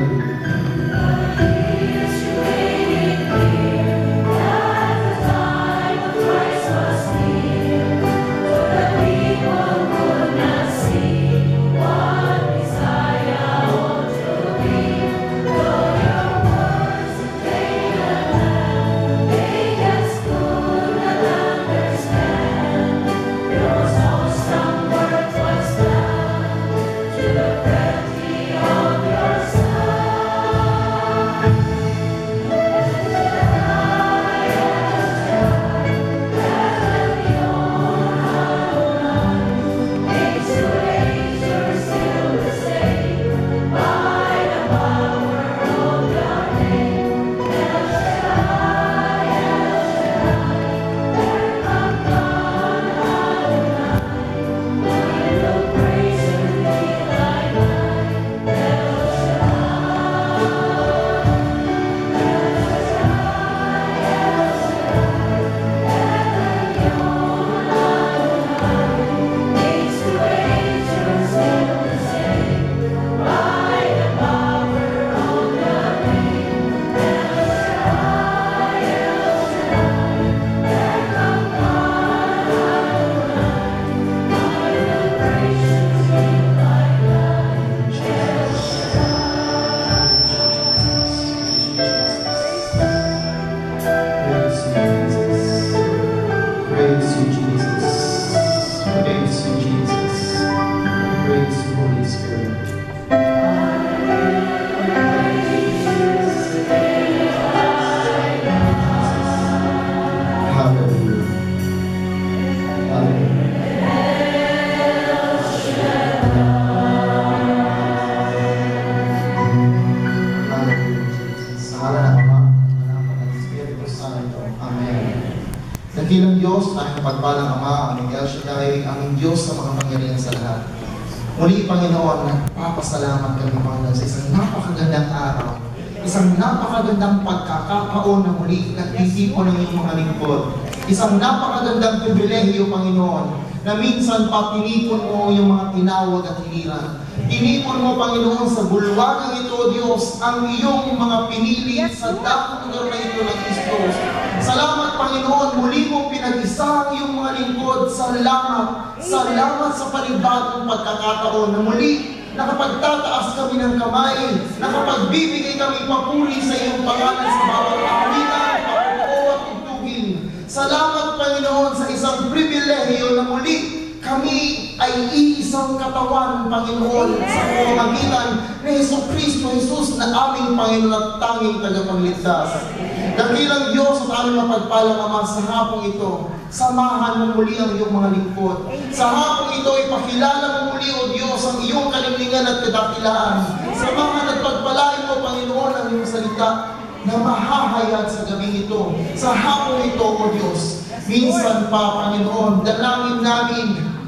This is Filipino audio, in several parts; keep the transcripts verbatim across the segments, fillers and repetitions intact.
Dakilang Diyos, aming pagpalang Ama, aming El Shaddai, aming Diyos sa mga pangyarihan sa lahat. Muli, Panginoon, nagpapasalamat kami, Panginoon, sa isang napakagandang araw, isang napakagandang pagkakataon na muli nagtitipon ng iyong mga lingkod. Isang napakagandang pribilehiyo, Panginoon, na minsan pa tinipon mo yung mga tinawag at hiniran. Tinipon mo, Panginoon, sa bulwagang ito, Diyos, ang iyong mga pinili sa dakong lugar na ito ng Diyos. Salamat, Panginoon, muli mong pinag-isa ang iyong mga lingkod. Salamat, salamat sa panibagong pagkakataon na muli nakapagtataas kami ng kamay, nakapagbibigay kami papuri sa iyong pangalan sa bawat kawitan, pagpupo at tugtugin. Salamat, Panginoon, sa isang pribilehiyo na muli kami ay iisang katawan, Panginoon, sa pamamagitan ni Jesucristo, Jesus na aming Panginoon at tanging tagapagligtas. Dakilang Diyos at aming mapagpalang Ama, sa hapong ito, samahan mo muli ang iyong mga lingkod. Sa hapong ito, ipakilala mo muli, O Diyos, ang iyong kalinglingan at kadakilaan. Samahan at pagpalain mo, Panginoon, ang iyong salita na mahahayag sa gabing ito. Sa hapong ito, O Diyos, minsan pa, Panginoon, dalangin namin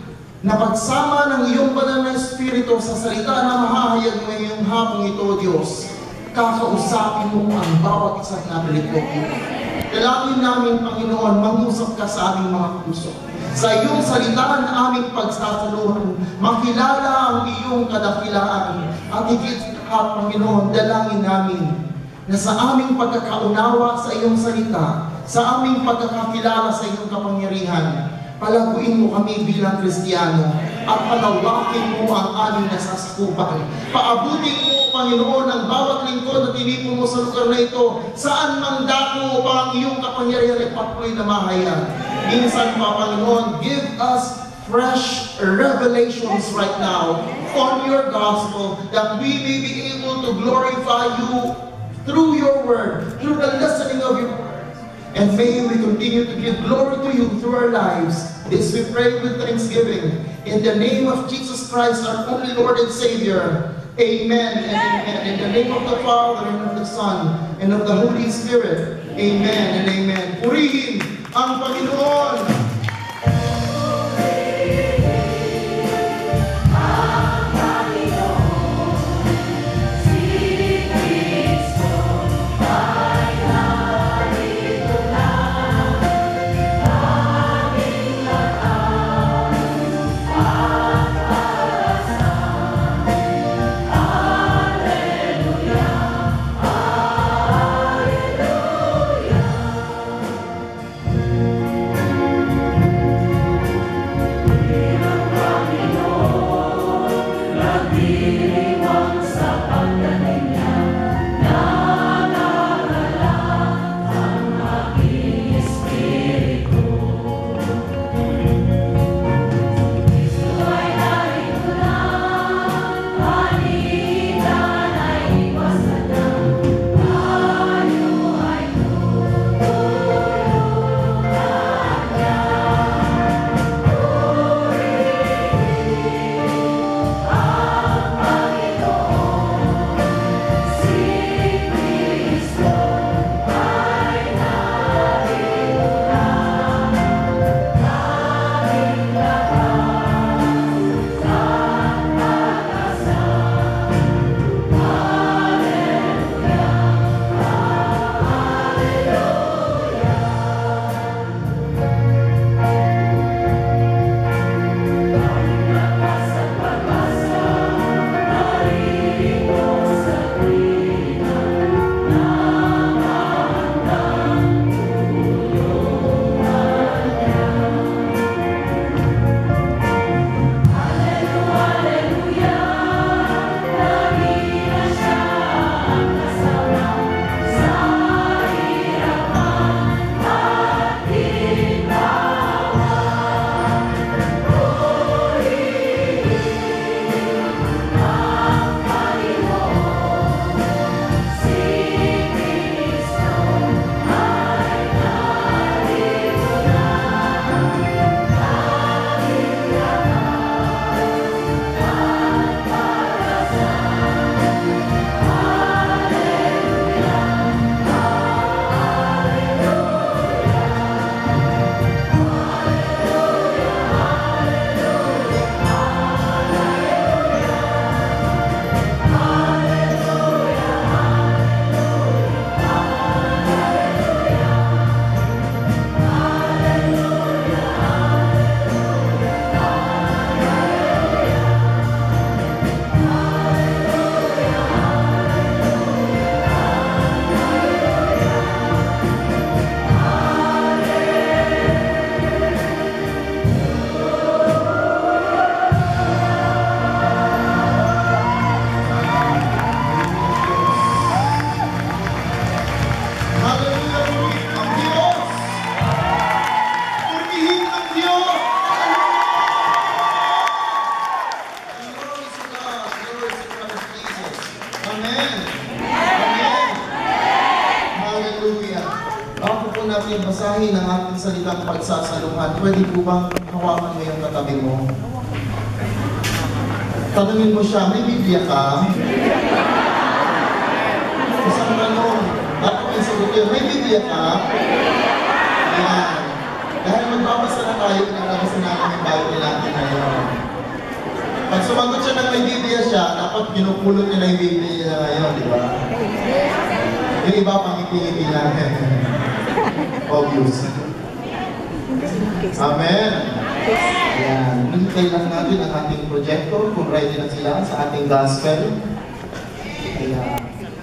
na pagsama ng iyong banal na Espiritu sa salita na mahahayag ngayong hapong ito, O Diyos, kakausapin mo ang bawat isang nabalito. Dalangin namin, Panginoon, mangusap ka sa aming mga puso. Sa iyong salita na aming pagsasaluhan, makilala ang iyong kadakilaan. At higit ka, Panginoon, dalangin namin na sa aming pagkakaunawa sa iyong salita, sa aming pagkakakilala sa iyong kapangyarihan, palaguin mo kami bilang Kristiyano at palawakin mo ang aming nasasakupan. Paabutin mo, Panginoon, ang bawat lingkod na tinipon mo sa lugar na ito, saan mang dako pa ang iyong kapangyarihan ay patuloy na mahayag. Minsan pa, Panginoon, give us fresh revelations right now on your gospel that we may be able to glorify you through your word, through the listening of your word. And may we continue to give glory to you through our lives. This we pray with thanksgiving. In the name of Jesus Christ, our only Lord and Savior. Amen and amen. In the name of the Father, and of the Son, and of the Holy Spirit. Amen and amen. Purihin ang Panginoon. Hallelujah. natin basahin ang ating salitang pagsasalungan, pwede po bang hawakan mo yung katabi mo? Tanungin mo siya, may Biblia ka? Isang tanong, dapat may sagot yun, may Biblia ka? Ayan. Dahil magbabasa na tayo, pinaglabasan natin yung Bible natin ngayon. Pag sumagot siya ng may Biblia siya, dapat pinupulot niya na yung Biblia niya ngayon, di ba? Yung iba, pangiti-ngiti natin. Obvious. Amen. Ayan. Hintay lang natin ang ating projector kung ready na sila sa ating gospel. Ayan.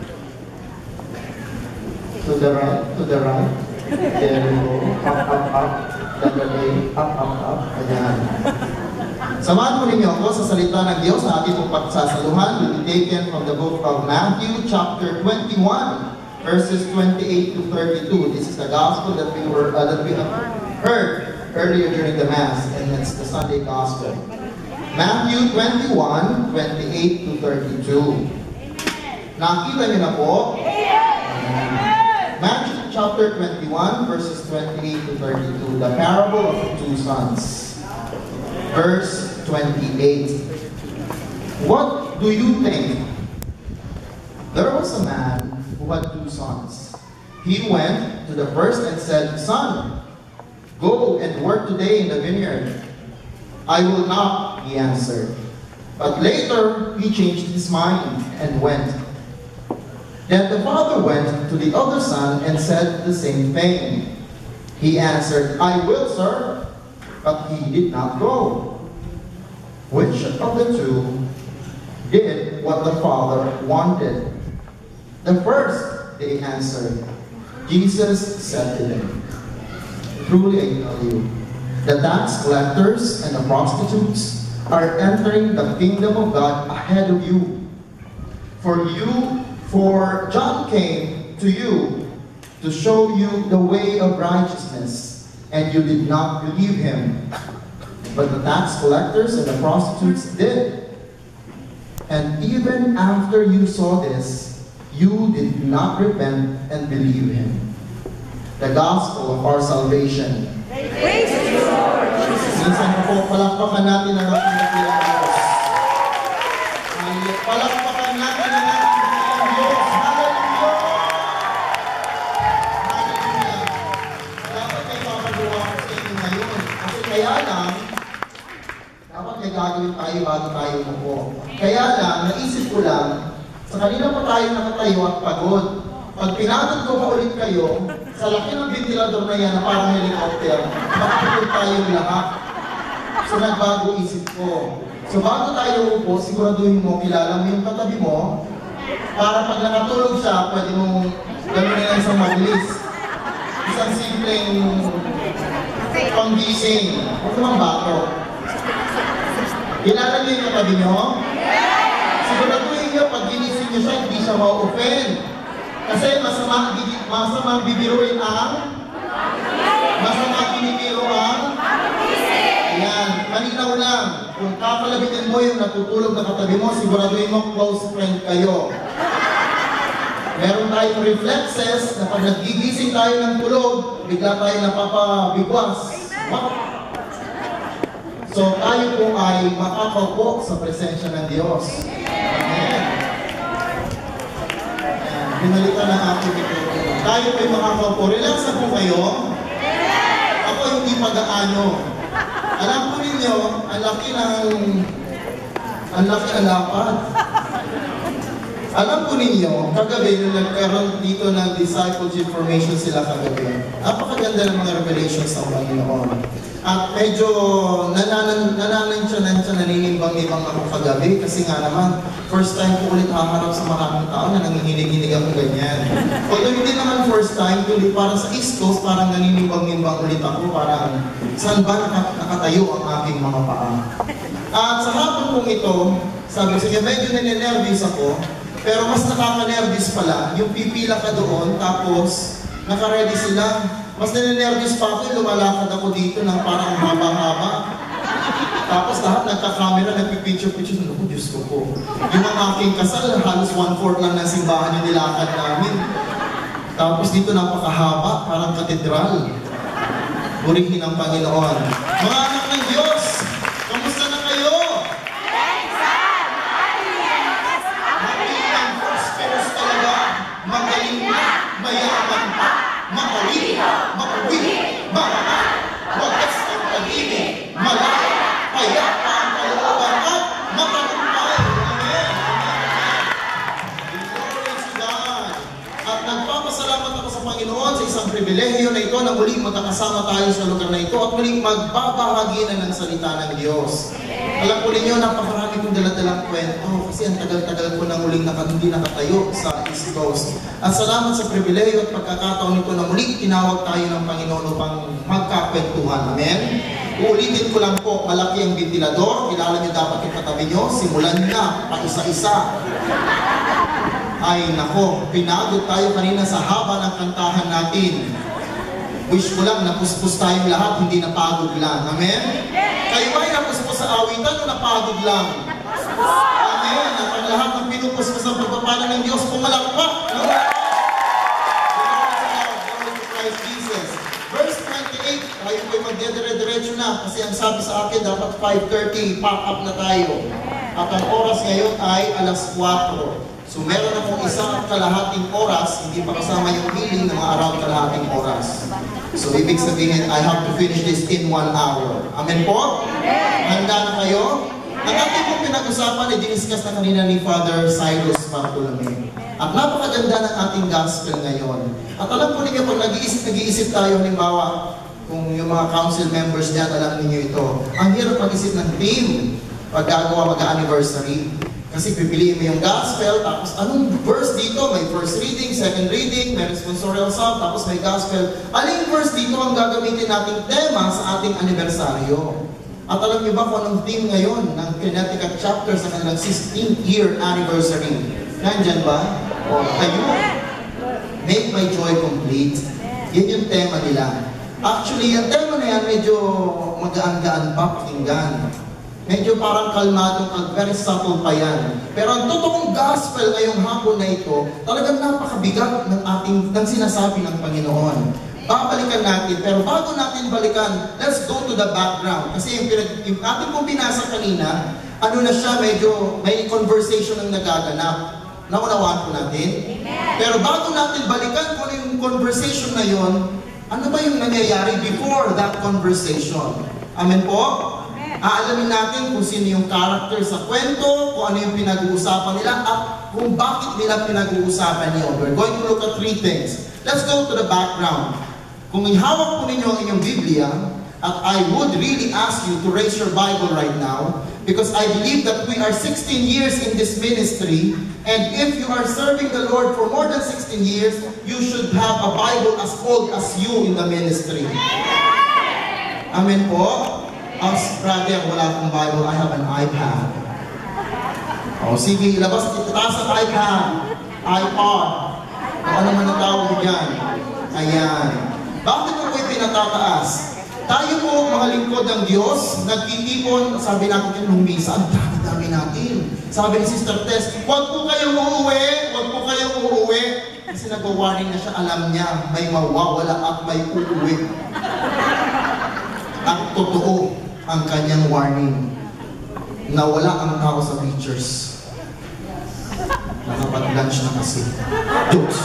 To the right, to the right. There we go. Up, up, up. The other way. Up, up, up. Ayan. Samahan mo ninyo ako sa salita ng Diyos sa ating pong pagsasaluhan will be taken from the book of Matthew chapter twenty-one. Verses twenty-eight to thirty-two. This is the gospel that we were uh, that we have heard earlier during the Mass, and it's the Sunday Gospel. Matthew twenty-one, twenty-eight to thirty-two. Nakita niyo na po? Amen. Matthew chapter twenty-one, verses twenty-eight to thirty-two. The parable of the two sons. Verse twenty-eight. What do you think? There was a man who had two sons. He went to the first and said, "Son, go and work today in the vineyard." "I will not," he answered. But later he changed his mind and went. Then the father went to the other son and said the same thing. He answered, "I will, sir." But he did not go. Which of the two did what the father wanted? "The first," they answered. Jesus said to them, "Truly I tell you, the tax collectors and the prostitutes are entering the kingdom of God ahead of you. For you, for John came to you to show you the way of righteousness, and you did not believe him. But the tax collectors and the prostitutes did. And even after you saw this, you did not repent and believe him." The gospel of our salvation. Praise to you, Lord. Minsan po, palakpakan natin ang ating dakilang Diyos. Palakpakan natin ang ating dakilang Diyos. Hallelujah! Hallelujah! Dapat may papagawa ko sa inyo ngayon. Kasi kaya lang, dapat may gagawin tayo bago tayo umupo. Kaya lang, naisip ko lang, sa kanina pa tayo nakatayo at pagod. Pag pinagod ko pa ulit kayo, sa laki ng ventilador na yan na parang helicopter, makapagod tayong lahat. So nagbago isip ko. So bago tayo upo, siguraduhin mo, kilala mo yung katabi mo, para pag nakatulog siya, pwede mong gano'n na isang mabilis. Isang simpleng panggising. Huwag naman bato. Kilala niyo yung katabi niyo? Siguraduhin niyo, pag ginising niyo siya, hindi siya ma-offend. Kasi masama, masama bibiruin ang masama binibiro ang ayan, malinaw lang. Kung kakalabitin mo yung natutulog na katabi mo, siguraduhin mo close friend kayo. Meron tayong reflexes na pag nagigising tayo ng tulog, bigla tayo napapabigwas. So tayo po ay makakaupo sa presensya ng Diyos. Amen. Pinalitan ng aking ito. Tayo po ay makakaupo. Relax na po kayo. Ako hindi pag-aano. Alam po ninyo, ang laki ng ang laki ng lapad. Alam po ninyo, kagabi nung nagkaroon dito ng discipleship formation sila kagabi. Napakaganda ng mga revelations ng Panginoon. At medyo nananan, nananan-tiyanan siya, naninimbang-ibang ako kagabi kasi nga naman, first time ko ulit haharap sa maraming tao na nanginginig-inig ako ganyan. Although hindi naman first time, kundi para sa East Coast, parang naninimbang-ibang ulit ako, parang saan ba nakatayo ang aking mga paa. At sa hapon kong ito, sabi ko, sige, medyo naninervous ako, pero mas nakaka-nervous pala, yung pipila ka doon, tapos naka-ready sila. Mas naninervous pa ako, lumalakad ako dito ng parang haba-haba. Tapos lahat nagka-camera, nagpipicture-picture. Naku, Diyos ko po. Yung mga aking kasal, halos one-fourth lang ng simbahan yung nilakad namin. Tapos dito napakahaba, parang katedral. Purihin ang Panginoon. Mga anak ng Diyos, kamusta na kayo? Happy and prosperous talaga. Magaling na, mayaman pa. Makawin, makuwin, makaan, wagas ang pag-ibig, malaya, payapa ang kalooban at matagumpay. Amen. Glory to God. At nagpapasalamat ako sa Panginoon sa isang pribilehiyo na ito na muling magkakasama tayo sa lugar na ito at muling magbabahagi na ng salita ng Diyos. Alam po ninyo, napakarami kong daladalang kwento kasi ang tagal-tagal ko na muling naka, hindi nakatayo sa East Coast. At salamat sa pribileyo at pagkakataon nito na muling tinawag tayo ng Panginoon upang magkakwentuhan. Amen? Uulitin ko lang po, malaki ang ventilador. Kilala niyo dapat yung katabi niyo. Simulan na, pa isa-isa. Ay nako, pinagod tayo kanina sa haba ng kantahan natin. Wish ko lang, napuspos tayong lahat, hindi napagod lang. Amen? Kayo ba'y napuspos sa awitan o napagod lang? Amen. At ang lahat ng pinupuspos sa pagpapala ng Diyos, pumalakpak. No? Glory to Christ Jesus. Verse twenty-eight, tayo po'y magdedire-diretso na kasi ang sabi sa akin, dapat five thirty, pack up na tayo. At ang oras ngayon ay alas kwatro. So meron akong isang kalahating oras, hindi pa kasama yung healing ng mga around kalahating oras. So ibig sabihin, I have to finish this in one hour. Amen po? Handa na kayo? Ang ating pong pinag-usapan ay diniscuss na kanina ni Father Cyrus Bartolome. At napakaganda ng ating gospel ngayon. At alam po ninyo, pag nag-iisip, nag-iisip tayo, halimbawa, kung yung mga council members dyan, alam niyo ito, ang hirap mag-isip ng theme pag gagawa mag-anniversary. Kasi pipiliin mo yung gospel, tapos anong verse dito? May first reading, second reading, may responsorial psalm, tapos may gospel. Aling verse dito ang gagamitin nating tema sa ating anibersaryo? At alam niyo ba kung anong theme ngayon ng Connecticut chapter sa kanilang sixteenth year anniversary? Nandyan ba? O kayo? Make my joy complete. Yan yung tema nila. Actually, yung tema na yan medyo magaan-gaan pa pakinggan. Medyo parang kalmadong at very subtle pa yan. Pero ang totoong gospel ngayong hapon na ito, talagang napakabigat ng ating ng sinasabi ng Panginoon. Babalikan natin, pero bago natin balikan, let's go to the background. Kasi yung, pinag, yung ating pong binasa kanina, ano na siya, medyo may conversation ang nagaganap. Naunawaan po natin? Amen. Pero bago natin balikan kung yung conversation na yon, ano ba yung nangyayari before that conversation? Amen po? Aalamin natin kung sino yung character sa kwento, kung ano yung pinag-uusapan nila, at kung bakit nila pinag-uusapan yun. We're going to look at three things. Let's go to the background. Kung ihawak po ninyo ang inyong Biblia, at I would really ask you to raise your Bible right now, because I believe that we are sixteen years in this ministry, and if you are serving the Lord for more than sixteen years, you should have a Bible as old as you in the ministry. Amen po? As brother, wala akong Bible, I have an iPad. O sige, ilabas, itaas ang iPad, iPod. O ano man Ayan. Bakit ako pinatataas? Tayo po, mga lingkod ng Diyos, nagtitipon, sabi natin nung misa, ang dami-dami natin. Sabi ni Sister Tess, huwag po kayong uuwi, huwag po kayong uuwi. Kasi nag-warning na siya, alam niya, may mawawala at may uuwi. At totoo ang kanyang warning. Nawala ang tao sa pictures. Nakapag-lunch na kasi. Jokes.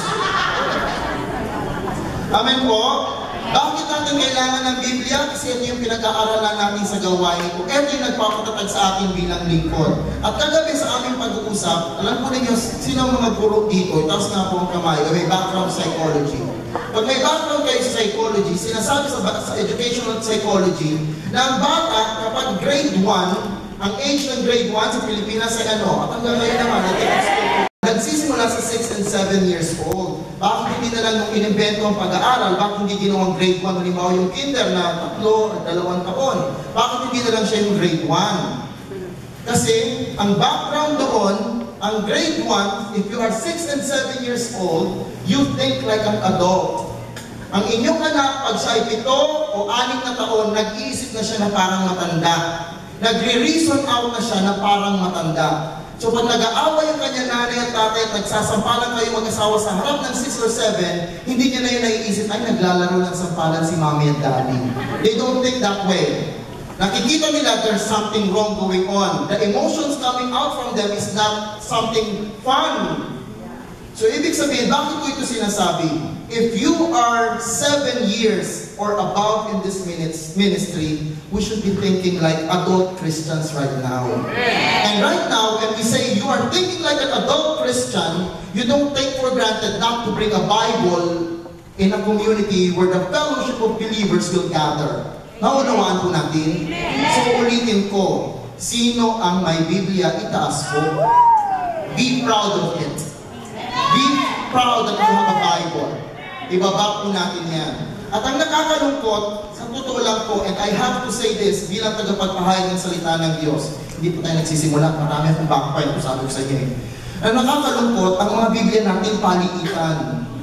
Amen po. Bakit natin kailangan ng Biblia? Kasi ito yung pinag-aaralan natin sa gawain ko. Ito yung nagpapatatag sa akin bilang lingkod. At kagabi sa aming pag-uusap, alam po ninyo, sino ang mga guro dito? Itaas nga po ang kamay. May background psychology. Pag may background kayo sa psychology, sinasabi sa, sa educational psychology na ang bata, kapag grade one, ang age ng grade one sa Pilipinas ay ano? At hanggang ngayon naman, nagsisimula sa six and seven years old. Bakit hindi na lang nung inimbento ang pag-aaral? Bakit hindi ginawang grade one? Halimbawa yung kinder na tatlo at dalawang taon. Bakit hindi na lang siya yung grade one? Kasi ang background doon, ang grade one, if you are six and seven years old, you think like an adult. Ang inyong anak, pag siya ay pito o anim na taon, nag-iisip na siya na parang matanda. Nagre-reason out na siya na parang matanda. So pag nag-aaway yung kanya nanay at tatay at nagsasampalan kayo mag-asawa sa harap ng six or seven, hindi niya na yun naiisip, ay naglalaro ng sampalan si mommy and daddy. They don't think that way. Nakikita nila there's something wrong going on. The emotions coming out from them is not something fun. So ibig sabihin, bakit ko ito sinasabi? If you are seven years or above in this ministry, we should be thinking like adult Christians right now. And right now, when we say you are thinking like an adult Christian, you don't take for granted not to bring a Bible in a community where the fellowship of believers will gather. Naunawaan po natin? So ulitin ko, sino ang may Biblia, itaas ko. Be proud of it. Be proud that you have a Bible. Ibaba po natin yan. At ang nakakalungkot, sa totoo lang po, and I have to say this, bilang tagapagpahayag ng salita ng Diyos, hindi po tayo nagsisimula, marami akong backfire kung sabi ko sa inyo. Ang nakakalungkot, ang mga Biblia natin, paliitan.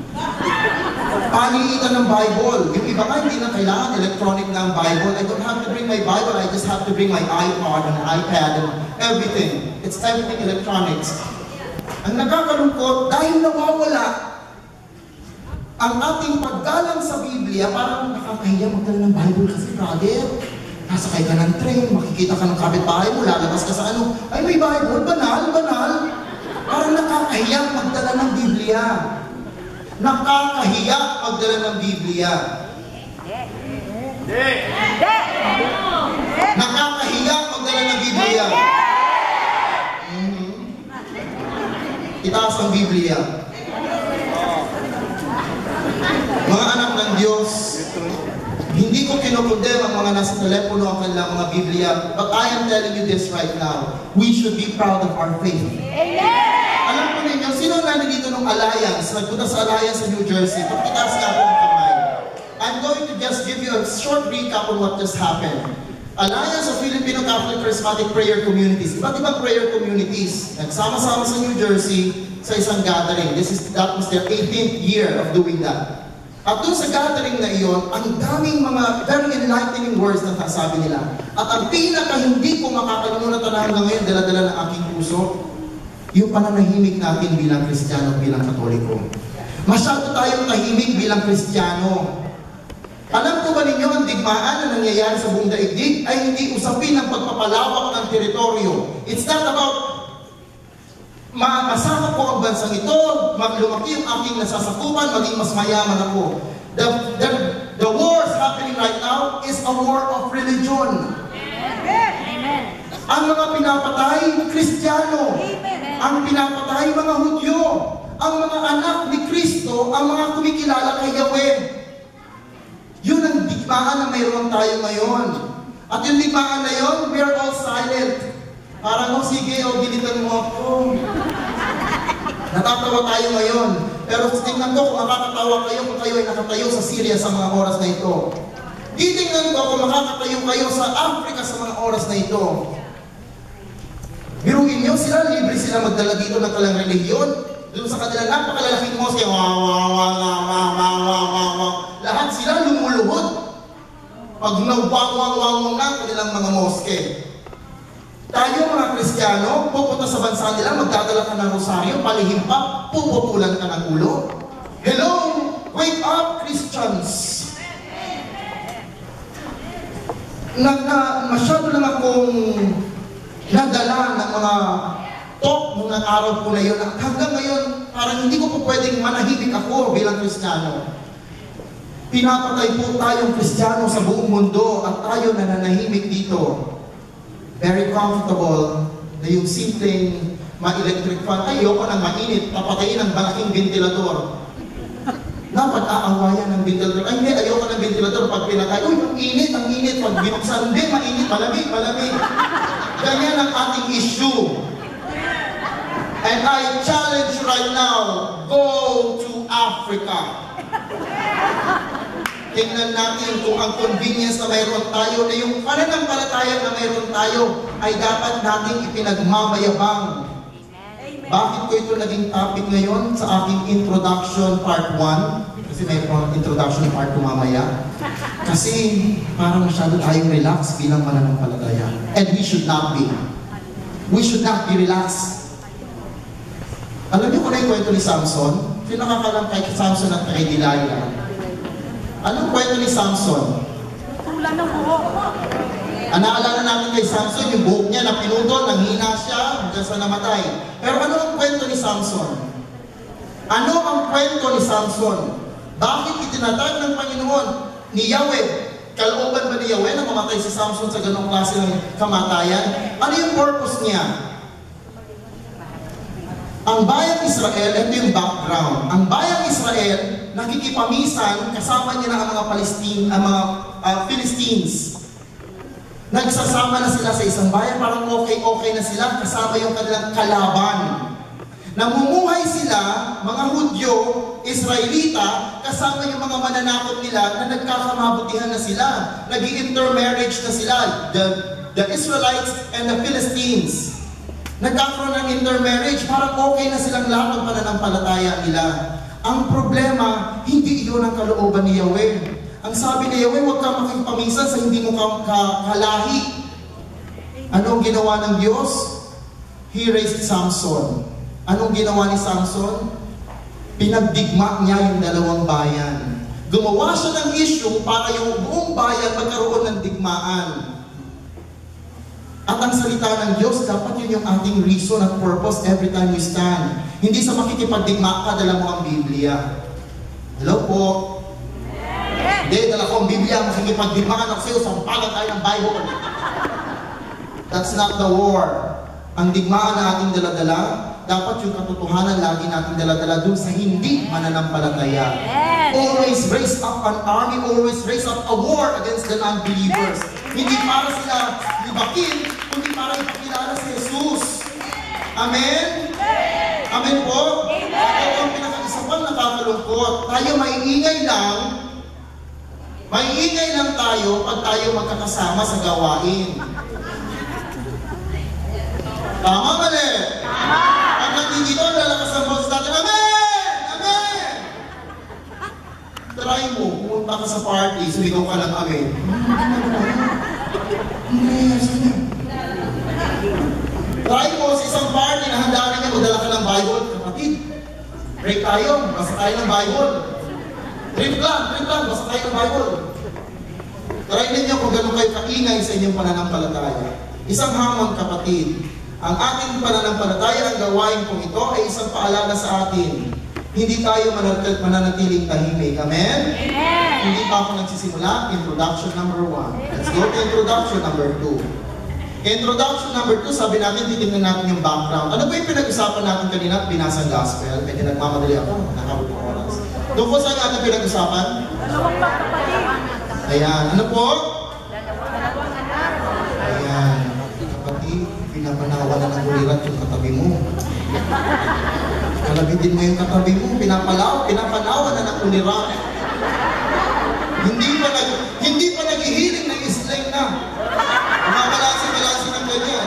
Paliitan ng Bible. Yung iba nga, hindi na kailangan electronic na ang Bible. I don't have to bring my Bible, I just have to bring my iPod and iPad and everything. It's everything electronics. Ang nakakalungkot, dahil nawawala ang ating paggalang sa Biblia, parang nakakahiya magdala ng Bible kasi, brother, nasakay ka ng train, makikita ka ng kapitbahay mo, lalabas ka sa ano, ay may Bible, banal, banal. Parang nakakahiya magdala ng Biblia. Nakakahiya magdala ng Biblia. Nakakahiya magdala ng Biblia. Mm-hmm. Itaas ang Biblia. Mga anak ng Diyos, hindi ko kinukundem ang mga nasa telepono ang kanilang mga Biblia, but I am telling you this right now. We should be proud of our faith. Amen! Alam po ninyo, sino nandito ng Alliance? Nagpunta sa Alliance sa New Jersey. Pagkitaas nga po ang kamay. I'm going to just give you a short recap on what just happened. Alliance of Filipino Catholic Charismatic Prayer Communities. Iba't ibang prayer communities. Nagsama-sama sa New Jersey sa isang gathering. This is, that was their eighteenth year of doing that. At doon sa gathering na iyon, ang daming mga very enlightening words na sabi nila. At ang pinaka hindi ko makakalimutan na hanggang ngayon, dala-dala ng aking puso, yung pananahimik natin bilang Kristiyano, bilang Katoliko. Masyado tayong tahimik bilang Kristiyano. Alam ko ba ninyo ang digmaan na nangyayari sa buong daigdig ay hindi usapin ng pagpapalawak ng teritoryo. It's not about masama ko ang bansang ito, maglumaki ang aking nasasakupan, maging mas mayaman ako. The, the, the wars happening right now is a war of religion. Amen. Ang mga pinapatay, Kristiyano. Ang pinapatay, mga Hudyo. Ang mga anak ni Kristo, ang mga kumikilala kay Yahweh. Yun ang digmaan na mayroon tayo ngayon. At yung digmaan na yun, we are all silent. Parang, oh sige, oh gilitan mo ako. Natatawa tayo ngayon. Pero tingnan ko kung makakatawa kayo kung kayo ay nakatayo sa Syria sa mga oras na ito. Titingnan ko kung makakatayo kayo sa Africa sa mga oras na ito. Biruin nyo sila, libre sila magdala dito ng kalang relihiyon. Doon sa kanila, napakalalaking mosque. Wow, wow, wow, wow, wow, wow, wow, wow, ng rosaryo, palihim pa, puputulan ka ng ulo. Hello! Wake up, Christians! Na, na, masyado lang akong nadala ng mga talk nung araw ko na yun. At hanggang ngayon, parang hindi ko po pwedeng manahimik ako bilang Kristiyano. Pinapatay po tayong Kristiyano sa buong mundo at tayo nananahimik dito. Very comfortable na yung simpleng ma-electric fan. Ay, ayoko nang mainit, papatayin ang malaking ventilador. Dapat aawayan ng ventilador. Ay, hindi, ayoko ng ventilador pag pinatay. Uy, ang init, ang init. Pag binuksan, hindi, mainit, malamig, malamig. Ganyan ang ating issue. And I challenge you right now, go to Africa. Tingnan natin kung ang convenience na mayroon tayo, na yung pananampalataya na mayroon tayo, ay dapat nating ipinagmamayabang. Bakit ko ito naging topic ngayon sa aking introduction part one? Kasi may introduction part two mamaya. Kasi parang masyado tayong relax bilang mananampalataya. And we should not be. We should not be relaxed. Alam niyo kung ano yung kwento ni Samson? Pinakakalam kay Samson at kay Delilah. Anong kwento ni Samson? Tula ng buhok. Ang naalala natin kay Samson, yung buhok niya na pinutol, nanghina siya, hanggang sa namatay. Pero ano ang kwento ni Samson? Ano ang kwento ni Samson? Bakit itinatag ng Panginoon ni Yahweh? Kalooban ba ni Yahweh na mamatay si Samson sa ganong klase ng kamatayan? Ano yung purpose niya? Ang bayang Israel, ito yung background. Ang bayang Israel, nakikipamisan, kasama niya na ang mga Palestine, ang mga uh, Philistines. Nagsasama na sila sa isang bayan, parang okay-okay na sila, kasama yung kanilang kalaban. Namumuhay sila, mga Hudyo, Israelita, kasama yung mga mananakot nila na nagkakamabutihan na sila. Nag-intermarriage na sila, the, the Israelites and the Philistines. Nagkakaroon ng intermarriage, parang okay na silang lahat ng pananampalataya nila. Ang problema, hindi iyon ang kalooban ni Yahweh. Ang sabi ni Yahweh, huwag kang makipamisan sa hindi mo ka, ka, kalahi. Anong ginawa ng Diyos? He raised Samson. Anong ginawa ni Samson? Pinagdigma niya yung dalawang bayan. Gumawa siya ng issue para yung buong bayan magkaroon ng digmaan. At ang salita ng Diyos, dapat yun yung ating reason at purpose every time we stand. Hindi sa makikipagdigma ka, dala mo ang Biblia. Hello po. Hindi, dala ko ang Biblia, makikipagdigmaan ako sa'yo, sampalan tayo ng Bible. That's not the war. Ang digmaan na ating daladala, dapat yung katotohanan lagi nating daladala dun sa hindi mananampalataya. Always raise up an army, always raise up a war against the non-believers. Hindi para sila libakin, kundi para ipakilala si Jesus. Amen? Amen po? Ito ang pinaka-isa pang nakakalungkot. Tayo maiingay lang, maiingay lang tayo pag tayo magkakasama sa gawain. Tama, mali? Tama! Pag nandito, lalakas ang boses natin, Amen! Amen! Try mo, pumunta ka sa party, sumigaw ka lang, Amen. Try mo sa isang party na handaan niya, magdala ka ng Bible, kapatid. Break tayo, basa tayo ng Bible. Trip lang, trip lang, basa tayo ng Bible. Try ninyo kung gano'n kayo kaingay sa inyong pananampalataya. Isang hamon, kapatid. Ang ating pananampalataya, ang gawain kong ito ay isang paalala sa atin. Hindi tayo mananatiling tahimik. Amen? Amen! Hindi pa ako nagsisimula. Introduction number one. Let's go to introduction number two. Introduction number two, sabi natin, titignan natin yung background. Ano ba yung pinag-usapan natin kanina at binasang gospel? Medyo nagmamadali ako, nakabot ng oras. Doon po saan natin pinag-usapan? Dalawang magkapatid. Ayan. Ano po? Ayan. Kapatid, pinapanawa na ng ulirat yung katabi mo. Kalabitin mo yung katabi mo, pinapalaw, pinapanawa na ng ulirat. Hindi pa nag, hindi pa naghihiling ng islang na. Mamalasi-malasi ng ganyan.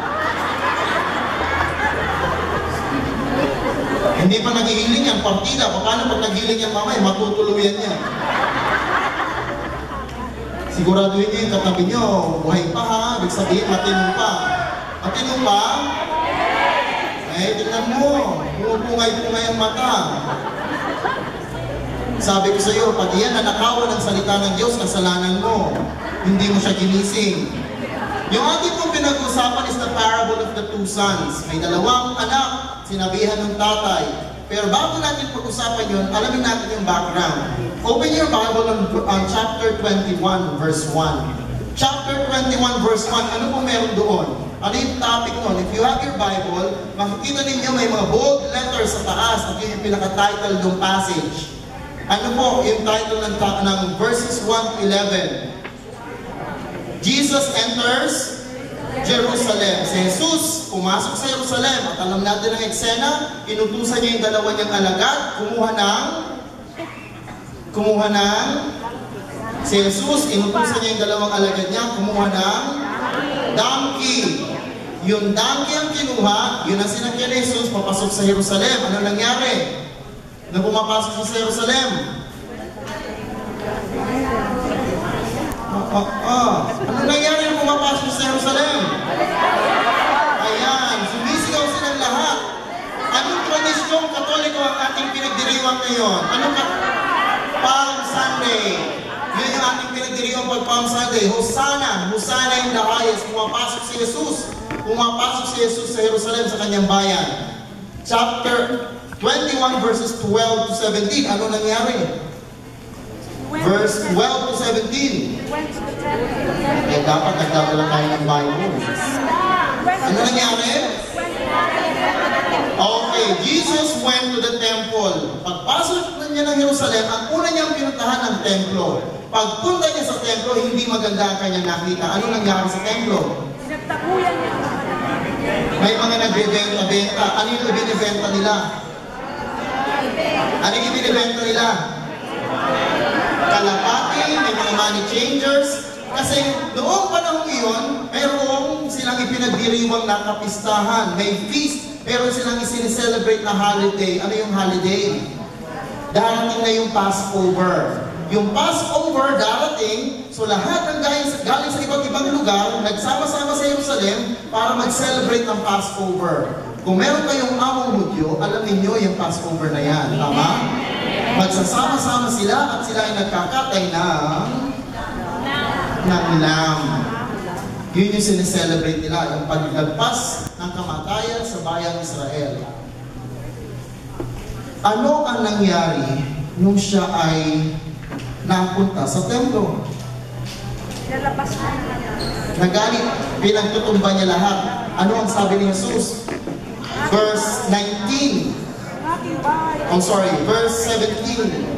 Hindi pa naghihiling yan, partida. Paano pag naghihiling yan mamay, matutuluyan niya. Siguraduhin niyo yung katabi niyo, buhay pa ha, ibig sabihin matino pa. Matino pa? Eh, tingnan mo, pumupungay-pungay ang mata. Sabi ko sa iyo, pag iyan nanakawan ng salita ng Diyos, kasalanan mo. Hindi mo siya ginising. Yung ating pong pinag-usapan is the parable of the two sons. May dalawang anak, sinabihan ng tatay. Pero bago natin pag-usapan yun, alamin natin yung background. Open your Bible on, on chapter twenty-one, verse one. Chapter twenty-one, verse one, ano po meron doon? Ano yung topic nun? If you have your Bible, makikita ninyo may mga bold letters sa taas at yun yung pinaka-title ng passage. Ano po yung title ng, ng verses one to eleven? Jesus enters Jerusalem. Si Jesus pumasok sa Jerusalem at alam natin ang eksena, inutusan niya yung dalawa niyang alagad, kumuha ng kumuha ng si Jesus, inutusan niya yung dalawang alagad niya, kumuha ng donkey. Yung donkey ang kinuha, yun ang sinakyan ni Jesus, papasok sa Jerusalem. Ano nangyari? Na pumapasok sa Jerusalem? Ah, ah, ah. Ano nangyari nung pumapasok sa Jerusalem? Ayan, sumisigaw silang lahat. Anong tradisyong Katoliko ang ating pinagdiriwang ngayon? Anong ka Palm Sunday? Yun yung ating pinagdiriwang pag Palm Sunday. Hosanna, Hosanna in the highest. Pumapasok si Jesus. Pumapasok si Jesus sa Jerusalem sa kanyang bayan. Chapter twenty-one verses twelve to seventeen. Ano nangyari? Verse twelve to seventeen. Eh, dapat nagdadala tayo ng Bible. Ano nangyari? Okay, Jesus went to the temple. Pagpasok na niya ng Jerusalem, ang una niyang pinuntahan ng templo. Pagpunta niya sa templo, hindi maganda ang kanyang nakita. Ano nangyari sa templo? Sinagtakuyan niya. May mga nagbebenta-benta. Ano yung ibinibenta nila? Ano yung ibinibenta nila? Kalapati, may mga money changers. Kasi noong panahon iyon, mayroong silang ipinagdiriwang na kapistahan. May feast, meron silang isinicelebrate na holiday. Ano yung holiday? Darating na yung Passover. Yung Passover darating, so lahat ng galing, galing sa iba't ibang lugar, nagsama-sama sa Jerusalem para mag-celebrate ng Passover. Kung meron kayong among Hudyo, alam niyo yung Passover na yan. Tama? Magsasama-sama sila at sila ay nagkakatay ng ng lamb. Yun yung sineselebrate nila, yung paglagpas ng kamatayan sa bayang Israel. Ano ang nangyari nung siya ay napunta sa templo? Lalabas na naman. Nagalit, pinagtutumba niya lahat. Ano ang sabi ni Jesus? Verse nineteen. I'm sorry, verse seventeen.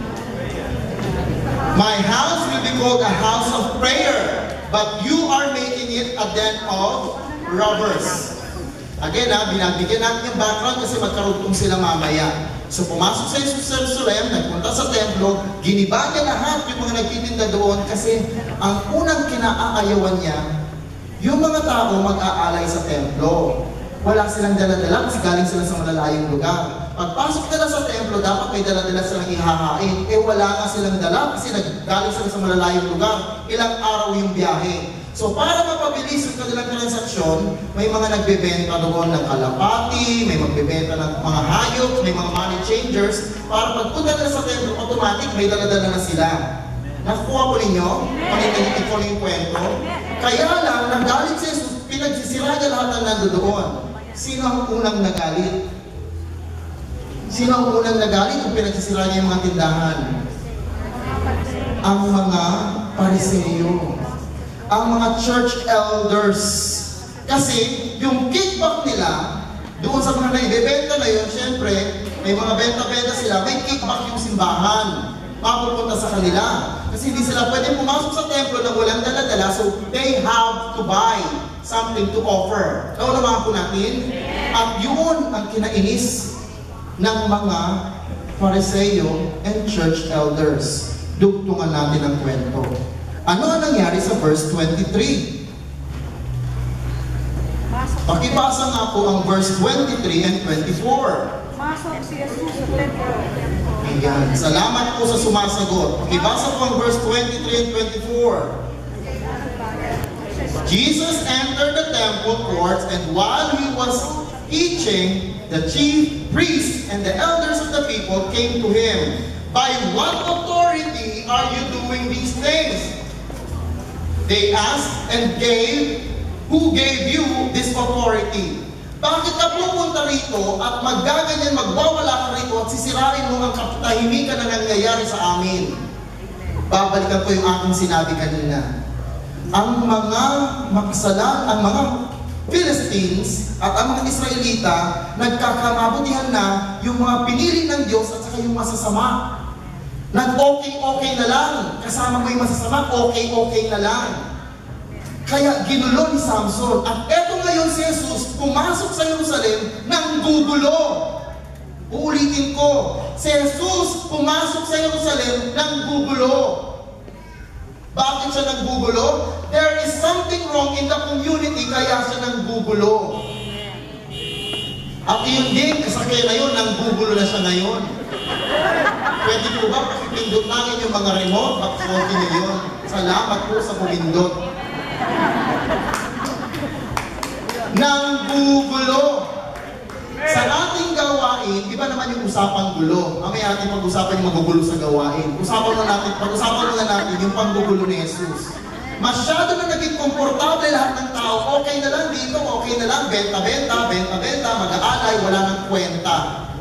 My house will be called a house of prayer, but you are making it a den of robbers. Again, ha, binabigyan natin yung background kasi magkarugtong sila mamaya. So, pumasok sa Jesus sa Jerusalem, nagpunta sa templo, giniba niya lahat yung mga nagtitinda doon kasi ang unang kinaayawan niya, yung mga tao mag-aalay sa templo. Wala silang dala-dala kasi galing sila sa malalayong lugar. Pagpasok nila sa templo, dapat may dala-dala silang ihahain. Eh wala nga silang dala kasi galing sila sa malalayong lugar. Ilang araw yung biyahe. So para mapabilis ang kanilang transaksyon, may mga nagbebenta doon ng kalapati, may magbebenta ng mga hayop, may mga money changers. Para pagpunta nila sa templo, automatic may dala-dala na sila. Nakukuha po ninyo? Panitigit ko yung kwento. Kaya lang, nagalit si Jesus, pinagsisira niya lahat ng nandoon. Sino ang unang nagalit? Sino ang unang nagalit kung pinagsisira niya yung mga tindahan? Ang mga Pariseo. Ang mga church elders. Kasi yung kickback nila, doon sa mga naibebenta na yun, syempre, may mga benta-benta sila, may kickback yung simbahan. Mapupunta sa kanila. Kasi hindi sila pwede pumasok sa templo na walang dala-dala, so they have to buy something to offer. Naunawaan po natin? At yun ang kinainis ng mga Pariseo and church elders. Dugtungan natin ang kwento. Ano ang nangyari sa verse twenty-three? Pakibasa nga po ang verse twenty-three and twenty-four. Masok si Jesus sa templo. Ayan. Salamat po sa sumasagot. Pakibasa po ang verse twenty-three and twenty-four. Jesus entered the temple courts, and while he was teaching, the chief priests and the elders of the people came to him. By what authority are you doing these things? They asked and gave, who gave you this authority? Bakit ka pupunta rito at maggaganyan, magwawala ka rito at sisirain mo ang katahimikan na nangyayari sa amin? Babalikan ko yung aking sinabi kanina. Ang mga makasalan, ang mga Philistines at ang mga Israelita, nagkakamabutihan na yung mga pinili ng Diyos at saka yung masasama. Nag-okay-okay na lang. Kasama mo yung masasama, okay-okay na lang. Kaya ginulo ni Samson. At eto ngayon si Jesus, pumasok sa Jerusalem ng gugulo. Uulitin ko, si Jesus pumasok sa Jerusalem ng gugulo. Bakit siya naggugulo? There is something wrong in the community, kaya siya naggugulo. At yun din, kasakay na yun, nanggugulo na siya ngayon. Pwede po ba pakipindot namin yung mga remote? Bakit niyo yun? Salamat po sa pumindot. Nanggugulo. Sa ating gawain, iba naman yung usapang gulo. Mamaya natin pag-usapan yung magugulo sa gawain. Usapan mo natin, pag-usapan mo na natin yung panggugulo ni Jesus. Masyado na naging komportable lahat ng tao. Okay na lang dito, okay na lang, benta-benta, benta-benta, mag-aalay, wala nang kwenta.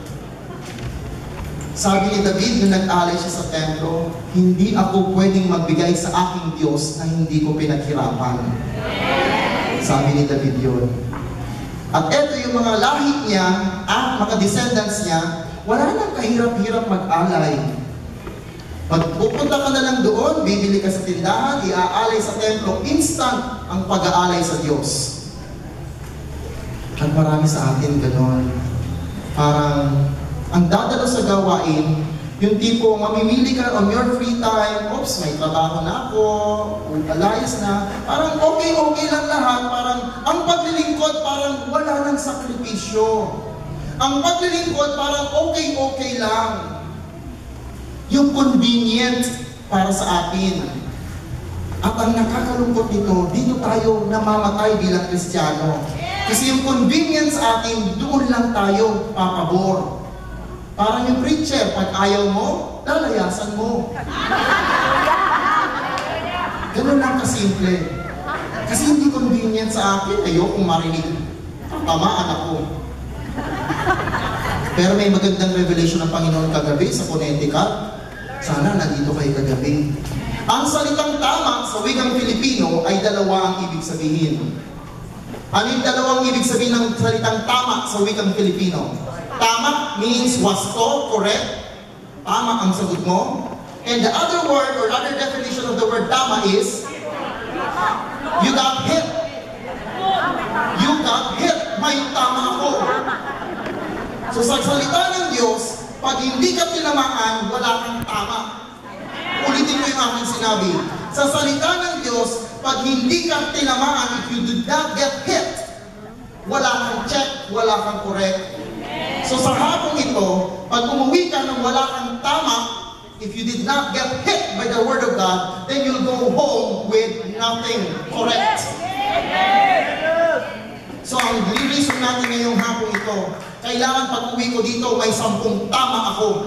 Sabi ni David nung nag-alay siya sa templo, hindi ako pwedeng magbigay sa aking Diyos na hindi ko pinaghirapan. Sabi ni David yun. At eto yung mga lahi niya, at mga descendants niya, wala nang kahirap-hirap mag-alay. Pagpupunta ka na lang doon, bibili ka sa tindahan, iaalay sa templo, instant ang pag-aalay sa Diyos. At marami sa atin ganon. Parang, ang dadalo sa gawain, yung tipo, mamimili ka on your free time, oops, may trabaho na ako, alayas na, parang okay-okay lang lahat, parang ang paglilingkod parang wala nang sakripisyo. Ang paglilingkod parang okay-okay lang. Yung convenient para sa atin. At ang nakakalungkot nito, dito tayo namamatay bilang Kristiyano. Kasi yung convenience sa atin, doon lang tayo papabor. Parang yung preacher, pag ayaw mo, lalayasan mo. Ganun lang kasimple. Kasi hindi convenient sa akin, ayokong marinig. Tamaan ako. Pero may magandang revelation ng Panginoon kagabi sa Connecticut. Sana nandito kayo kagabi. Ang salitang tama sa wikang Filipino ay dalawa ang ibig sabihin. Ano yung dalawang ibig sabihin ng salitang tama sa wikang Filipino? Tama means wasto, correct. Tama ang sagot mo. And the other word or other definition of the word tama is you got hit. You got hit. May tama ako. So sa salita ng Diyos, pag hindi ka tinamaan, wala kang tama. Ulitin ko yung aking sinabi. Sa salita ng Diyos, pag hindi ka tinamaan, if you did not get hit, wala kang check, wala kang correct. So sa hapong ito, pag umuwi ka nang wala kang tama, if you did not get hit by the Word of God, then you'll go home with nothing correct. So ang reason natin ngayong hapong ito, kailangan pag uwi ko dito, may sampung tama ako.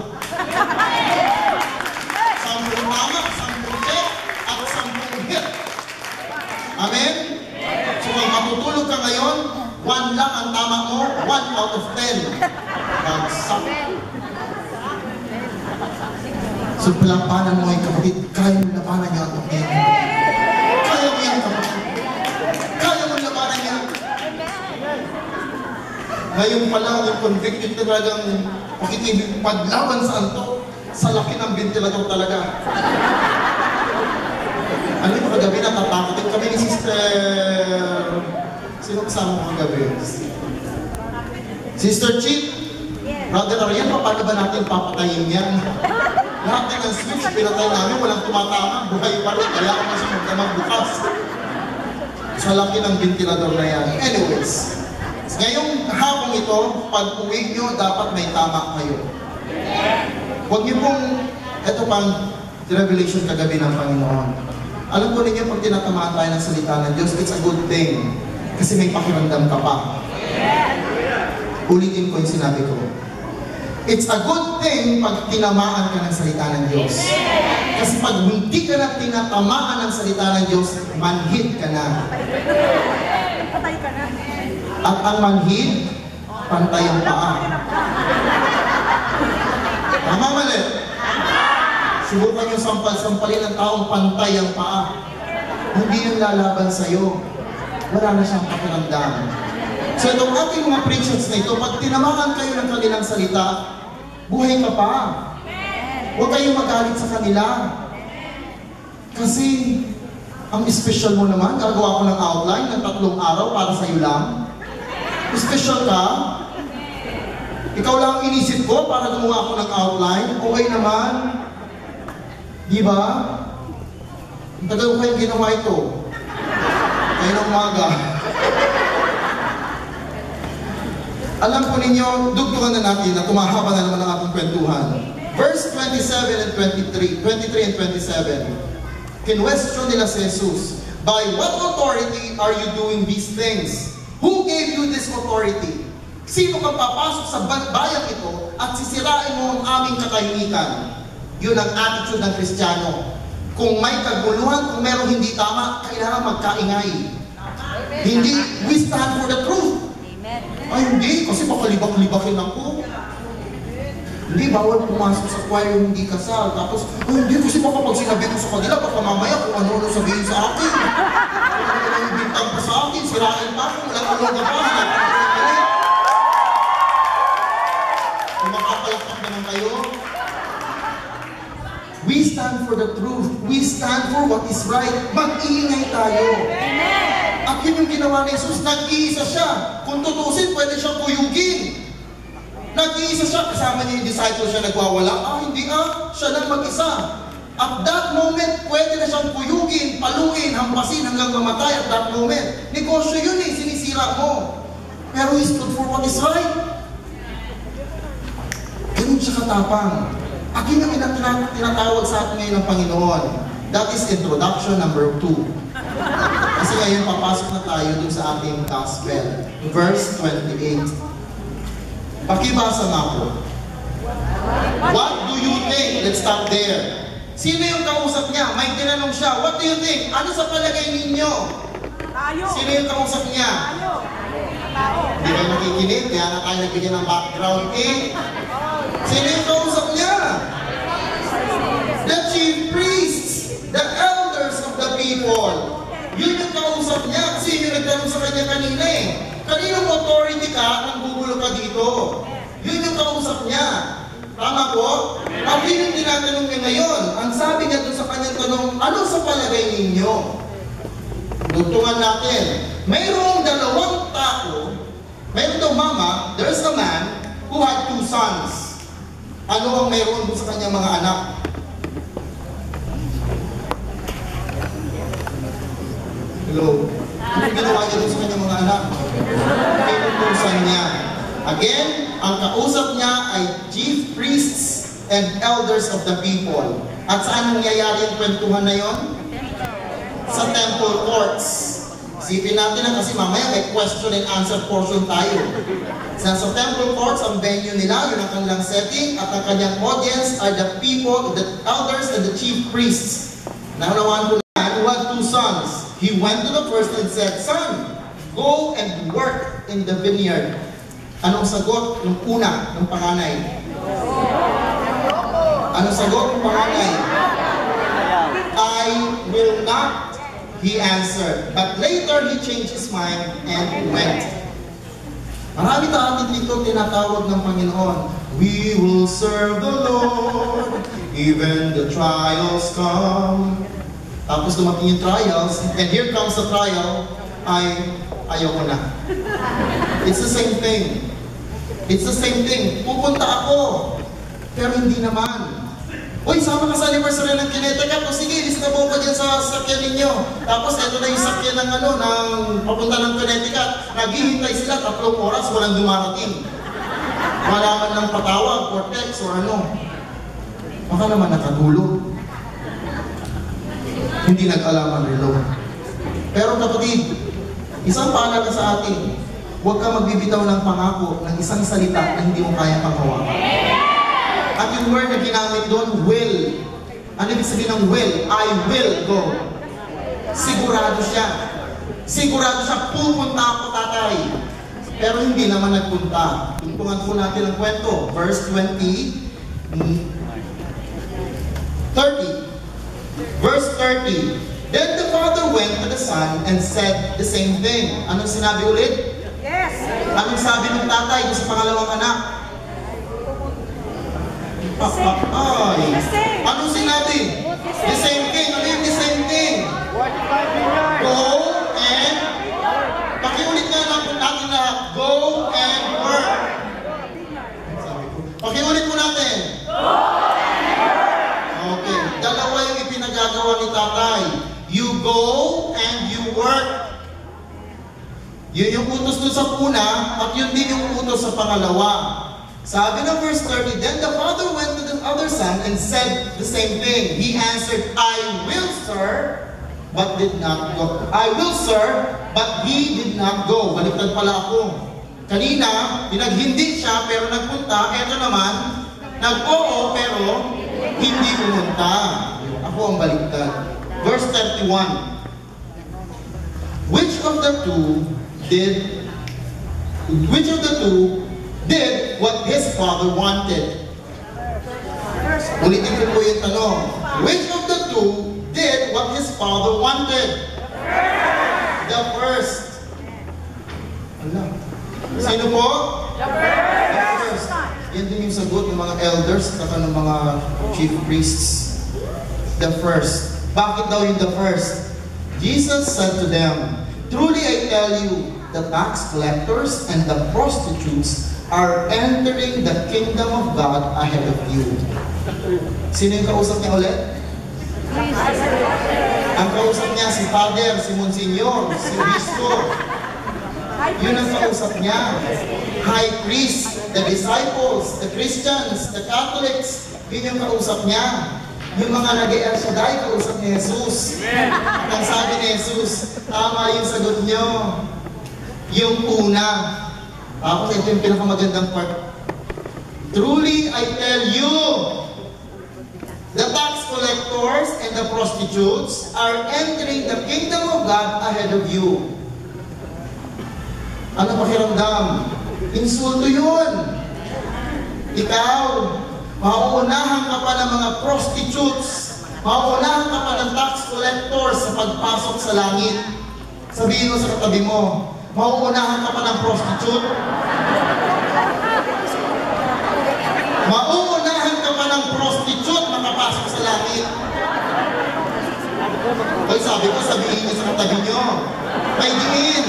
Sampung tama, sampung check, at sampung hit. Amen? So kung matutulog ka ngayon, one lang ang tama mo, one out of ten. Bagsak. So palampanan mo yung kapatid, kaya mo labanan niya ang kapatid. Kaya mo yan kapatid. Kaya mo labanan niya. Ngayon pa lang yung convicted talagang pakitibig paglaban sa anto, sa laki ng ventilador talaga. Ano yung kagabi natatakotin kami ni Sister... Sino kasama mo kagabi? Sister Chip? Brother Ariel, paano ba natin papatayin yan? Lahat ng switch, pinatay namin, walang tumatama, buhay pa rin, kaya ako masya magdamag bukas. Sa laki ng ventilador na yan. Anyways, ngayong hapong ito, pag uwi nyo, dapat may tama kayo. Huwag niyo pong, ito pang revelation kagabi ng Panginoon. Alam ko ninyo, pag tinatamaan tayo ng salita ng Diyos, it's a good thing. Kasi may pakiramdam ka pa. Ulitin ko yung sinabi ko. It's a good thing pag tinamaan ka ng salita ng Diyos. Kasi pag hindi ka na tinatamaan ng salita ng Diyos, manhid ka na. Patay ka na. At ang manhid, pantay ang paa. Tama mali? Subukan yung sampal-sampalin ng taong pantay ang paa. Hindi yung lalaban sa'yo. Wala na siyang pakiramdam. So itong ating mga preachers na ito, pag tinamaan kayo ng kanilang salita, buhay ka pa. Huwag kayong magalit sa kanila. Kasi, ang special mo naman, gagawa ko ng outline ng tatlong araw para sa'yo lang. Special ka. Ikaw lang ang inisip ko para gumawa ko ng outline. Okay naman. Di ba? Ang tagal ko kayong ginawa ito. Kaya ng umaga. Alam po ninyo, dugtungan na natin na tumahaba na naman ang ating kwentuhan. Verse twenty-seven and twenty-three, twenty-three and twenty-seven. Kinwestiyon nila si Jesus, by what authority are you doing these things? Who gave you this authority? Sino ka papasok sa bayang ito at sisirain mo ang aming katahimikan? Yun ang attitude ng Kristiyano. Kung may kaguluhan, kung merong hindi tama, kailangan magkaingay. Hindi, we stand for the truth. Ay hindi, kasi baka libak-libakin ako. Hindi, bawal pumasok sa choir yung hindi kasal. Tapos, ay hindi, kasi baka pag sinabi ko sa kanila, baka mamaya kung ano-ano sabihin sa akin. Kung ano yung bintang pa sa akin, sirain pa ako, walang uloga pa, hanap ko sa kanila. Kung makapalakpak naman kayo, we stand for the truth. We stand for what is right. Mag-iingay tayo. At yun yung ginawa ni Jesus, nag-iisa siya. Kung tutusin, pwede siyang kuyugin. Nag-iisa siya, kasama niya yung disciples siya nagwawala. Ah, hindi ah, siya lang mag-isa. At that moment, pwede na siyang kuyugin, paluin, hampasin hanggang mamatay at that moment. Negosyo yun eh, sinisira mo. Pero he stood for what is right. Ganun siya katapang. At yun yung tinatawag sa atin ngayon ng Panginoon. That is introduction number two. Kasi ngayon papasok na tayo dun sa ating gospel. Verse twenty-eight. Pakibasa nga po. What do you think? Let's stop there. Sino yung kausap niya? May tinanong siya, what do you think? Ano sa palagay ninyo? Tayo. Sino yung kausap niya? Tayo. Tao. Hindi kayo nakikinig, kaya na tayo nagbigyan ng background eh. Sino yung kausap niya? The chief priests, the elders of the people. Yun yung kausap niya, kasi yun yung nagtanong sa kanya kanina eh. Kaninong authority ka nang gugulo ka dito? Yun yung kausap niya. Tama po? At yun yung tinatanong niya ngayon. Ang sabi niya doon sa kanyang tanong, ano sa palagay ninyo? Dugtungan natin. Mayroong dalawang tao, mayroong daw mama, there's a man who had two sons. Ano ang mayroon doon sa kanyang mga anak? Hello? Ano ginawa niya doon sa kanyang mga anak? Pinutusan niya. Again, ang kausap niya ay chief priests and elders of the people. At saan nangyayari yung kwentuhan na yon? Sa temple courts. Isipin natin na kasi mamaya may question and answer portion tayo. Sa, sa temple courts, ang venue nila, yun ang kanilang setting, at ang kanyang audience are the people, the elders and the chief priests. Naunawaan ko na, who had two sons. He went to the first and said, Son, go and work in the vineyard. Anong sagot ng una, ng panganay? Anong sagot ng panganay? I will not, he answered. But later, he changed his mind and went. Marami natin dito tinatawag ng Panginoon. We will serve the Lord, even the trials come. Tapos dumating yung trials, and here comes the trial, ay ayoko na. It's the same thing. It's the same thing. Pupunta ako, pero hindi naman. Uy, sama ka sa anniversary ng Kineteka. O sige, lista mo ko dyan sa sakyan ninyo. Tapos ito na yung sakyan ng ano, ng papunta ng Kineteka. Naghihintay sila, tatlong oras, walang dumarating. Wala man lang patawag or text or ano. Baka naman nakatulog. Hindi nag-alam ang relo. Pero kapatid, isang paalala sa atin, huwag ka magbibitaw ng pangako ng isang salita na hindi mo kaya panghawakan. At yung word na ginamit doon, will. Ano ibig sabihin ng will? I will go. Sigurado siya. Sigurado siya, pupunta ako, tatay. Pero hindi naman nagpunta. Tungtungan po natin ang kwento. Verse twenty, thirty. Verse thirty. Then the father went to the son and said the same thing. Anong sinabi ulit? Yes. Anong sabi ng tatay sa pangalawang anak? Ah, ay. Anong sinabi? The same thing. Ano yung the same thing? Go and pakiulit nga lang natin na go and work. Pakiulit mo natin. Okay. Dalawa yung ipinagagawa ni tatay. You go and you work. Yun yung utos doon sa una at yun din yung utos sa pangalawa. Sabi ng verse thirty, then the father went to the other son and said the same thing. He answered, I will, sir, but did not go. I will, sir, but he did not go. Baliktad pala ako. Kanina, pinaghindi siya pero nagpunta. Eto naman, nag-oo pero hindi pumunta. Ako ang baliktad. Verse thirty-one. Which of the two did, which of the two did what his father wanted? Ulitin ko po yung tanong. Which of the two did what his father wanted? The first. Ano? Sino po? The first. Yan din yung sagot ng mga elders at ng mga chief priests. The first. Bakit daw yung the first? Jesus said to them, truly I tell you, the tax collectors and the prostitutes are entering the kingdom of God ahead of you. Sino yung kausap niya ulit? Ang kausap niya si Father, si Monsignor, si Bispo. Yun ang kausap niya. High priest, the disciples, the Christians, the Catholics. Yun yung kausap niya. Yung mga nag-El Shaddai, kausap ni Jesus. At ang sabi ni Jesus, tama yung sagot niyo. Yung una. Tapos ito yung pinakamagandang part. Truly, I tell you, the tax collectors and the prostitutes are entering the kingdom of God ahead of you. Ano pakiramdam? Insulto yun. Ikaw, mauunahan ka pa ng mga prostitutes, mauunahan ka pa ng tax collectors sa pagpasok sa langit. Sabihin mo sa katabi mo, mauunahan ka pa ng prostitute? Mauunahan ka pa ng prostitute makapasok sa langit? Ay, sabi ko, sabihin niyo sa katabi niyo, may diin.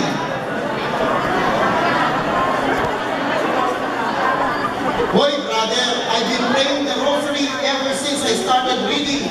Boy, brother, I've been praying the rosary ever since I started reading.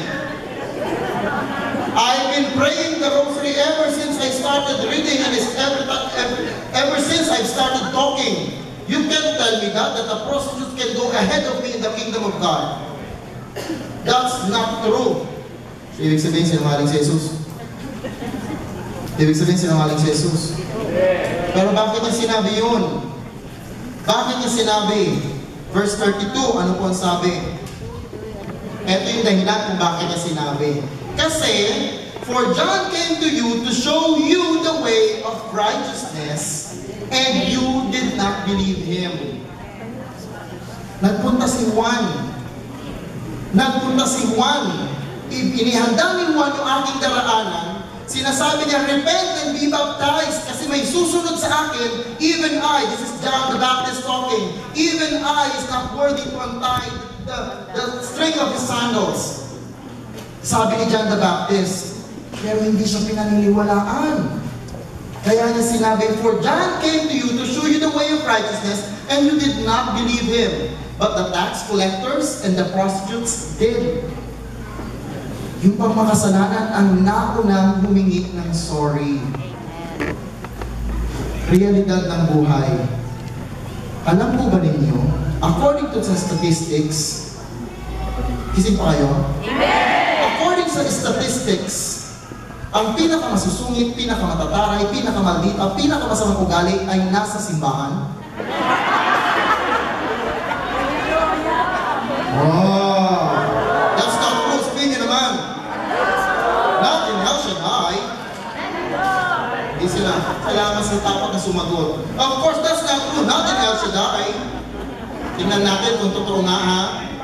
I've been praying the rosary ever since I started reading, and it's ever, ever, ever since I've started talking. You can't tell me that, that the prostitute can go ahead of me in the kingdom of God. That's not true. Ibig sabihin, sinungaling si Jesus. Ibig sabihin, sinungaling si Jesus. Pero bakit niya sinabi yun? Bakit niya sinabi? Verse thirty-two, ano po ang sabi? Ito yung dahilan kung bakit niya sinabi. Kasi, for John came to you to show you the way of righteousness, and you did not believe him. Nagpunta si Juan. Nagpunta si Juan. Inihanda ni Juan yung aking daraanan. Sinasabi niya, repent and be baptized kasi may susunod sa akin, even I, this is John the Baptist talking, even I is not worthy to untie the, the string of his sandals. Sabi ni John the Baptist, pero hindi siya pinaniniwalaan. Kaya niya sinabi, for John came to you to show you the way of righteousness, and you did not believe him. But the tax collectors and the prostitutes did. Yung pang makasalanan ang naunang humingi ng sorry. Realidad ng buhay. Alam po ba ninyo, according to the statistics, kising pa kayo? Amen! According sa statistics, Ang pinakamasusungit, pinakamatataray, pinakamaldita, pinakamasamang ugali ay nasa simbahan. Oh, that's not true. Sabihin niyo naman. Not in El Shaddai. Hindi sila. Kailangan sa tapat na sumagot. Of course, that's not true. Not in El Shaddai. Tingnan natin kung totoo nga ha.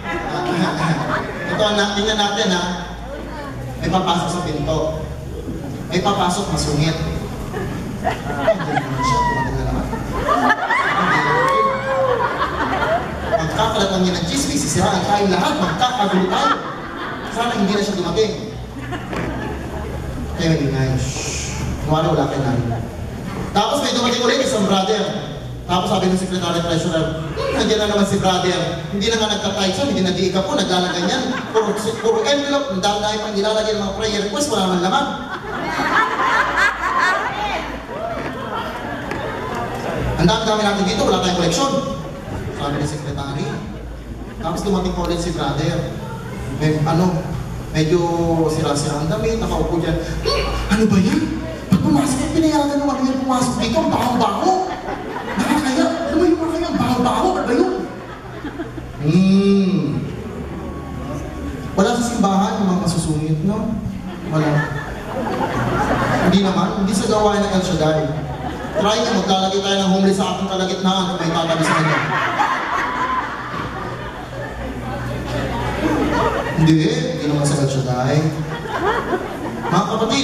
Totoo na, tingnan natin ha. May papasok sa pinto. May papasok masungit. Andiyan naman siya. Tumatag na naman. Magkakalat lang niya ng chismis. Sisiraan tayong lahat. Magkakagulo tayo. Sana hindi na siya dumating. Kaya may ingay. Shhh. Kumari wala kayo namin. Tapos may dumating ulit isang brother. Tapos sabi ng secretary treasurer, hmm, nandiyan na naman si brother. Hindi na nga nagka-type siya, hindi nag-iika po, naglalagay niyan. Puro, puro envelope, ang dahil pang nilalagay ng mga prayer request, wala naman laman. Ang dami-dami natin dito, wala tayong koleksyon. Sabi ng secretary. Tapos dumating po ulit si brother. May, ano, medyo sira-sira ang damit, nakaupo dyan. Hmm, ano ba yan? Pag pumasok, pinayagan ng ano yan pumasok dito, ang baho-baho. Nakakaya, ano ba yung makaya? Baho-baho, ano ba yun? Hmm. Wala sa simbahan yung mga masusungit, no? Wala. Hindi naman, hindi sa gawain ng El Shaddai. Try niya, maglalagay tayo ng homeless sa ating kalagitnaan kung may tatabi sa kanya. Hindi, hindi naman sa El Shaddai. Mga kapatid,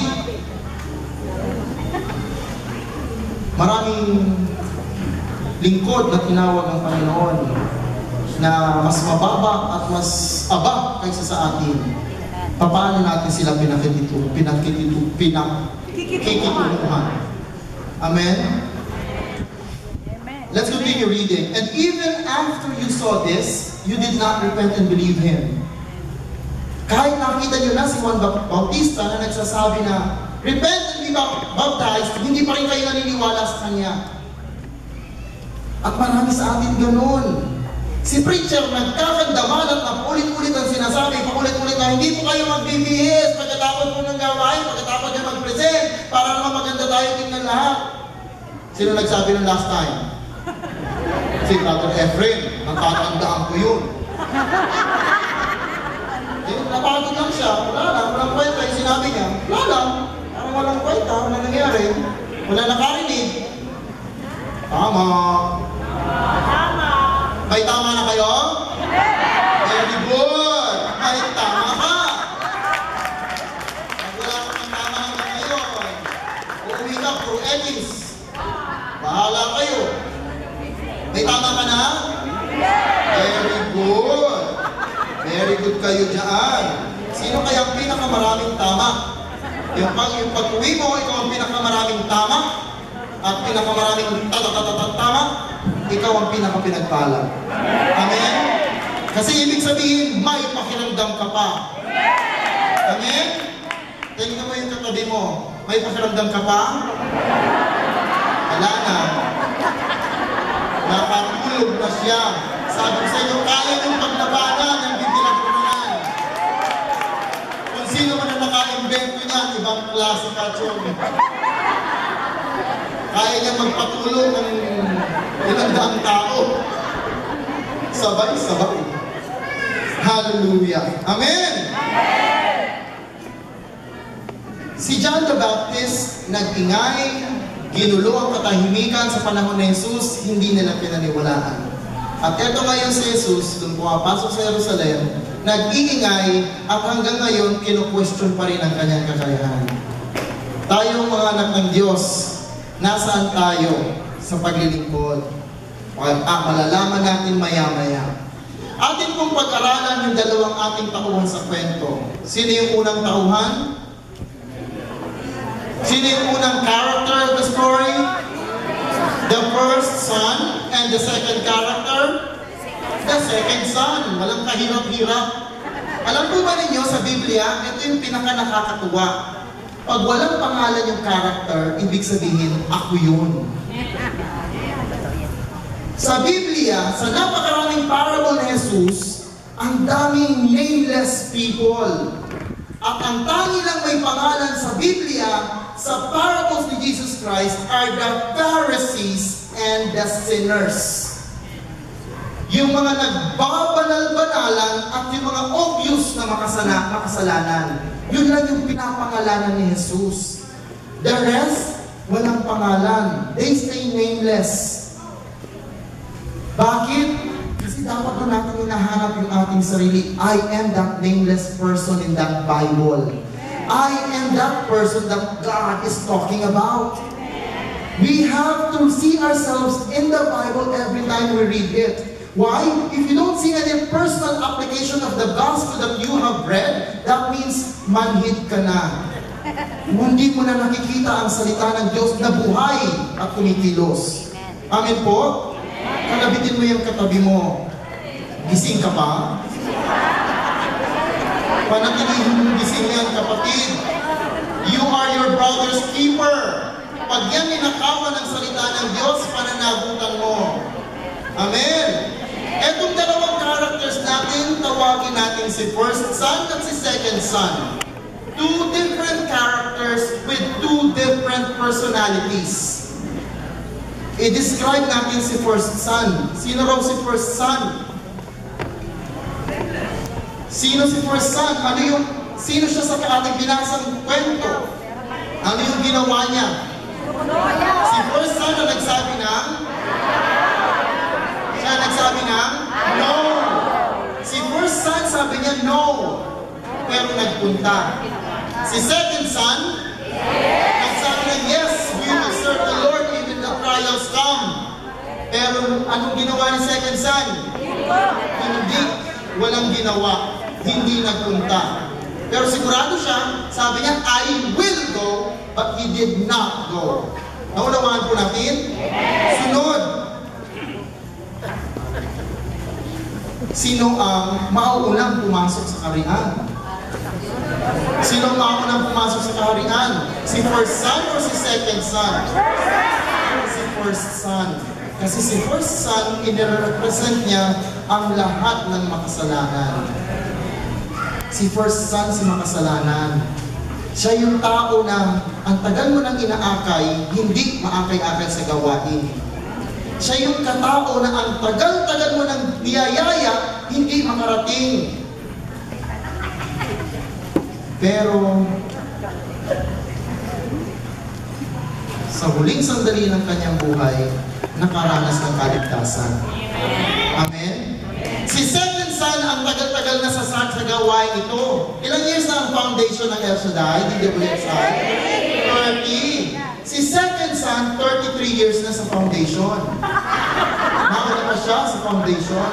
maraming lingkod na tinawag ng Panginoon na mas mababa at mas aba kaysa sa atin. Paano natin sila pinakititu, pinakititu, pinakikituhan? Amen? Let's continue reading. And even after you saw this, you did not repent and believe Him. Kahit nakita nyo na si Juan Bautista na nagsasabi na, repent and be baptized, hindi pa rin kayo naniniwala sa Kanya. At marami sa atin ganun. Si preacher nagkakandamalan at ulit-ulit ang sinasabi, paulit-ulit na hindi po kayo magbibihis pagkatapos po ng gawain, pagkatapos niya mag-present, para naman maganda tayo tingnan lahat. Sino nagsabi ng last time? Si Brother Efren, natatandaan ko yun. Eh, napagod lang siya, wala lang, walang kwenta yung sinabi niya, wala lang, parang walang kwenta, wala nangyari, wala nakarinig. Tama. Tama. May tama na kayo? Very good! May tama ka! Pag wala ka ng tama hanggang ngayon, uuwi ka, puro edis. Bahala kayo. May tama ka na? Very good! Very good kayo dyan. Sino kaya ang pinakamaraming tama? Yung pag yung pag-uwi mo, ikaw ang pinakamaraming tama at pinakamaraming tata-tata-tama, ikaw ang pinaka-pinagpala. Amen? Kasi ibig sabihin, may pakiramdam ka pa. Amen? Tingnan mo yung katabi mo, may pakiramdam ka pa? Wala na. Nakatulog na siya. Sabi ko sa inyo, kaya yung paglabanan ng bibilagrunan. Kung sino man ang naka-invento niyan, ibang klase ka, chong. Kaya niya magpatulong ng ilang daang tao. Sabay-sabay. Hallelujah. Amen! Si John the Baptist nag-ingay, ginulo ang katahimikan sa panahon ni Jesus, hindi nila pinaniwalaan. At eto ngayon si Jesus, nung pumapasok sa Jerusalem, nag-iingay at hanggang ngayon, kinu-question pa rin ang kanyang kakayahan. Tayong mga anak ng Diyos, nasaan tayo sa paglilingkod? Ah, malalaman natin maya-maya. Atin pong pag-aralan yung dalawang ating tauhan sa kwento. Sino yung unang tauhan? Sino yung unang character of the story? The first son. And the second character? The second son. Walang kahirap-hirap. Alam po ba ninyo sa Biblia, ito yung pinaka-nakakatuwa. Pag walang pangalan yung character, ibig sabihin, ako yun. Sa Biblia, sa napakaraming parable ni Jesus, ang daming nameless people. At ang tangi lang may pangalan sa Biblia, sa parables ni Jesus Christ, are the Pharisees and the sinners. Yung mga nagbabanal-banalan at yung mga obvious na makasana, makasalanan. Yun lang yung pinapangalanan ni Jesus. The rest, walang pangalan. They stay nameless. Bakit? Kasi dapat na natin hinahanap yung ating sarili. I am that nameless person in that Bible. I am that person that God is talking about. We have to see ourselves in the Bible every time we read it. Why? If you don't see any personal application of the gospel that you have read, that means manhid ka na. Hindi mo na nakikita ang salita ng Diyos na buhay at kumikilos. Amen po? Kalabitin mo yung katabi mo. Gising ka pa? Panatilihin mo gising yan, kapatid. You are your brother's keeper. Pag yan ninakawan ng salita ng Diyos, pananagutan mo. Amen. Etong dalawang characters natin, tawagin natin si first son at si second son. Two different characters with two different personalities. I-describe natin si first son. Sino raw si first son? Sino si first son? Ano yung, sino siya sa ating binasang kwento? Ano yung ginawa niya? Si first son na nagsabi ng siya nagsabi ng no. Si first son sabi niya no, pero nagpunta. Si second son nagsabi ng yes, we will serve the Lord even the trials come. Pero anong ginawa ni second son? Hindi, walang ginawa, hindi nagpunta. Pero sigurado siya, sabi niya, I will go, but he did not go. Naunawaan po natin? Sunod. Sino ang mauunang pumasok sa kaharian? Sino ang mauunang pumasok sa kaharian? Si first son or si second son? Si first son. Kasi si first son, inirepresent niya ang lahat ng makasalanan. Si first son, si makasalanan. Siya yung tao na ang tagal mo nang inaakay, hindi maakay-akay sa gawain. Siya yung katao na ang tagal-tagal mo nang niyayaya, hindi makarating. Pero, sa huling sandali ng kanyang buhay, nakaranas ng kaligtasan. Amen? Si second son, ang tagal-tagal na sasad sa gawain ito. Ilang years na ang foundation ng El Shaddai, D W S I? thirty. Si second son, thirty-three years na sa foundation. Nauna pa siya sa foundation.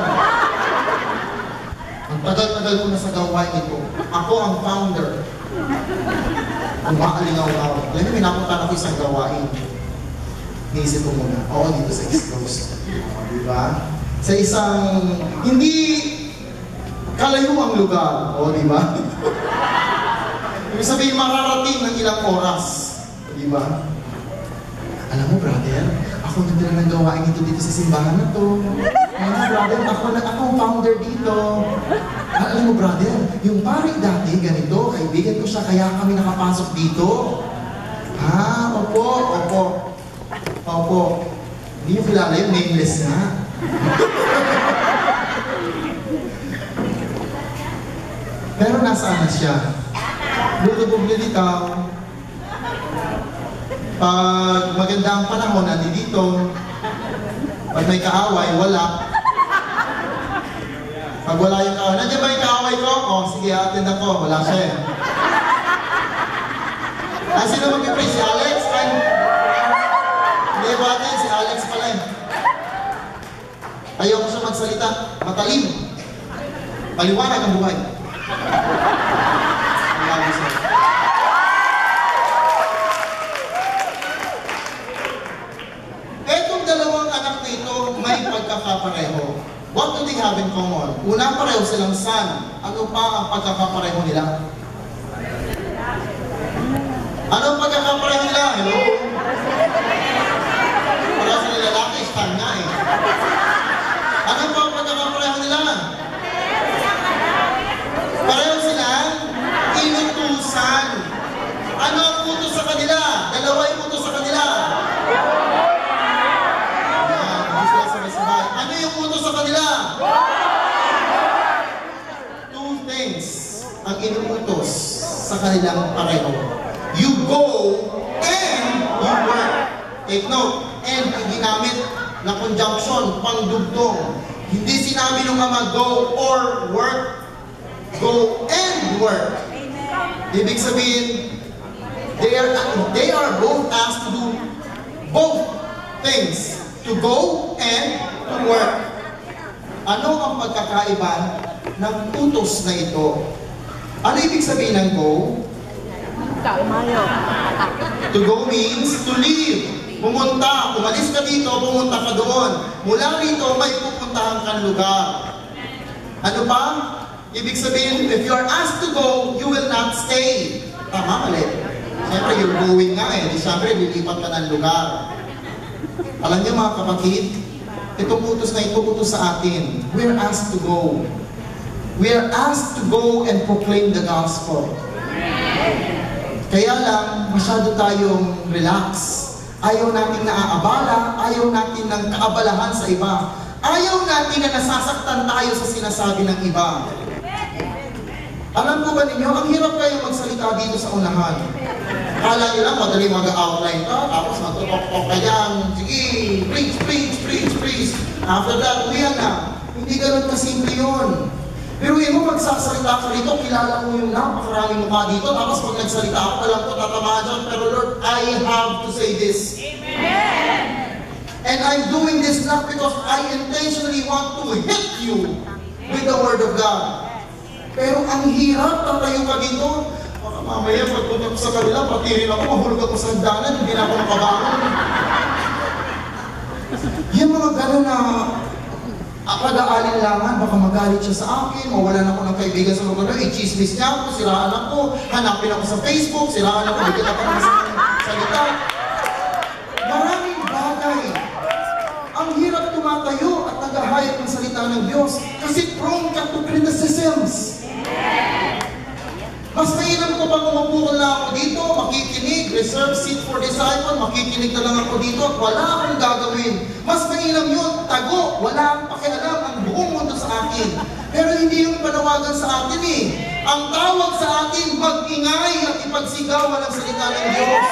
Ang tagal-tagal ko na sa gawain ito. Ako ang founder. Umaalingaw-aw. Yan yung minapunta na ko isang gawain. Naisip ko muna, oo, dito sa East Coast. Diba? Sa isang, hindi kalayo ang lugar. O, diba? Ibig sabihin, mararating ng ilang oras. Diba? Alam mo, brother, ako nagdala ng gawain ito dito sa simbahan na to. Alam mo, brother, ako, ako ang founder dito. Alam mo, brother, yung pari dati, ganito, kaibigan ko siya, kaya kami nakapasok dito. Ah, opo, opo. Opo. Hindi nyo kilala yun, nameless nga. Pero nasaan na siya? Lulubog na dito. Pag maganda ang panahon, nandito dito. Pag may kaaway, wala. Pag wala yung kaaway, nandiyan ba yung kaaway ko? O, sige, attend ako. Wala siya eh. Ah, sino mag-pray? Si Alex? Ay, hindi ba natin? Si Alex pala eh. Ayaw ko siya magsalita. Matalim. Paliwanag ang buhay. Salamat siya. Etong dalawang anak nito may pagkakapareho. What do they have in common? Una, pareho silang son. Ano pa ang pagkakapareho nila? Ano ang pagkakapareho nila? Hello? Pareho sila lalaki, son nga eh. Ano pa ang pagkakapareho nila? Pareho silang inutusan ang inuutos sa kanilang pareho. You go and you work. Take note, and ang ginamit na conjunction, pangdugtong. Hindi sinabi nung ama, go or work. Go and work. Ibig sabihin, they are, they are both asked to do both things. To go and to work. Ano ang pagkakaiba ng utos na ito? Ano ibig sabihin ng go? To go means to leave. Pumunta. Umalis ka dito, pumunta ka doon. Mula rito, may pupuntahan kang lugar. Ano pa? Ibig sabihin, if you are asked to go, you will not stay. Tama, mali. Siyempre, you're going nga eh. Di siyempre, lilipat ka ng lugar. Alam niyo mga kapatid, itong utos na ito utos sa atin. We are asked to go. We are asked to go and proclaim the gospel. Kaya lang, masyado tayong relax. Ayaw natin naaabala, ayaw natin ng kaabalahan sa iba. Ayaw natin na nasasaktan tayo sa sinasabi ng iba. Alam ko ba ninyo, ang hirap kayo magsalita dito sa unahan. Kala nyo lang, madali mag-outline ka, tapos magtutok-tok ka yan. Sige, preach, preach, preach, preach. After that, uwihan na. Hindi ganun kasimple yun. Pero yun mo, magsasalita ka rito, kilala mo yung napakaraming mukha dito, tapos pag nagsalita ako, alam ko, tatamaan dyan, pero Lord, I have to say this. Amen! And I'm doing this not because I intentionally want to hit you with the Word of God. Pero ang hirap, tatayo ka dito, baka mamaya, pagpunta ko sa kanila, patirin ako, mahulog ako sa hagdanan, hindi na ako nakabangon. Yung mga gano'n na pag-aalinlangan, baka magalit siya sa akin, mawalan ako ng kaibigan sa lugar na, i-chismis niya ako, siraan ako, hanapin ako sa Facebook, siraan ako, hindi kita pa naman sa salita. Maraming bagay. Ang hirap tumatayo at naghahayag ng salita ng Diyos kasi prone ka to criticisms. Mas mainam ko pang umupo na ako dito, makikinig, reserve seat for disciple, makikinig na lang ako dito at wala akong gagawin. Mas mainam yun, tago, wala akong pakialam ang buong mundo sa akin. Pero hindi yung panawagan sa atin eh. Ang tawag sa atin, mag-ingay at ipagsigawan ang salita ng Diyos.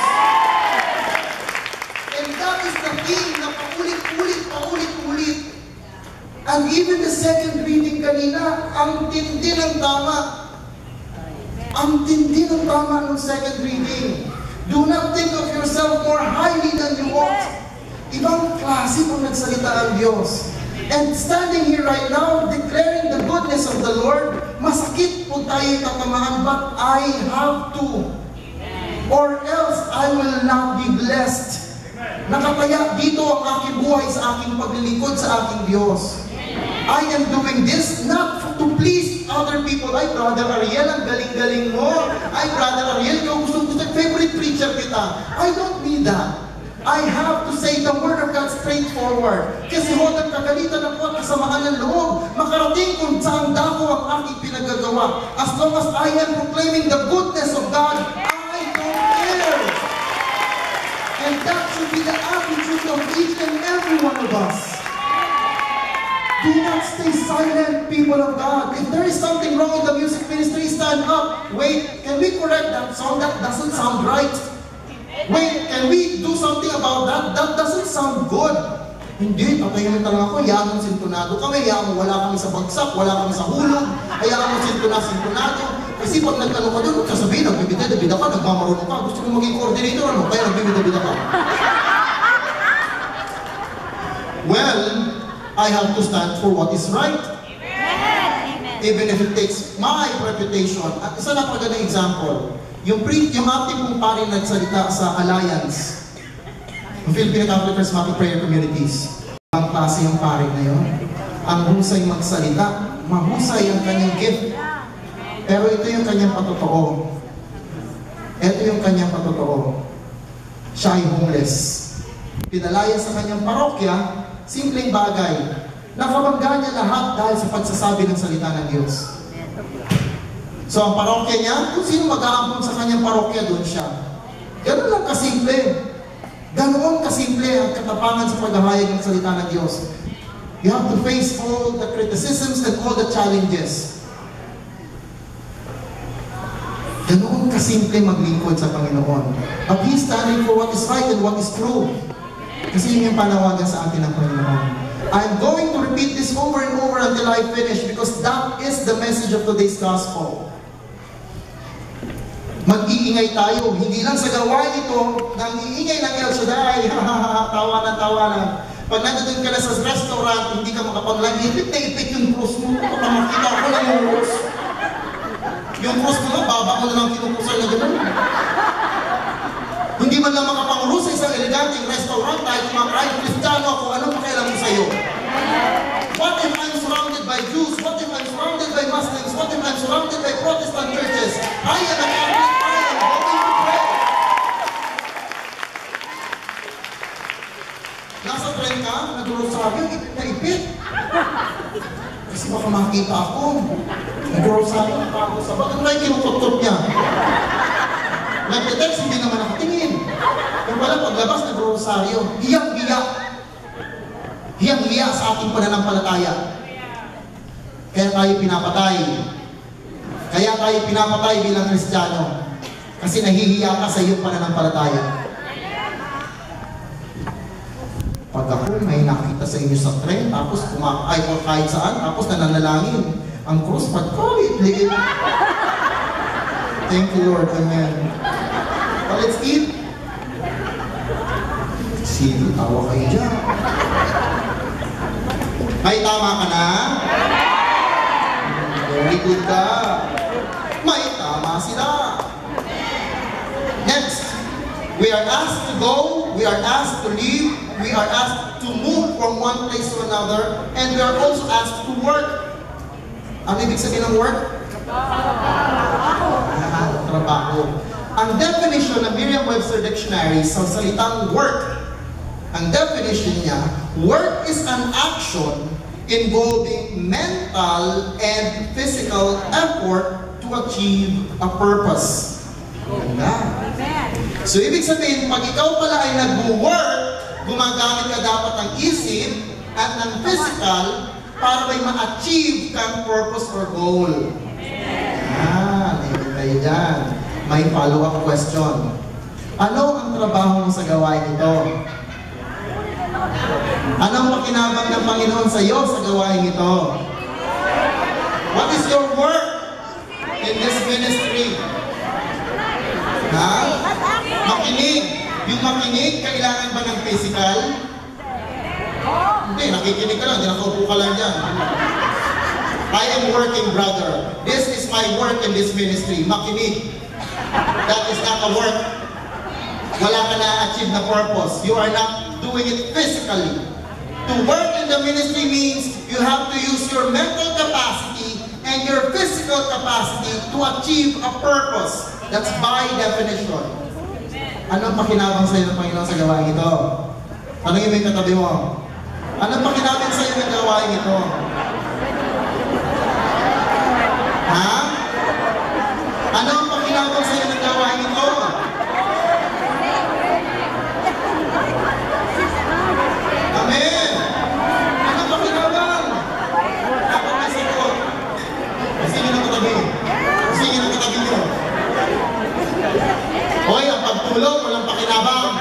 And that is the thing na paulit-ulit, paulit-ulit. And even the second reading kanina, ang tindi ng tama. Ang tindi ng tama ng second reading. Do not think of yourself more highly than you ought. Ibang klase pang nagsalita ang Diyos. And standing here right now, declaring the goodness of the Lord, masakit po tayo tatamaan, but I have to. Or else I will not be blessed. Nakataya dito ang aking buhay sa aking paglilingkod sa aking Diyos. I am doing this not to please other people. Ay, Brother Ariel, ang galing-galing mo. Ay, Brother Ariel, ikaw gusto-gusto, favorite preacher kita. I don't need that. I have to say the Word of God straightforward. Kasi hodang kagalitan ako at kasamaan ng loob. Makarating kung saan dako ang aking pinagagawa. As long as I am proclaiming the goodness of God, I don't care. And that should be the attitude of each and every one of us. Do not stay silent, people of God. If there is something wrong in the music ministry, stand up. Wait, can we correct that song? That doesn't sound right. Wait, can we do something about that? That doesn't sound good. Hindi, patayin talaga ako. Hayaan mo sintonado kami. Hayaan mo wala kami sa bagsak, wala kami sa hulog. Hayaan mo sintonado-sintonado. Kasi pag nagtanong ka doon, huwag sasabihin, nagbibida-bida ka, nagmamarunong ka. Gusto mo maging coordinator, ano? Kaya nagbibida-bida ka. Well, I have to stand for what is right. Amen. Even if it takes my reputation. At isa na pagandang example, yung, pre, yung ating pong pari nagsalita sa Alliance, yung Philippine Catholic Charismatic Prayer Communities. Ang klase yung pari na yun. Ang husay magsalita, mahusay ang kanyang gift. Pero ito yung kanyang patotoo. Ito yung kanyang patotoo. Siya ay homeless. Pinalaya sa kanyang parokya, simpleng bagay. Nakabangga niya lahat dahil sa pagsasabi ng salita ng Diyos. So ang parokya niya, kung sino mag-aampon sa kanyang parokya, doon siya. Ganun lang kasimple. Ganoon kasimple ang katapangan sa paghahayag ng salita ng Diyos. You have to face all the criticisms and all the challenges. Ganoon kasimple maglingkod sa Panginoon. But He's standing for what is right and what is true. Kasi yun yung panawagan sa atin ng Panginoon. I'm going to repeat this over and over until I finish because that is the message of today's gospel. Mag-iingay tayo, hindi lang sa gawain ito, nang iingay ng El Shaddai, tawa na tawa na. Pag nandun ka na sa restaurant, hindi ka makapaglang, ipit na ipit yung cross mo, kapag makita ko lang yung cross. Yung cross mo, baba ko na lang kinukusal na gano'n. Hindi man lang makapang-rus sa isang eleganteng restaurant, dahil kumakain, Kristiyano ako, anong pakialam mo sa'yo? What if I'm surrounded by Jews? What if I'm surrounded by Muslims? What if I'm surrounded by Protestant churches? I am an Catholic, I am going to pray. Nasa tren ka, nag-rosaryo, ipit na ipit. Kasi baka makita ako. Nag-rosaryo na pa ako sa baga. Ano na kinukutot niya? Nag-text, hindi naman nakatingin. Yung pala, paglabas, nag-rosaryo. Hiyang-hiya. Hiyang-hiya sa ating pananampalataya. Kaya tayo pinapatay. Kaya tayo pinapatay bilang Kristiyano. Kasi nahihiya ka sa iyong pananampalataya. Pag ako may nakita sa inyo sa tren, tapos kumakain o kahit saan, tapos nananalangin. Ang cross, pagkalit, liit. Thank you, Lord. Amen. Well, let's eat. Sige, tawa kayo dyan. May tama ka na? Very good ka. May tama sila. Next, we are asked to go, we are asked to leave, we are asked to move from one place to another, and we are also asked to work. Ano ibig sabihin ng work? Ah, trabaho. Ang definition ng Merriam-Webster Dictionary sa salitang work, ang definition niya, work is an action involving mental and physical effort to achieve a purpose. Ganda. So, ibig sabihin, pag ikaw pala ay nag-work, gumagamit ka dapat ng isip at ng physical para may ma-achieve kang purpose or goal. Ah, naiwan kayo dyan. May follow-up question. Ano ang trabaho mo sa gawain ito? Anong pakinabang ng Panginoon sa iyo sa gawain ito? What is your work in this ministry? Ha? Makinig. Yung makinig, kailangan ba ng physical? Hindi, nakikinig ka lang, hindi nakaupo ka lang dyan. I am working, brother. This is my work in this ministry. Makinig. That is not a work. Wala ka na-achieve na purpose. You are not doing it physically. To work in the ministry means you have to use your mental capacity and your physical capacity to achieve a purpose. That's by definition. Anong pakinabang sa'yo ng Panginoon sa gawain ito? Tanungin mo yung katabi mo. Anong pakinabang sa'yo ng gawain ito? Ha? Ano ang pakinabang sa'yo ng gawain ito? Amen! Ano ang pakinabang? Dapat may sagot. Sige na katabi. Sige na katabi nyo. Hoy, ang pagtulog, walang pakinabang.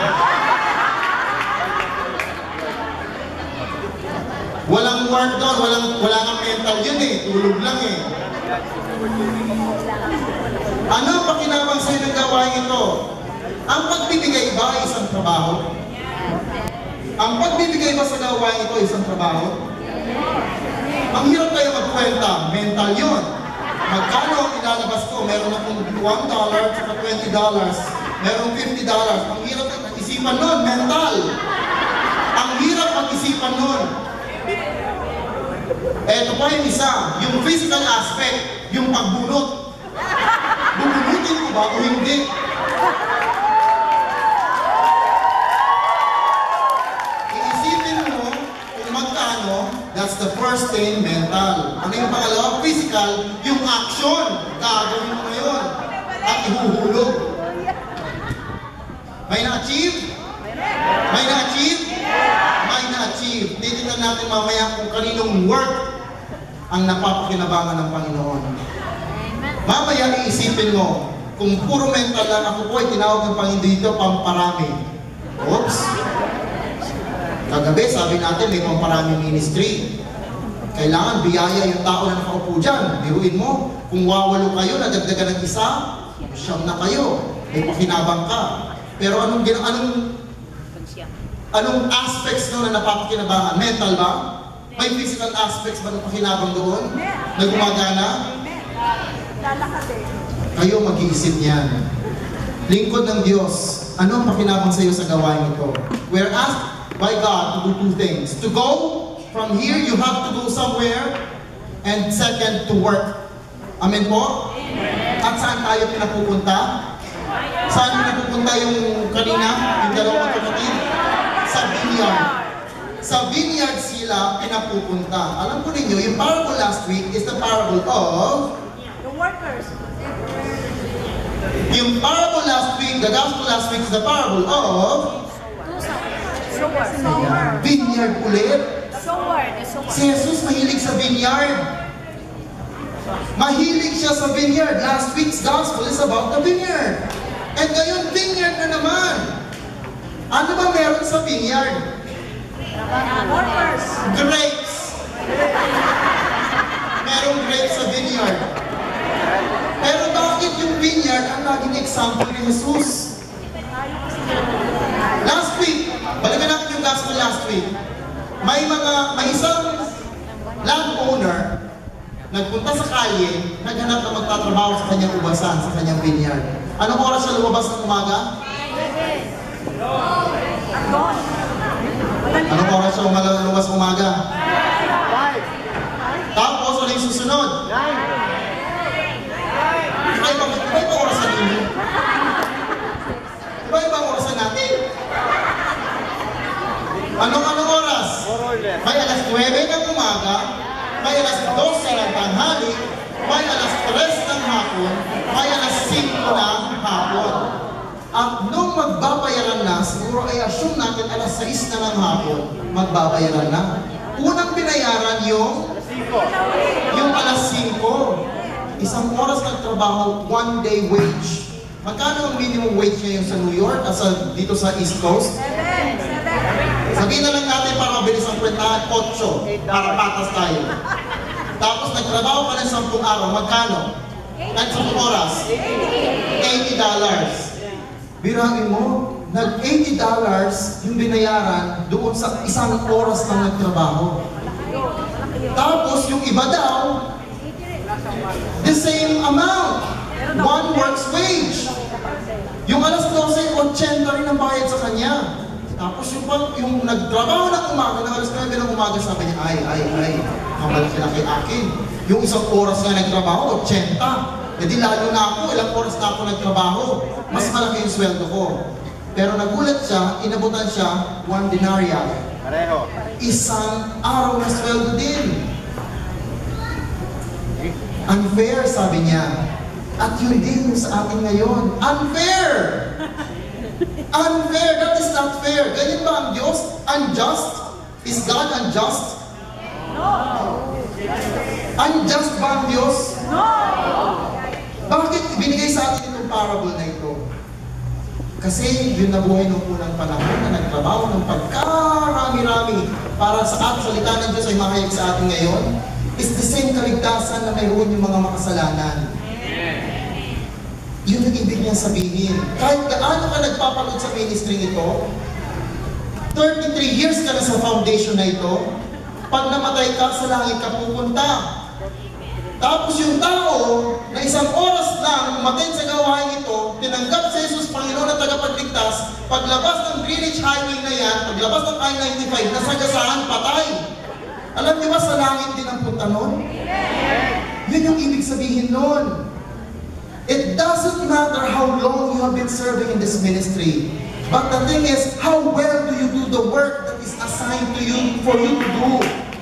Walang work doon, walang, wala kang mental yun eh. Tulog lang eh. Ano ang pakinabang sa'yo ng gawain ito? Ang pagbibigay ba ay isang trabaho? Ang pagbibigay ba sa gawain ito ay isang trabaho? Ang hirap kayo magkwenta, mental yun. Magkano ang ilalabas ko? Meron akong one dollar at twenty dollars. Meron fifty dollars. Ang hirap mag-isipan nun, mental. Ang hirap mag-isipan nun. Eto pa yung isa, yung physical aspect, yung pagbunot. Bubunutin ko ba o hindi? Iisipin mo kung magkano, that's the first thing, mental. Ano yung pangalawa? Physical, yung action. Gagawin mo ngayon. At ihuhulog. May na-achieve? May na-achieve? May na-achieve. Titignan natin mamaya kung kaninong work ang napapakinabangan ng Panginoon. Mamaya iisipin mo, Kung puro mental lang, ako po ay tinawag ng Panginoon dito, pamparami. Oops! Kagabi, sabi natin, may pamparami ministry. Kailangan biyaya yung tao na nakaupo dyan. Biruin mo, kung wawalo kayo, nadagdagan ng isa, siyam na kayo. May pakinabang ka. Pero anong, anong, anong aspects no na napapakinabangan? Mental ba? May physical aspects ba ng pakinabang doon? Na gumagana? Kayo mag-iisip niyan. Lingkod ng Diyos, ano ang pakinabang sa iyo sa gawain ito? We're asked by God to do two things. To go from here, you have to go somewhere. And second, to work. Amen po? Amen. At saan tayo pinapupunta? Saan pinapupunta yung kanina? Yung dalawang kapatid? Sa vineyard. Sa vineyard sila pinapupunta. Alam ko ninyo, yung parable last week is the parable of the workers. Yung parable last week, the gospel last week is the parable of Sower. Vineyard ulit. Sower. Si Jesus mahilig sa vineyard. Mahilig siya sa vineyard. Last week's gospel is about the vineyard. And ngayon, vineyard na naman. Ano ba meron sa vineyard? Workers. Grapes. Merong grapes sa vineyard. Pero bakit yung vineyard ang naging example ni Jesus? Last week, balikan natin yung gospel last week. May mga, may isang landowner nagpunta sa kalye, naghanap na magtatrabaho sa kanyang ubasan, sa kanyang vineyard. Anong oras siya lumabas ng umaga? Anong oras siya lumabas ng umaga? Tapos, ano yung susunod? Iba ibang iba orasan ninyo. Iba ibang orasan natin. Anong anong oras? May alas nuwebe ng umaga, may alas dose ng tanghali, may alas tres ng hapon, may alas singko ng hapon. At nung magbabayaran na, siguro ay assume natin alas sais na ng hapon, magbabayaran na. Unang binayaran yung yung alas singko. Isang oras ng trabaho, one day wage. Magkano ang minimum wage ngayon sa New York at sa, dito sa East Coast? Sabihin na lang natin para mabilis ang kwentahan, otso, para patas tayo. Tapos nagtrabaho ka ng sampung araw, magkano? Kahit sampung oras? eighty dollars. Birahin mo, nag-eighty dollars yung binayaran doon sa isang oras ng nagtrabaho. Tapos yung iba daw, the same amount. One work's wage. Yung alas dose, eighty rin ang bayad sa kanya. Tapos yung, yung nagtrabaho ng umaga, ng alas nuwebe ng umaga, sabi niya, ay, ay, ay, mamalaki-laki akin. Yung isang oras nga nagtrabaho, eighty. E di lalo na ako, ilang oras na ako nagtrabaho. Mas malaki yung sweldo ko. Pero nagulat siya, inabutan siya, one denarius. Isang araw na sweldo din. Unfair, sabi niya. At yun din sa atin ngayon. Unfair! Unfair! That is not fair. Ganyan ba ang Diyos? Unjust? Is God unjust? No. Unjust ba ang Diyos? No. Bakit binigay sa atin itong parable na ito? Kasi yun nabuhay nung unang panahon na nagtrabaho ng pagkarami-rami para sa at salita ng Diyos ay mahayag sa atin ngayon. It's the same kaligtasan na mayroon yung mga makasalanan. Yun ang ibig niya sabihin. Kahit gaano ka nagpapanood sa ministry nito, thirty-three years ka na sa foundation na ito, pag namatay ka, sa langit ka pupunta. Tapos yung tao na isang oras lang umaten sa gawain ito, tinanggap si Jesus Panginoon na tagapagligtas, paglabas ng Greenwich Highway na yan, paglabas ng I ninety-five, nasagasaan, patay. Alam niyo ba sa langit din ang punta nun? Yun yung ibig sabihin nun. It doesn't matter how long you have been serving in this ministry. But the thing is, how well do you do the work that is assigned to you for you to do?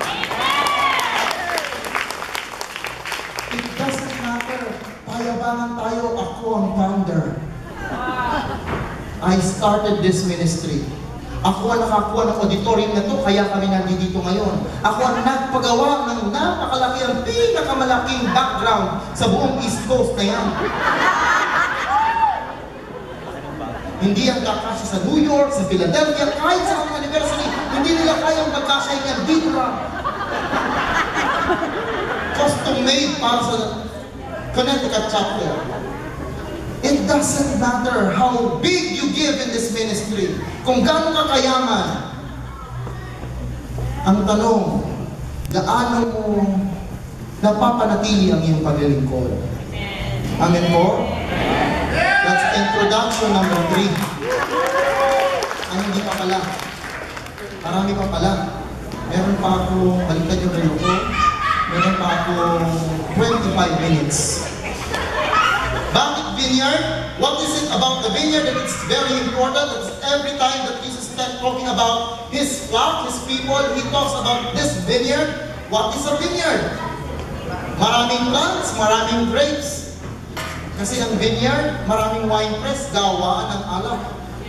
It doesn't matter. Payabangan tayo, ako ang founder. I started this ministry. Ako ang nakakuha ng auditorium na to, kaya kami nandito ngayon. Ako ang nagpagawa ng napakalaki ang pinakamalaking background sa buong East Coast na yan. Hindi ang kakasya sa New York, sa Philadelphia, kahit sa mga university, hindi nila kayang magkasya yan dito lang. Custom made para sa Connecticut chapter. It doesn't matter how big you give in this ministry. Kung gaano ka kayaman, ang tanong, gaano mo napapanatili ang iyong paglilingkod? Amen po? That's introduction number three. Ay, hindi pa pala. Marami pa pala. Meron pa ako, baliktad yung relo ko, meron pa ako twenty-five minutes. Bakit vineyard? What is it about the vineyard that it's very important? It's every time that Jesus is talking about His flock, His people, He talks about this vineyard. What is a vineyard? Maraming plants, maraming grapes. Kasi ang vineyard, maraming wine press, gawaan ng alak.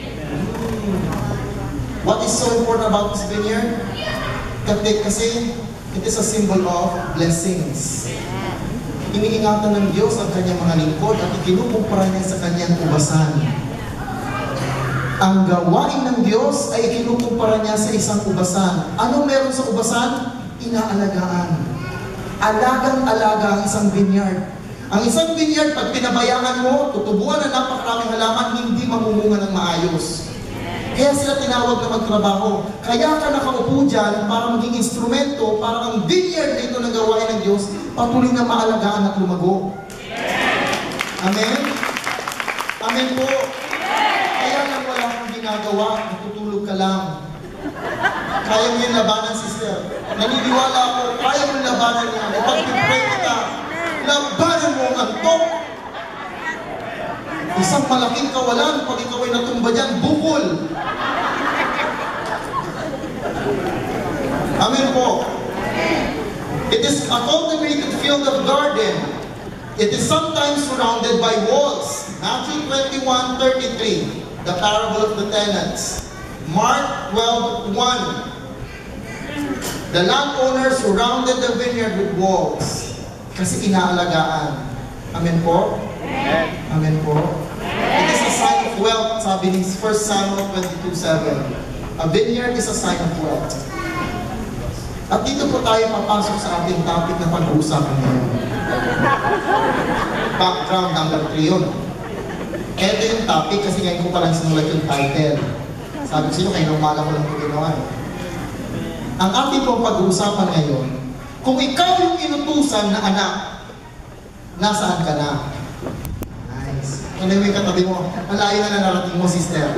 What is so important about this vineyard? Kasi it is a symbol of blessings. Iniingatan ng Diyos ang kanyang mga lingkod at ikinukumpara niya sa kanyang ubasan. Ang gawain ng Diyos ay ikinukumpara niya sa isang ubasan. Ano meron sa ubasan? Inaalagaan. Alagang-alaga ang isang vineyard. Ang isang vineyard, pag pinabayaan mo, tutubuan na napakaraming halaman, hindi mamumunga ng maayos. Kaya sila tinawag na magtrabaho. Kaya ka nakaupo dyan para maging instrumento, para ang vineyard na ito ng gawain ng Diyos, patuloy na maalagaan at lumago. Amen? Amen po. Kaya lang wala kang ginagawa, natutulog ka lang. Kaya mo yung labanan, sister. Naniniwala ako, kaya mo yung labanan niya. Kapag pipray kita, labanan mo ang antok. Isang malaking kawalan, pag ikaw ay natumba dyan, bukol. Amen po. It is a cultivated field of garden. It is sometimes surrounded by walls. Matthew twenty-one thirty-three, the parable of the tenants. Mark twelve one. The landowner surrounded the vineyard with walls. Kasi inaalagaan. Amen po? Amen po? It is a sign of wealth, sabi ni First Samuel twenty-two seven. A vineyard is a sign of wealth. At dito po tayo papasok sa ating topic na pag-uusapan ngayon. Background number three yun. Ito yung topic kasi ngayon ko palang sinulat yung title. Sabi ko sino, kayo umala ko lang ito ginawa. Ang ating pong pag-uusapan ngayon, kung ikaw yung inutusan na anak, nasaan ka na? Nice. Kung yung katabi mo, malayo na na narating mo, sister.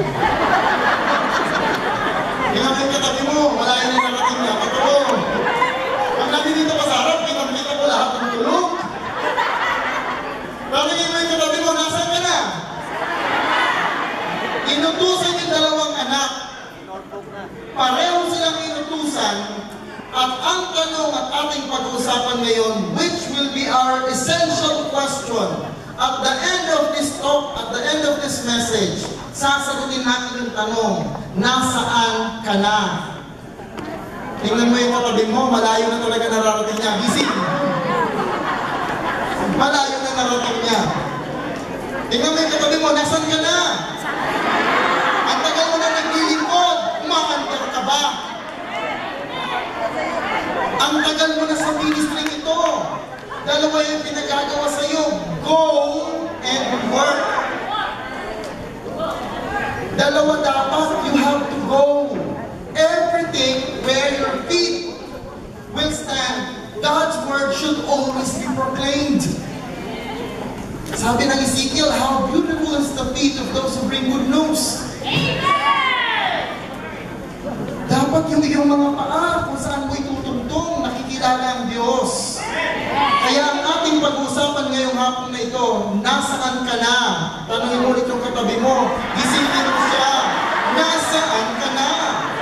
Kung yung katabi mo, malayo na narating niya. Totoo. Pag namin dito pa sa harap, kitang-kita ko lahat ng tulog. Pero yung katabi mo, nasaan ka na? Inutusan yung dalawang anak. Pareho silang inutusan. At ang tanong at ating pag-uusapan ngayon, which will be our essential question at the end of this talk, at the end of this message, sasagutin natin yung tanong, nasaan ka na? Tingnan mo yung katabi mo, malayo na talaga nararating niya. Gising! Malayo na narating niya. Tingnan mo yung katabi mo, nasaan ka na? Ang tagal mo na naglilingkod, umaandar ka ba? Ang tagal mo na sa ministry ito. Dalawa yung pinagagawa sa iyo. Go and work. Dalawa dapat, you have to go. Everything where your feet will stand, God's word should always be proclaimed. Sabi ng Ezekiel, how beautiful is the feet of those who bring good news. Amen! Dapat yung iyong mga paa, kung saan mo itutungtong, nakikilala ang Diyos. Kaya ang ating pag-uusapan ngayong hapon na ito, nasaan ka na? Tanungin mo ulit yung katabi mo, gisingin mo siya, nasaan ka na?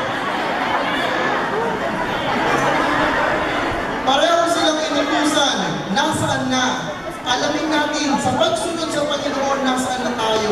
Pareho silang inutusan, nasaan na? Alamin natin, sa pagsunod sa Panginoon, nasaan na tayo?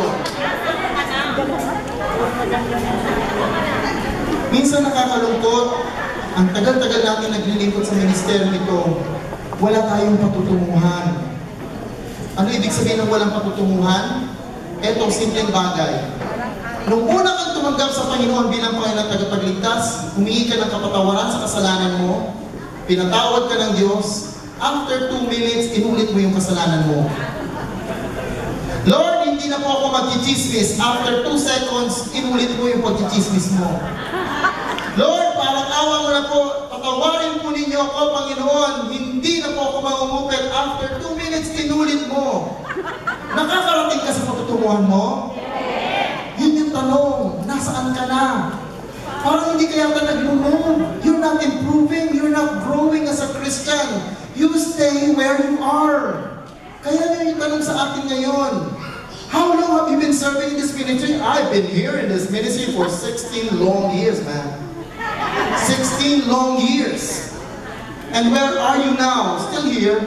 Minsan nakakalungkot, ang tagal-tagal natin naglilingkod sa ministeryo nito, wala tayong patutunguhan. Ano ibig sabihin ng walang patutunguhan? Eto, simpleng bagay. Nung una kang tumanggap sa Panginoon bilang Panginoon at tagapagligtas, humingi ka ng kapatawaran sa kasalanan mo, pinatawad ka ng Diyos, after two minutes, inulit mo yung kasalanan mo. Lord, hindi na po ako magchichismis. After two seconds, inulit mo yung pagchichismis mo. Lord, parang awa mo na po, patawarin po ninyo ako, Panginoon, hindi na po ako mangungupit. After two minutes, inulit mo. Nakakarating ka sa patutunguhan mo? Yun yung tanong, nasaan ka na? Parang hindi kaya ka nag-move. You're not improving, you're not growing as a Christian. You stay where you are. Kaya yun yung tanong sa atin ngayon. How long have you been serving in this ministry? I've been here in this ministry for sixteen long years, man. sixteen long years. And where are you now? Still here?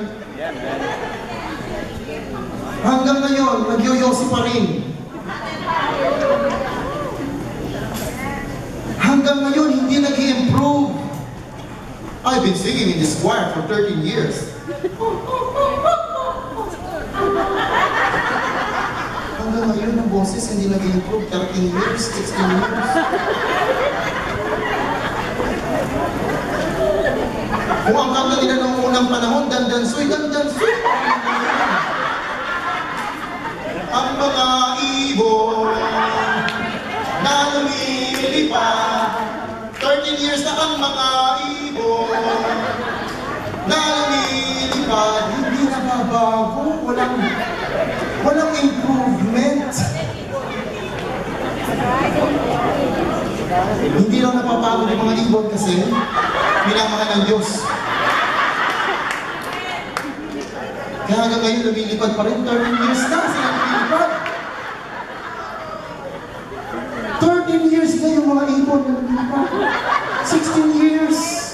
Hanggang ngayon, nagyoyosi pa rin. Hanggang ngayon, hindi nag-i-improve. I've been singing in this choir for thirteen years. Hanggang ngayon, ang boses hindi nag-i-improve. thirteen years, sixteen years. Kung ang kanta nila noong unang panahon, dandansoy, dandansoy. Ang mga ibon na lumilipad, thirteen years na ang mga ibon na lumilipad, hindi nababago, walang, walang improvement. Hindi lang napapagod yung mga ibon kasi minamahal ng Diyos. Kaya hanggang ngayon lumilipad pa rin, thirteen years na sila lumilipad. thirteen years na yung mga ibon na lumilipad. sixteen years.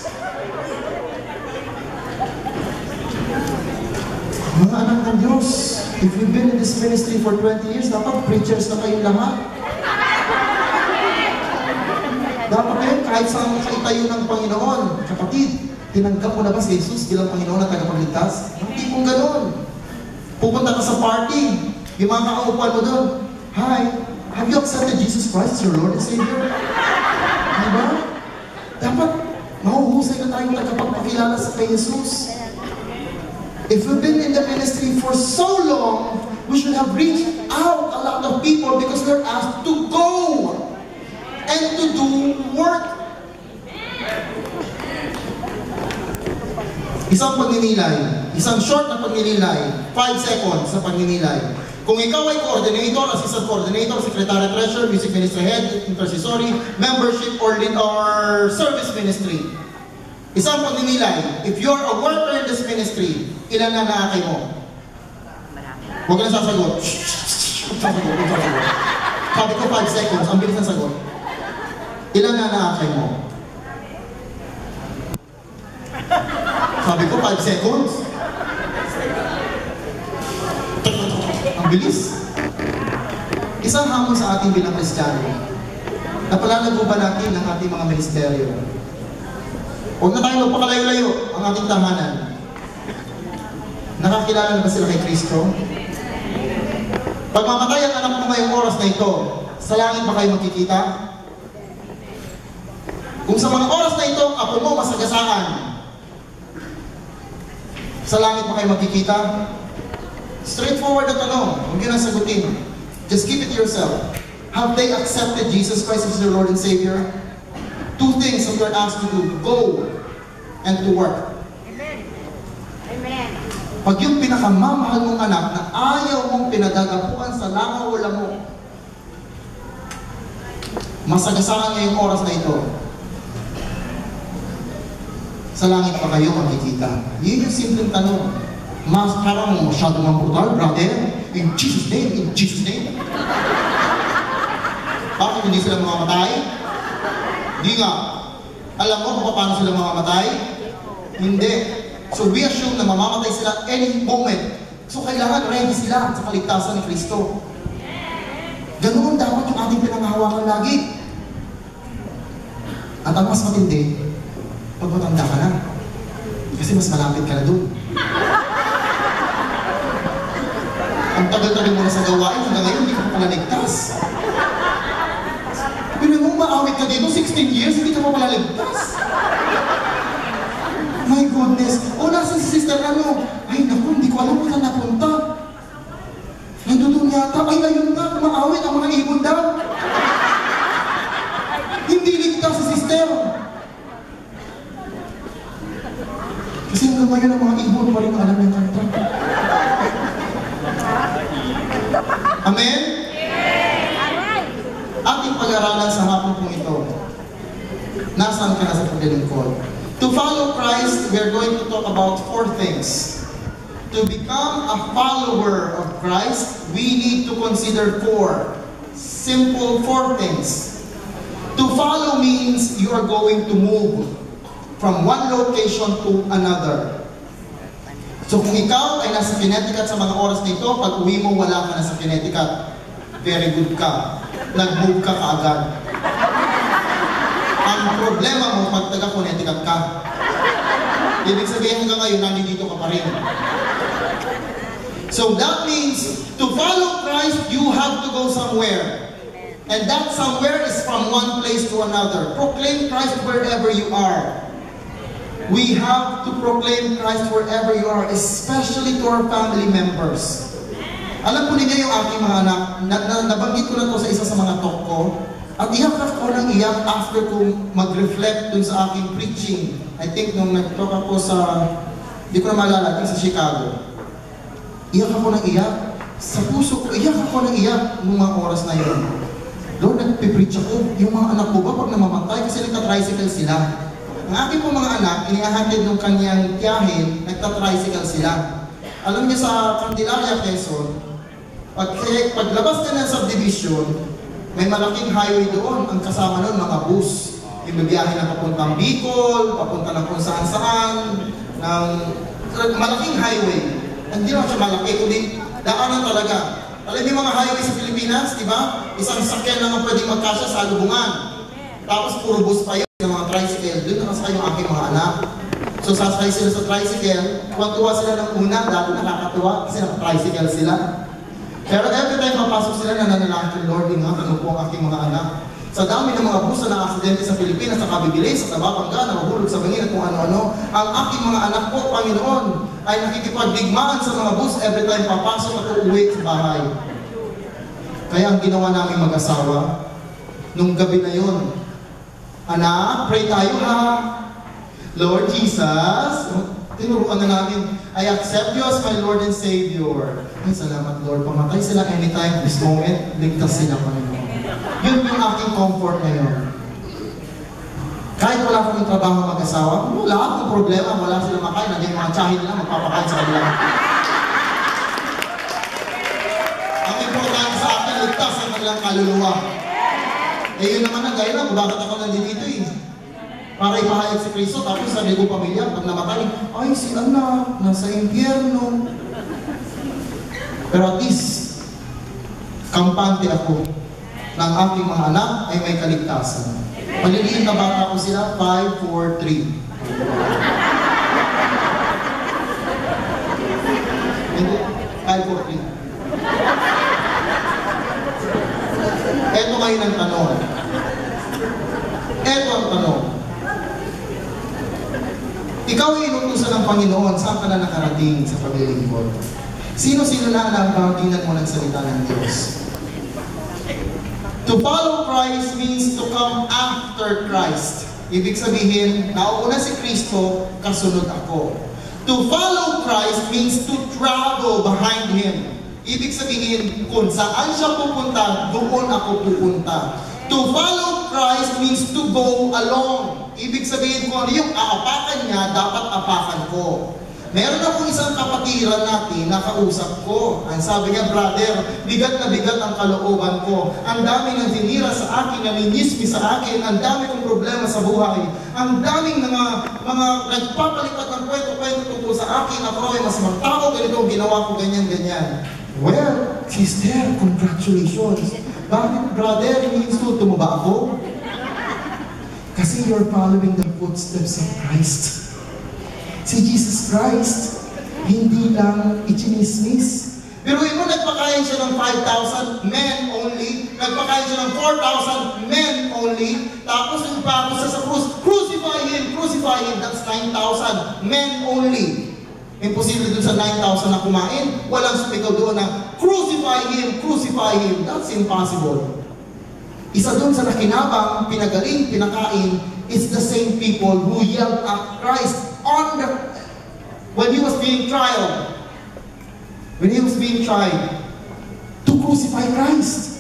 Mga anak ng Diyos, if you've been in this ministry for twenty years, dapat preachers na kayong lahat. Dapat ngayon, kahit saan kaitayo ng Panginoon, kapatid, tinanggap mo na ba si Jesus bilang Panginoon at tagapagligtas? Hindi kung gano'n. Pupunta ka sa party, yung mga kakaupan mo doon, hi, have you accepted Jesus Christ as your Lord and Savior? Diba? Dapat mahuhusay na tayong tagapagpakilala sa kay Jesus. If we've been in the ministry for so long, we should have reached out a lot of people because we're asked to go and to do work. Isang pagninilay, isang short na pagninilay, five seconds sa pagninilay. Kung ikaw ay coordinator, assistant coordinator, secretary, treasurer, music ministry head, intercessory, membership, or lead or service ministry. Isang pagninilay, if you're a worker in this ministry, ilan na naakay mo? Huwag ka na sasagot. Sasagot, sasagot. Sabi ko five seconds, ang bilis na sagot. Ilan na naakay mo? Sabi ko five seconds. Ang bilis. Isang hamon sa ating bilang Kristiyano. Napalalago ba natin ang ating mga ministeryo? Huwag na tayo magpakalayo-layo ang ating tahanan. Nakakilala na ba sila kay Kristo? Pag mamatay ang anak mo ngayong oras na ito, sa langit ba kayo magkikita? Kung sa mga oras na ito, apo mo masagasaan, sa langit ba kayo magkikita? Straightforward na tanong, huwag yun ang sagutin. Just keep it to yourself. Have they accepted Jesus Christ as their Lord and Savior? Two things that you're asked to do, go and to work. Amen. Amen. Pag yung pinakamamahal mong anak na ayaw mong pinagagapuan sa langaw o lamok, masagasaan ngayong oras na ito, sa langit pa kayo makikita. Yun yung simpleng tanong. Mas parang masyado mang brutal, brother. In Jesus' name, in Jesus' name. Bakit hindi sila mamamatay? Hindi nga. Alam mo kung paano sila mamamatay? Hindi. So we assume na mamamatay sila any moment. So kailangan ready sila sa kaligtasan ni Kristo. Ganoon dapat yung ating pinanghahawakan lagi. At ang mas matindi, pag matanda ka na, kasi mas malapit ka na dun. Ang tagal-tagal mo na sa gawain, hanggang ngayon hindi ka pala ligtas. Ay, ngayon na, maawit ang mga ibon daw. Hindi ligtas sa sistema. Kasi hanggang ngayon ang mga ibon pa rin alam yung kanta. Amen? Ating pag-aralan sa hapon pong ito. Nasaan ka na sa paglilingkod? To follow Christ, we are going to talk about four things. To become a follower of Christ, we need to consider four. Simple four things. To follow means you are going to move from one location to another. So kung ikaw ay nasa Connecticut sa mga oras na ito, pag uwi mo wala ka na sa Connecticut, very good ka. Nag-move ka kaagad. Ang problema mo pag taga-Connecticut ka. Ibig sabihin hanggang ngayon, nandito ka pa rin. So that means, to follow Christ, you have to go somewhere. And that somewhere is from one place to another. Proclaim Christ wherever you are. We have to proclaim Christ wherever you are, especially to our family members. Alam po ninyo yung aking mga anak, na, na, nabanggit ko na to sa isa sa mga talk ko, at iyak ako ng iyak after kong mag-reflect dun sa aking preaching. I think nung nag-talk ako sa, di ko na maalala, sa Chicago. Iyak ako ng iyak. Sa puso ko, iyak ako ng iyak nung mga oras na yun. Lord, nagpipreach ako. Yung mga anak ko ba pag namamatay kasi nagka-tricycle sila. Ang aking po mga anak, inihahatid ng kanyang tiyahin, nagta-tricycle sila. Alam niyo sa Candelaria, Quezon, pag, paglabas ka ng subdivision, may malaking highway doon. Ang kasama noon, mga bus. Ibibiyahe na papuntang Bicol, papunta na kung saan-saan, ng malaking highway. Hindi naman siya malaki, kundi daanan talaga. Alam niyo mga highway sa Pilipinas, di ba? Isang sakyan lang ang pwedeng magkasya sa lubungan. Tapos puro bus pa yun, yung mga tricycle. Doon nakasakay yung aking mga anak. So sasakay sila sa tricycle, tuwa sila ng una, dahil nakakatuwa kasi naka-tricycle sila. Pero every time mapasok sila na nanalangin, Lord, ingat, ano po ang aking mga anak. Sa dami ng mga bus na na-aksidente sa Pilipinas, sa Kabibilis, sa Tabapanga, na mahulog sa bangin at kung ano-ano, ang aking mga anak po, Panginoon, ay nakikipagdigmaan sa mga bus every time papasok at uuwi sa bahay. Kaya ang ginawa namin mag-asawa, nung gabi na yun, anak, pray tayo ha. Lord Jesus, tinuruan na namin, I accept you as my Lord and Savior. Ay, salamat Lord, pamatay sila anytime, this moment, ligtas sila Panginoon. Yun yung aking comfort ngayon. Kahit wala akong trabaho mag-asawa, wala akong problema, wala silang makain, nandiyan yung mga tsahin nila, magpapakain sa kanila. Ang importante sa akin, ligtas ang kanilang kaluluwa. Eh yun naman ang gaya na, bakit ako nandito eh. Para ipahayag si Kristo, tapos sabi ko pamilya, pag namatay, ay si anak, nasa impyerno. Pero at least, kampante ako ng aking mga anak ay may kaligtasan. Maliliit na bata ko sila, five, four, three. five, four, three. Eto kayo ng tanong. Eto ang tanong. Ikaw ay inutusan ng Panginoon, saan ka na nakarating sa paglilingkod? Sino-sino na ang pangkinan mo ng salita ng Diyos? To follow Christ means to come after Christ. Ibig sabihin, nauuna si Kristo, kasunod ako. To follow Christ means to travel behind Him. Ibig sabihin, kung saan siya pupunta, doon ako pupunta. To follow Christ means to go along. Ibig sabihin, kung ano yung aapakan niya, dapat apakan ko. Meron akong isang kapatiran natin na kausap ko. Ang sabi niya, brother, bigat na bigat ang kalooban ko. Ang dami nang tinira sa akin, naninismi sa akin. Ang dami kong problema sa buhay. Ang daming mga, mga nagpapalipat ng kwento-kwento tungkol sa akin. Ako ay mas magtao, ganito, ginawa ko ganyan-ganyan. Well, sister, congratulations. Bakit, brother, ini-insulto mo ba ako? Kasi you're following the footsteps of Christ. Si Jesus Christ, hindi lang ichinismis. Pero mo, nagpakain siya ng five thousand men only, nagpakain siya ng four thousand men only, tapos nagpapos siya sa krus, crucify Him, crucify Him, that's nine thousand men only. Imposible dun sa nine thousand na kumain. Walang sumigaw doon na, crucify Him, crucify Him. That's impossible. Isa dun sa nakinabang, pinagaling, pinakain, is the same people who yelled at Christ on the, when He was being tried. When He was being tried to crucify Christ.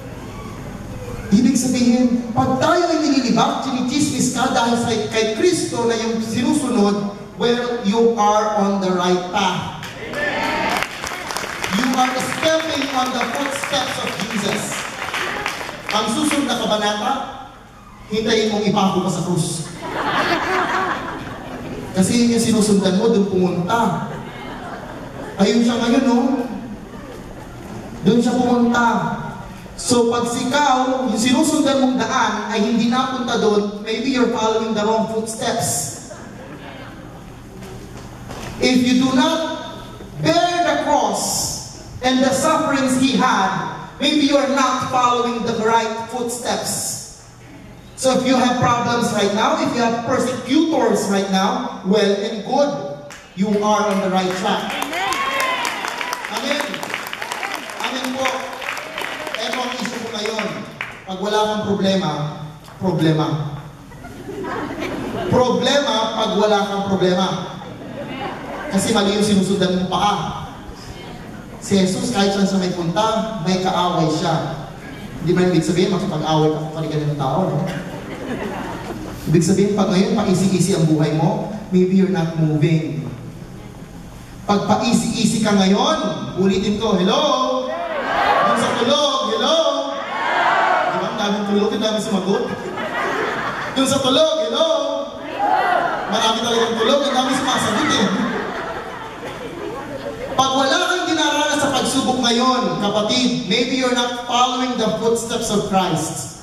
Ibig sabihin, pag tayo ay nililibak, chinichismis ka dahil sa kay Kristo na yung sinusunod, well, you are on the right path. Amen. You are stepping on the footsteps of Jesus. Ang susunod na kabanata, hintayin mong ipako ka sa krus. Kasi yun yung sinusundan mo, doon pumunta. Ayun siya ngayon, no? Doon siya pumunta. So pag sikaw, yung sinusundan mong daan ay hindi napunta doon, maybe you're following the wrong footsteps. If you do not bear the cross and the sufferings He had, maybe you're not following the right footsteps. So if you have problems right now, if you have persecutors right now, well and good, you are on the right track. Amen. Amen po. Ito ang issue ko ngayon. Pag wala kang problema, problema. Problema pag wala kang problema. Kasi mali yung sinusundan mong paa. Si Jesus, kahit saan sa may punta, may kaaway siya. Hindi ba ibig sabihin, makipag-away ka pa rin ng tao, no? Ibig sabihin, pag ngayon, paisi-isi ang buhay mo, maybe you're not moving. Pag paisi-isi ka ngayon, ulitin ko, hello? Yung sa tulog, hello? Di ba? Ang daming tulog, ang daming sumagot. Yung sa tulog, hello? Marami talagang tulog, ang daming sumasagot eh. Pag wala kang dinaranas sa pagsubok ngayon, kapatid, maybe you're not following the footsteps of Christ.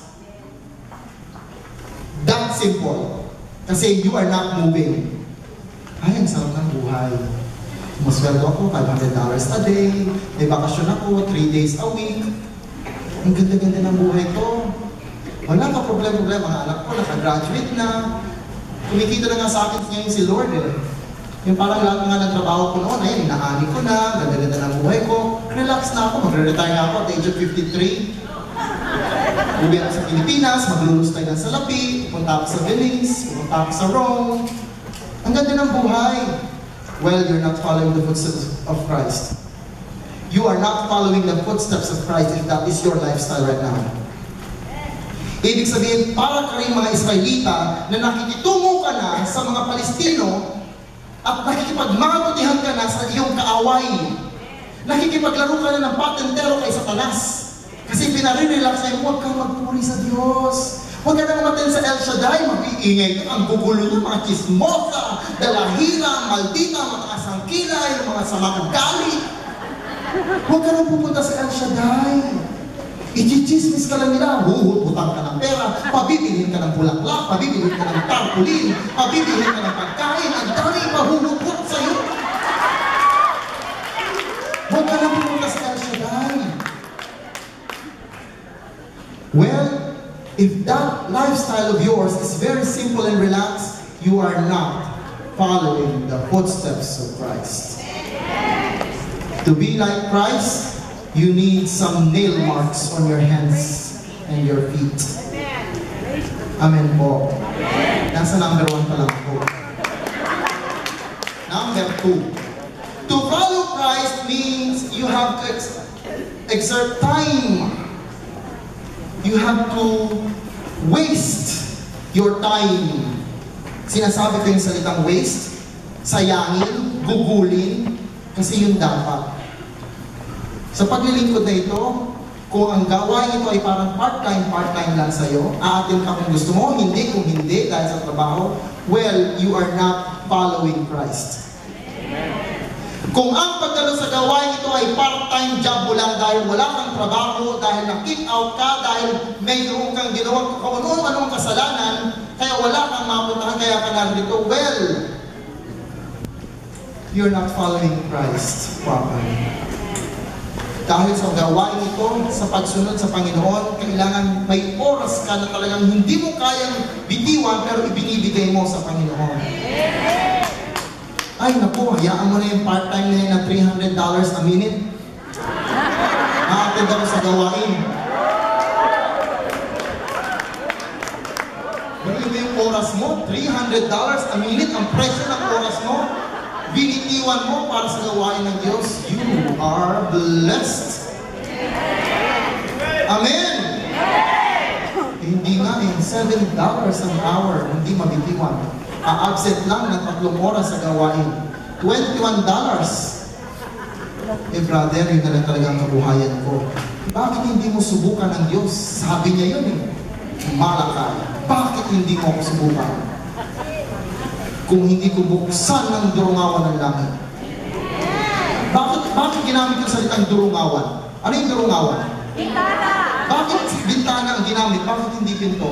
That's simple. Kasi you are not moving. Ay, ang sarap ng buhay. Masweldo ako, five hundred dollars a day. May bakasyon ako, three days a week. Ang ganda-ganda ng buhay ko. Wala ka problem-problem. Mga anak ko, nakagraduate na. Kumikita na nga sa akin ngayon si Lord eh. Yung parang lahat nga ng trabaho ko noon, ayun, inaani ko na, ganda-ganda ng buhay ko. Relax na ako, magre-retire na ako at the age of fifty-three. Uwi ako sa Pilipinas, maglulustay ng salapi, pupunta ako sa Belize, pupunta ako sa Rome. Ang ganda ng buhay. Well, you're not following the footsteps of Christ. You are not following the footsteps of Christ if that is your lifestyle right now. Ibig sabihin, para ka rin mga Israelita na nakikitungo ka na sa mga Palestino at nakikipagmabutihan ka na sa iyong kaaway. Nakikipaglaro ka na ng patentero kay Satanas. Kasi pinare-relax sa'yo, huwag kang magpuri sa Diyos. Huwag ka nang umaten sa El Shaddai, mag-iingay ka, ang gugulo ng mga chismosa, dalahira, maldita, mataas ang kilay, mga sama ugali. Huwag ka nang pupunta sa El Shaddai. I-chismis ka lang nila, huhut-hutang ka ng pera, pabibilhin ka ng bulaklak, pabibilhin ka ng tarpulin, pabibilhin ka ng pagkain, ang dami mahuhut-hut sa'yo. Huwag ka nang pumunta sa El Shaddai. Well, if that lifestyle of yours is very simple and relaxed, you are not following the footsteps of Christ. To be like Christ, you need some nail marks on your hands and your feet. Amen po. Nasa number one pa lang po. Number two. To follow Christ means you have to ex exert time. You have to waste your time. Sinasabi ko yung salitang waste, sayangin, gugulin, kasi yun dapat. Sa paglilingkod na ito, kung ang gawain ito ay parang part-time, part-time lang sa'yo, aatin ka kung gusto mo, hindi kung hindi, dahil sa trabaho, well, you are not following Christ. Kung ang pagdalo sa gawain ito ay part-time job mo lang dahil wala kang trabaho, dahil na-kick out ka, dahil mayroon kang ginawang kung-anong kasalanan, kaya wala kang mapuntahan, kaya ka narito, well, you're not following Christ properly. Dahil sa gawain ito, sa pagsunod sa Panginoon, kailangan may oras ka na talagang hindi mo kayang bitiwan pero ibinibigay mo sa Panginoon. Ay, naku, hayaan mo na yung part-time na yun na three hundred dollars a minute. Nakatid ako sa gawain. Balik mo yung oras mo, three hundred dollars a minute, ang presyo ng oras mo. Binitiwan mo para sa gawain ng Diyos. You are blessed. Amen! Eh, hindi nga eh, seven dollars an hour, hindi mabitiwan. A-absent lang ng tatlong oras sa gawain. twenty-one dollars. Eh brother, yun na lang talaga ang kabuhayan ko. Bakit hindi mo subukan ng Diyos? Sabi niya yun eh. Malakay. Bakit hindi mo ako subukan? Kung hindi ko buksan ng durungawan ng langit. Bakit, bakit ginamit yung salitang durungawan? Ano yung durungawan? Bintana! Bakit bintana ang ginamit? Bakit hindi pinto?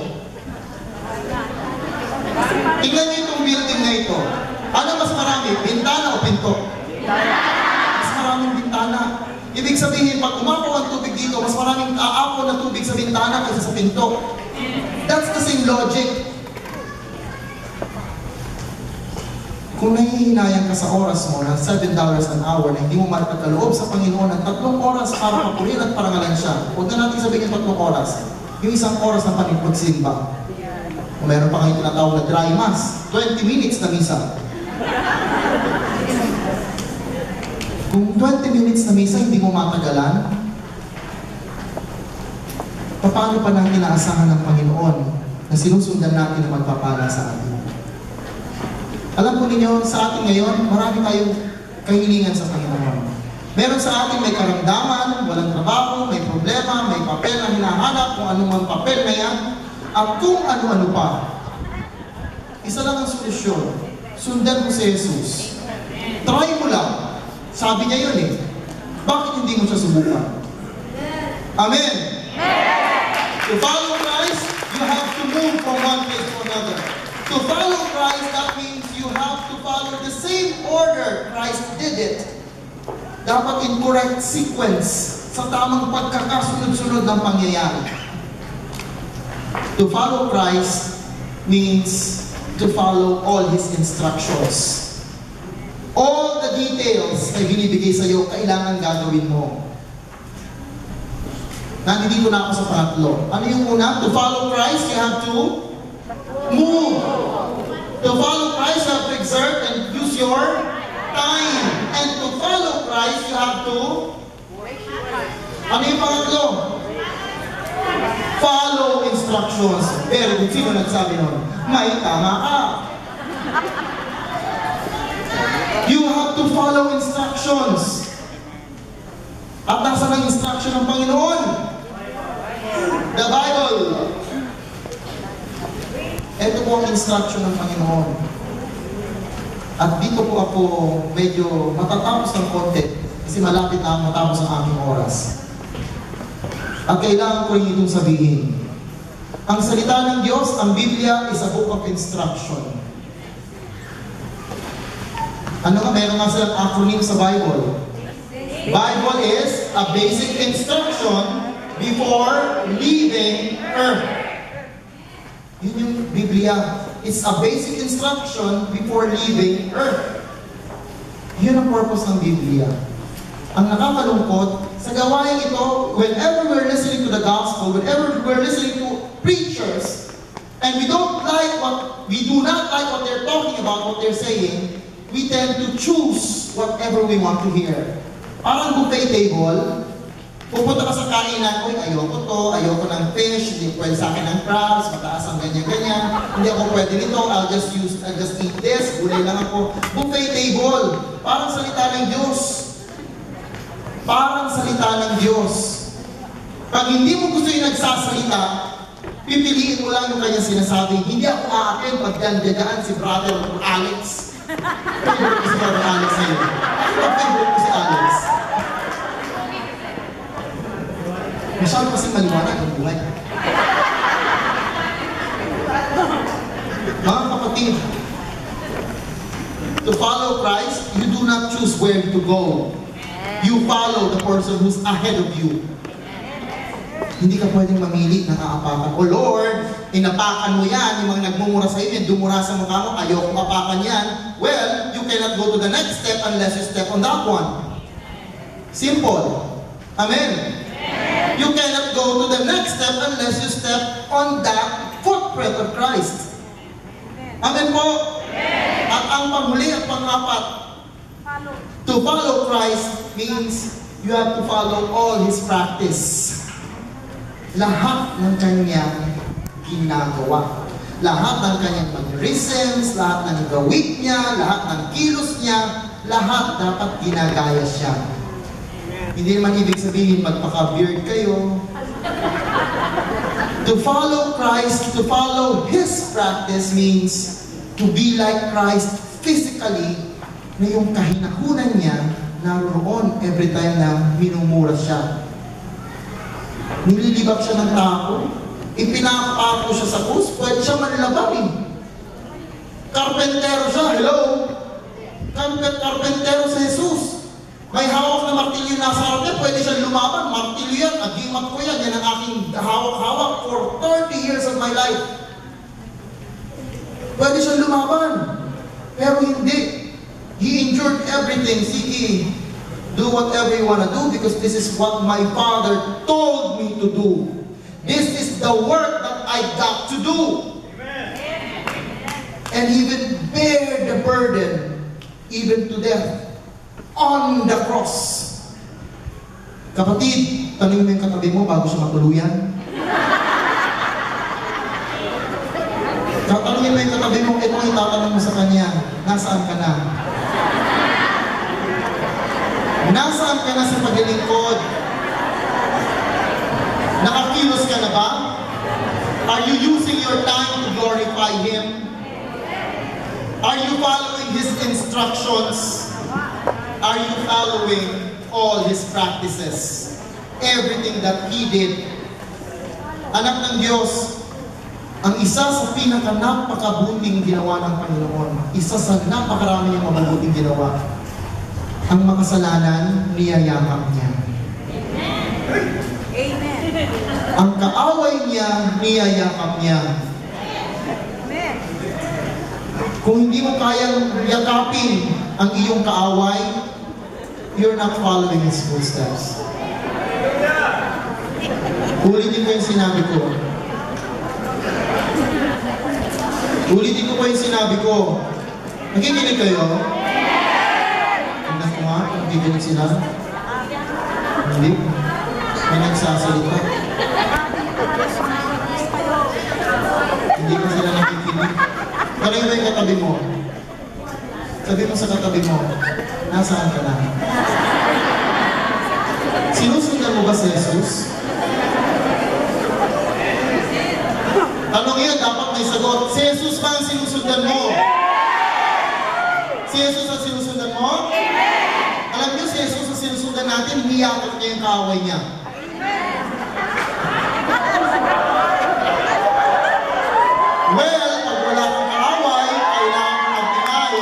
Tingnan niyo itong building na ito. Ano mas marami? Bintana o pinto? Mas maraming bintana. Ibig sabihin, pag umapaw ang tubig dito, mas maraming aapaw na tubig sa bintana kaysa sa pinto. That's the same logic. Kung nahihinayang ka sa oras mo ng seven dollars an hour na hindi mo mapagkaloob sa Panginoon ng tatlong oras para papurihan at parangalan siya, huwag na natin sabihin yung tatlong oras. Yung isang oras na panipagsimba. Kung meron pa kayo tinatawag na dry mass, twenty minutes na misa. Kung twenty minutes na misa hindi mo matagalan, paano pa natin inaasahan ng Panginoon na sinusundan natin na magpapala sa atin? Alam po ninyo, sa atin ngayon, marami tayong kahilingan sa Panginoon. Meron sa atin may karamdaman, walang trabaho, may problema, may papel na hinahanap, kung anumang papel na yan, at kung ano-ano pa. Isa lang ang solusyon. Sundan mo si Jesus. Try mo lang. Sabi niya yun eh. Bakit hindi mo siya subukan? Amen! To follow Christ, you have to move from one place to another. To follow Christ, that means you have to follow the same order Christ did it. Dapat in correct sequence, sa tamang pagkakasunod-sunod ng pangyayari. To follow Christ means to follow all His instructions. All the details ay binibigay sa iyo, kailangan gagawin mo. Nandito na ako sa pangatlo. Ano yung una? To follow Christ, you have to move. To follow Christ, you have to exert and use your time. And to follow Christ, you have to... Ano yung pangatlo? Follow instructions. Pero kung sino nagsabi nun, may tama ka. You have to follow instructions. At nasa ng instruction ng Panginoon? The Bible. Ito po ang instruction ng Panginoon. At dito po ako medyo matatapos ng konti kasi malapit na ang matapos ang aking oras. At kailangan ko rin itong sabihin. Ang salita ng Diyos, ang Biblia, is a book of instruction. Ano nga? Meron nga silang acronym sa Bible. Bible is a basic instruction before leaving earth. Yun yung Biblia. It's a basic instruction before leaving earth. Yun ang purpose ng Biblia. Ang nakakalungkot, sa gawain ito, whenever we're listening to the gospel, whenever we're listening to preachers, and we don't like what, we do not like what they're talking about, what they're saying, we tend to choose whatever we want to hear. Parang buffet table, pupunta ka sa kainan, uy, ayoko to, ayoko ng fish, hindi pwede sa akin ng crabs, mataas ang ganyan-ganyan, hindi ako pwede nito, I'll just use, I'll just eat this, gulay lang ako. Buffet table, parang salita ng Diyos. Parang salita ng Diyos. Pag hindi mo gusto yung nagsasalita, pipiliin mo lang yung kanya sinasabi. Hindi ako aakin pag dandagaan si Brother Alex. Favorite ko si Brother Alex sa'yo. Favorite ko si Alex. Masyado kasi maliwanag ang buhay. Mga kapatid, to follow Christ, you do not choose where to go. You follow the person who's ahead of you. Hindi ka pwedeng mamili ng aapakan. O Lord, inapakan mo yan, yung mga nagmumura sa iyo, yung dumura sa mukha mo, ayokong apakan yan. Well, you cannot go to the next step unless you step on that one. Simple. Amen. You cannot go to the next step unless you step on that footprint of Christ. Amen po. At ang panghuli at pang-apat, to follow Christ means you have to follow all His practice. Lahat ng kanyang ginagawa. Lahat ng kanyang mannerisms, lahat ng gawin niya, lahat ng kilos niya, lahat dapat ginagaya siya. Hindi naman ibig sabihin magpaka-beard kayo. To follow Christ, to follow His practice means to be like Christ physically, na yung kahinahunan niya naroon every time na minumura siya. Nililibak siya ng tao, ipinapako siya sa krus, pwede siya manlabarin. Karpentero siya, hello? Karpentero sa Jesus. May hawak na martilyo nasa harap niya, pwede siya lumaban. Martilyo yan, agimat ko yan, yan ang aking hawak-hawak for thirty years of my life. Pwede siya lumaban. Pero hindi. He endured everything. Sige, do whatever you want to do because this is what my Father told me to do. This is the work that I got to do. Amen. And He will bear the burden even to death on the cross. Kapatid, tanungin mo yung katabi mo bago siya matuluyan. Tanungin mo yung katabi mo, ito yung tatanong mo sa kanya, nasaan ka na? Nasaan ka na sa paglilingkod? Nakakilos ka na ba? Are you using your time to glorify Him? Are you following His instructions? Are you following all His practices? Everything that He did. Anak ng Diyos, ang isa sa pinaka-napakabuting ginawa ng Panginoon, isa sa napakarami niyang mabubuting ginawa, ang makasalanan, niyayakap niya. Amen. Ang kaaway niya, niyayakap niya. Amen. Kung hindi mo kayang yakapin ang iyong kaaway, you're not following His footsteps. Ulitin ko yung sinabi ko. Ulitin ko po yung sinabi ko. Nakikinig kayo? Tingnan ko nga, nakikinig sila. Hindi. May nagsasalita. Hindi ko sila nakikinig. Tanungin mo yung katabi mo. Sabi mo sa katabi mo, nasaan ka na? Sinusundan mo ba si Jesus? Tanong yan, dapat may sagot. Si Jesus ba ang sinusundan mo? Si Jesus ang sinusundan mo? Alam niyo, si Jesus ang sinusundan natin, hiyakot niya yung kaaway niya. Well, pag wala kang kaaway, kailangan mo mag-deny.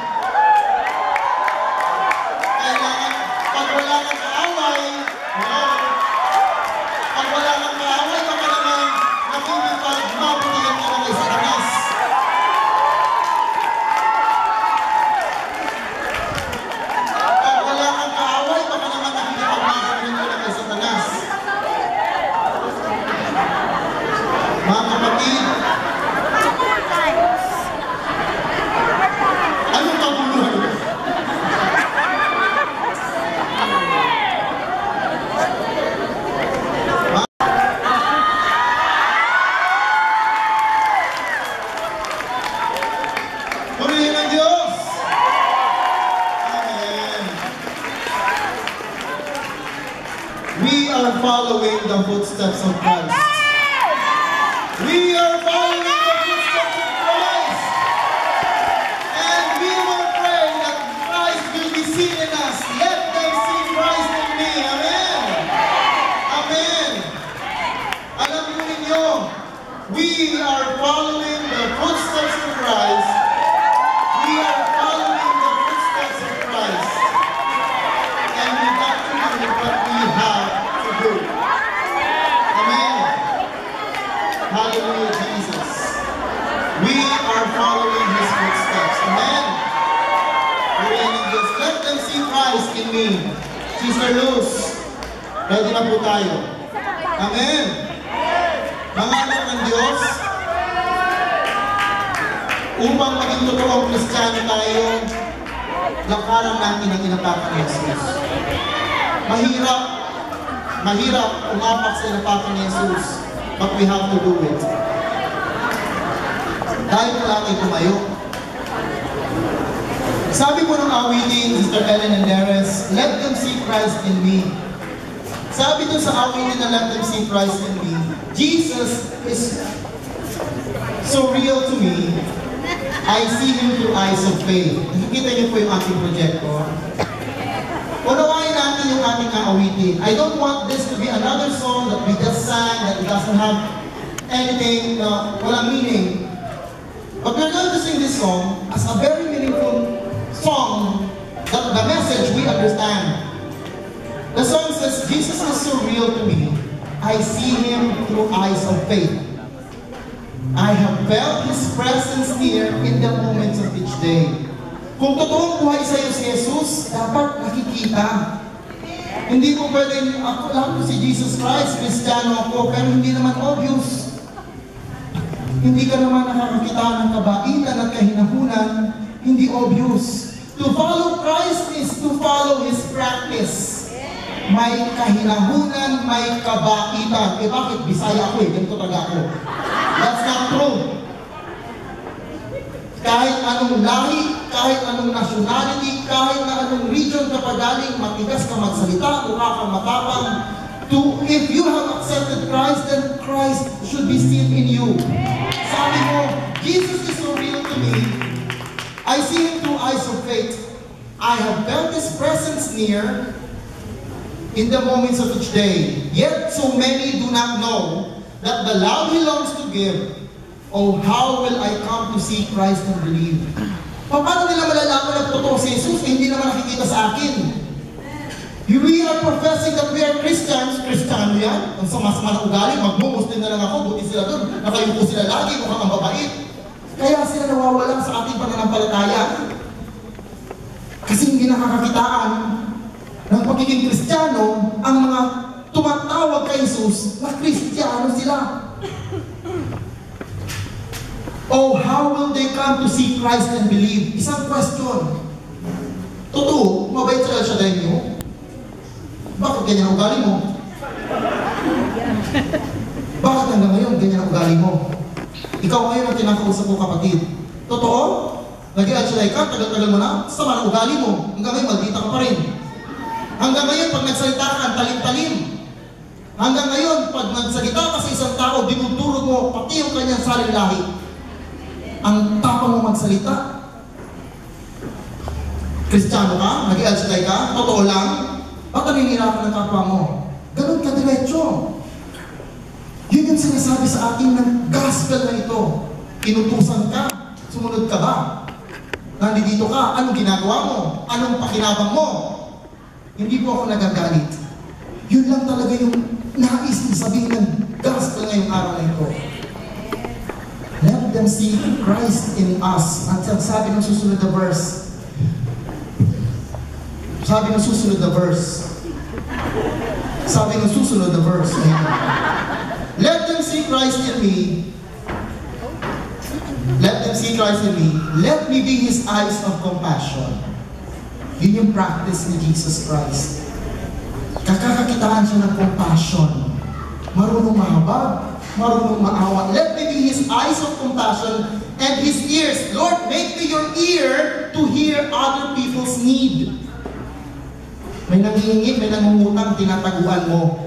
Kailangan, pag wala kang kaaway, no? Pag wala kang kaaway, baka naman nakikipag mabutihan ka na kay Satanas. Pag wala kang kaaway, baka naman nakikipag mabutihan ka na kay Satanas. Mga kapatid, anong kabuluhan? Purihin ang Diyos! Amen. We are following the footsteps of Christ. We are following the footsteps of Christ. And we will pray that Christ will be seen in us. Let them see Christ in me. Amen. Amen. Alam mo ninyo, we are following the footsteps of Christ. We are following the footsteps of Christ. And we got to do what we have to do. Amen. Hallelujah, Jesus. We are following His footsteps. Amen. Christ in me. Sister Luz, ready na po tayo. Amen. Mga anak ng Diyos, upang maging totoong Kristiyano tayo, lakaran natin ang inapakan ni Jesus. Mahirap, mahirap umapak sa inapakan ni Jesus, but we have to do it. Dahil wala tayo tumayo. Sabi po ng awitin, Sister Ellen and Darius, let them see Christ in me. Sabi doon sa awitin na let them see Christ in me, Jesus is so real to me, I see Him through eyes of faith. Nakikita niyo po yung ating projector. Unawain natin yung ating aawitin. I don't want this to be another song that we just sang, that doesn't have anything, uh, walang meaning. But we're going to sing this song as a very meaningful song, that the message we understand. The song says, Jesus is so real to me, I see Him through eyes of faith. I have felt His presence near in the moments of each day. Kung totoong buhay sa iyo si Jesus, dapat nakikita. Hindi mo pwedeng, ako lang po si Jesus Christ, Kristiyano ako, pero hindi naman obvious. Hindi ka naman nakakakita ng kabaitan at kahinahunan, hindi obvious. To follow Christ is to follow His practice. May kahinahunan, may kabaitan. Eh bakit? Bisaya ako eh, ganito taga ako. That's not true. Kahit anong lahi, kahit anong nationality, kahit na anong region ka pagaling, matigas ka magsalita, mukha kang matapang, to, if you have accepted Christ, then Christ should be seen in you. Sabi mo, Jesus is so real to me, I see Him through eyes of faith. I have felt His presence near in the moments of each day. Yet so many do not know that the love He longs to give, oh, how will I come to see Christ and believe? Paano nila malalaman na totoo si Jesus? Eh, hindi naman nakikita sa akin. We are professing that we are Christians. Kristiyano yan. Ang sama-sama na ugali, magmumustin na lang ako, buti sila doon. Nakayuko sila lagi, mukhang ang babait. Kaya sila nawawala sa ating pananampalataya. Kasi hindi nakakakitaan ng pagiging Kristiyano ang mga tumatawag kay Jesus na Kristiyano sila. Oh, how will they come to see Christ and believe? Isang question. Totoo, mabait sa El Shaddai niyo? Bakit ganyan ang ugali mo? Bakit hanggang ngayon ganyan ang ugali mo? Ikaw ngayon ang tinakausap mo, kapatid. Totoo? Nag-El Shaddai ka, tagal-tagal mo na, sama ng ugali mo. Hanggang ngayon, maldita ka pa rin. Hanggang ngayon, pag nagsalita ka, ang talim-talim. Hanggang ngayon, pag nagsalita ka sa isang tao, dinudurog mo, pati yung kanyang saling lahi. Ang tapang mo magsalita. Kristiyano ka? Nag-El Shaddai ka? Totoo lang? Ba't naninira ka ng kapwa mo? Ganun ka diretso. Yun yung sinasabi sa atin ng gospel na ito. Inutusan ka? Sumunod ka ba? Nandito ka? Anong ginagawa mo? Anong pakinabang mo? Hindi po ako nagagalit. Yun lang talaga yung nais na sabihin ng gospel ngayong araw na ito. Let them see Christ in us. At sabi ng susunod na verse, sabi ng susunod na verse, sabi ng susunod na verse, let them see Christ in me, let them see Christ in me, let me be His eyes of compassion. Yun yung practice ni Jesus Christ. Kakakakitaan siya ng compassion. Marunong mahabag, marunong maawa. Let me be His eyes of compassion and His ears. Lord, make me your ear to hear other people's need. May nangihingi, may nangungutang, tinataguan mo.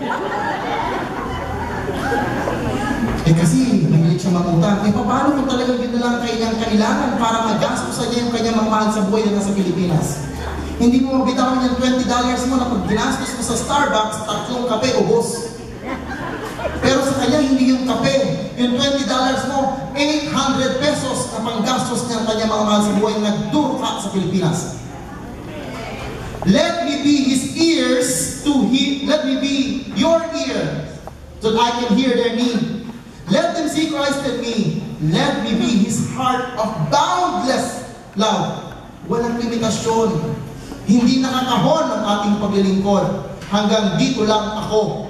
Eh kasi, mahilig siya mangutang. Eh paano kung talagang yun na lang kanyang kailangan para magastusan niya yung kanyang mamahal sa buhay na nasa Pilipinas? Hindi mo mabitawan yung twenty dollars mo na pag ginastos mo sa Starbucks, tatlong kape, ubos. Pero sa kanya, hindi yung kape. Yung twenty dollars mo, eight hundred pesos na panggastos niya ang kanyang mamahal sa buhay na nagduruka sa Pilipinas. Let me be His ears to hear, let me be your ear so that I can hear their need. Let them see Christ in me. Let me be His heart of boundless love. Walang limitasyon. Hindi nakakahon ang ating paglilingkod. Hanggang dito lang ako.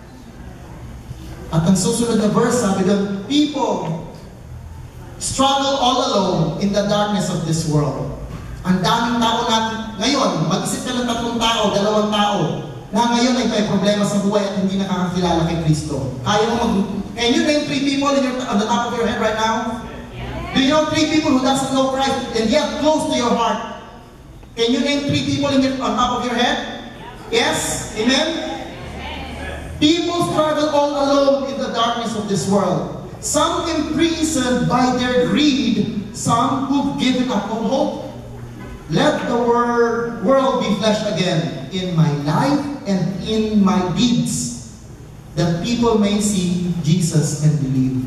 At ang susunod na verse, sabi doon, people struggle all alone in the darkness of this world. Ang daming tao natin, ngayon, mag-isip ka ng tatlong tao, dalawang tao, na ngayon ay may problema sa buhay at hindi nakakakilala kay Kristo. Kaya mo mag... Can you name three people in your, on the top of your head right now? Do you know three people who doesn't know Christ and yet close to your heart? Can you name three people in your, on top of your head? Yes? Amen? People struggle all alone in the darkness of this world. Some imprisoned by their greed, some who've given up on hope. Let the word, world be flesh again in my life and in my deeds, that people may see Jesus and believe.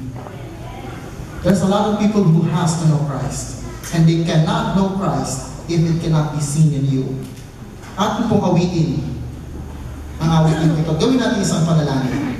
There's a lot of people who has to know Christ, and they cannot know Christ if it cannot be seen in you. Atin pong awitin ang awitin ito. Gawin natin isang panalangin.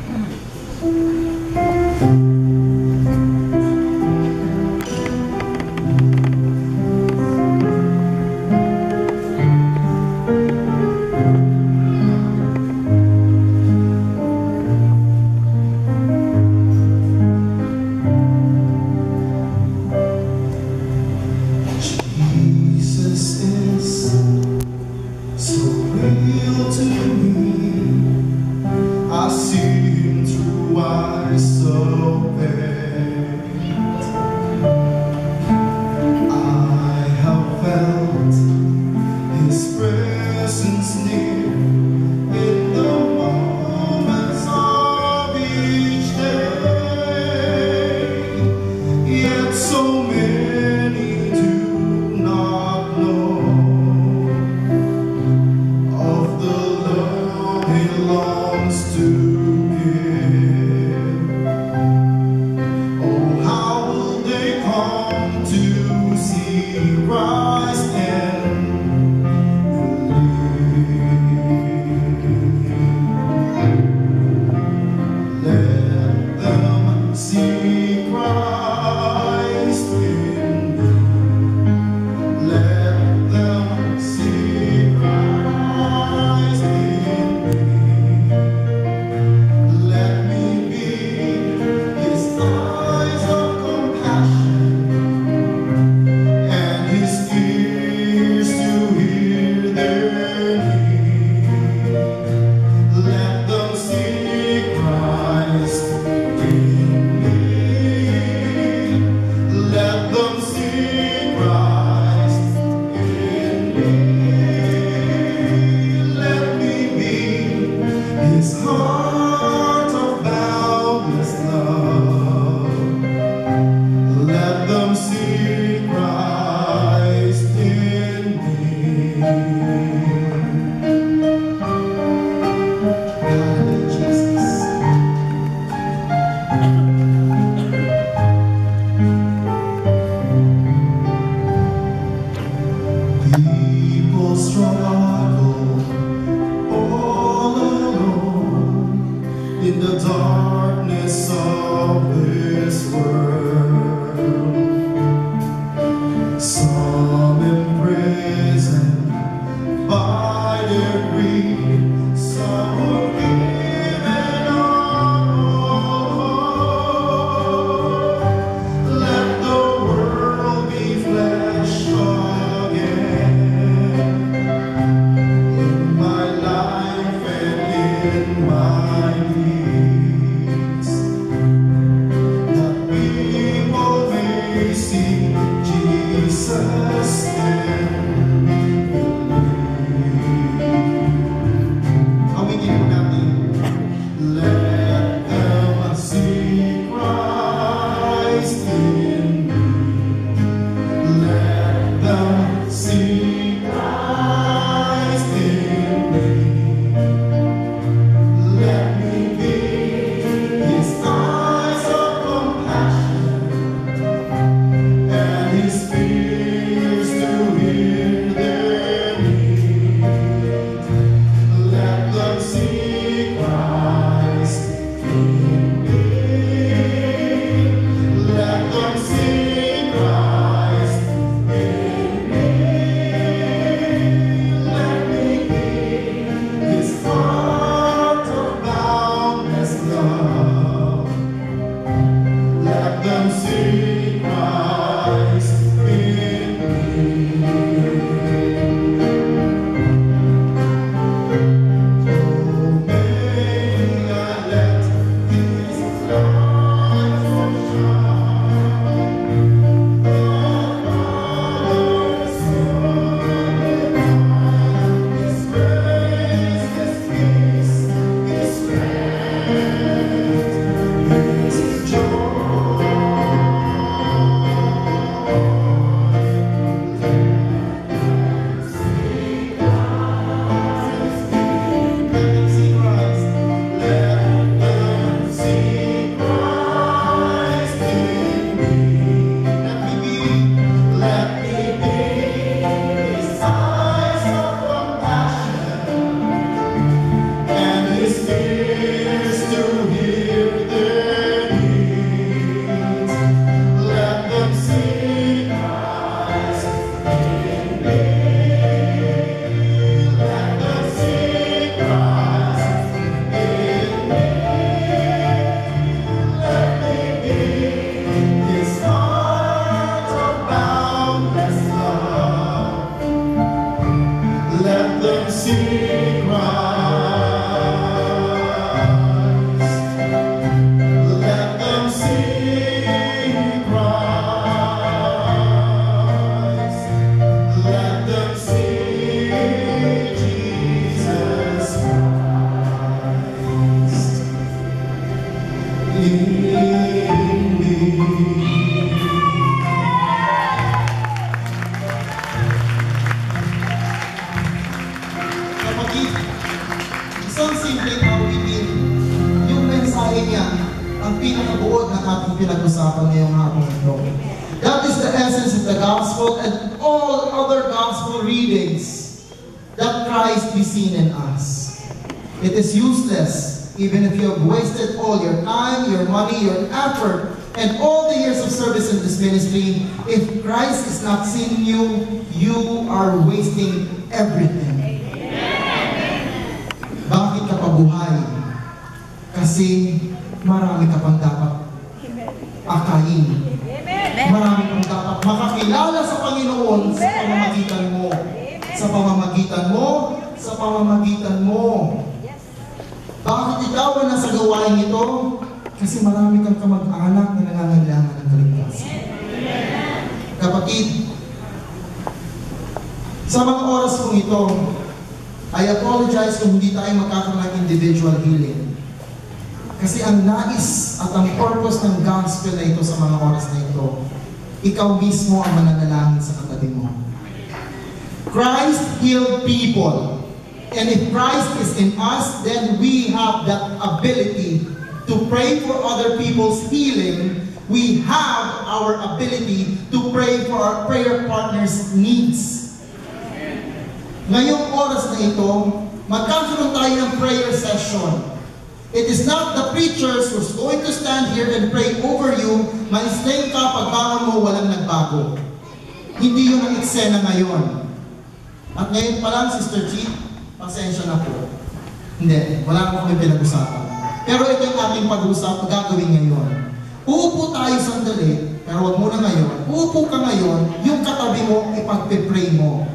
Let them see Christ in me. in me. Kapatid, isang simpleng awitin, yung mensahe niya, ang pinakabuod ng ating pinag-usapan ngayong hapon ito. That is the essence of the gospel and all other gospel readings, that Christ be seen in us. It is useless, even if you have wasted all your time, your money, your effort, and all the years of service in this ministry. If Christ is not seen in you, you are wasting everything. Bakit ka pabuhay? Kasi marami ka pang dapat akayin. Marami kang dapat makakilala sa Panginoon sa pamamagitan mo. Sa pamamagitan mo, sa pamamagitan mo. Bakit ikaw na nasa gawain ito? Kasi marami kang kamag-anak na nangangailangan ng kaligtasan. Kapatid, sa mga oras kong ito, I apologize kung hindi tayo magkakaroon ng individual healing. Kasi ang nais at ang purpose ng gospel na ito sa mga oras na ito, ikaw mismo ang mananalangin sa katabi mo. Christ healed people. And if Christ is in us, then we have that ability to pray for other people's healing. We have our ability to pray for our prayer partners' needs. Ngayong oras na ito, magkakaroon tayo ng prayer session. It is not the preachers who's going to stand here and pray over you, ma-explain ka, pagbangon mo, walang nagbago. Hindi yun ang eksena ngayon. At ngayon pa lang, Sister G, pasensya na po. Hindi, wala akong kami pinag-usapan. Pero ito yung ating pag-usap, gagawin ngayon. Uupo tayo sandali, pero wag muna ngayon. Uupo ka ngayon, yung katabi mo, ipag-pray mo.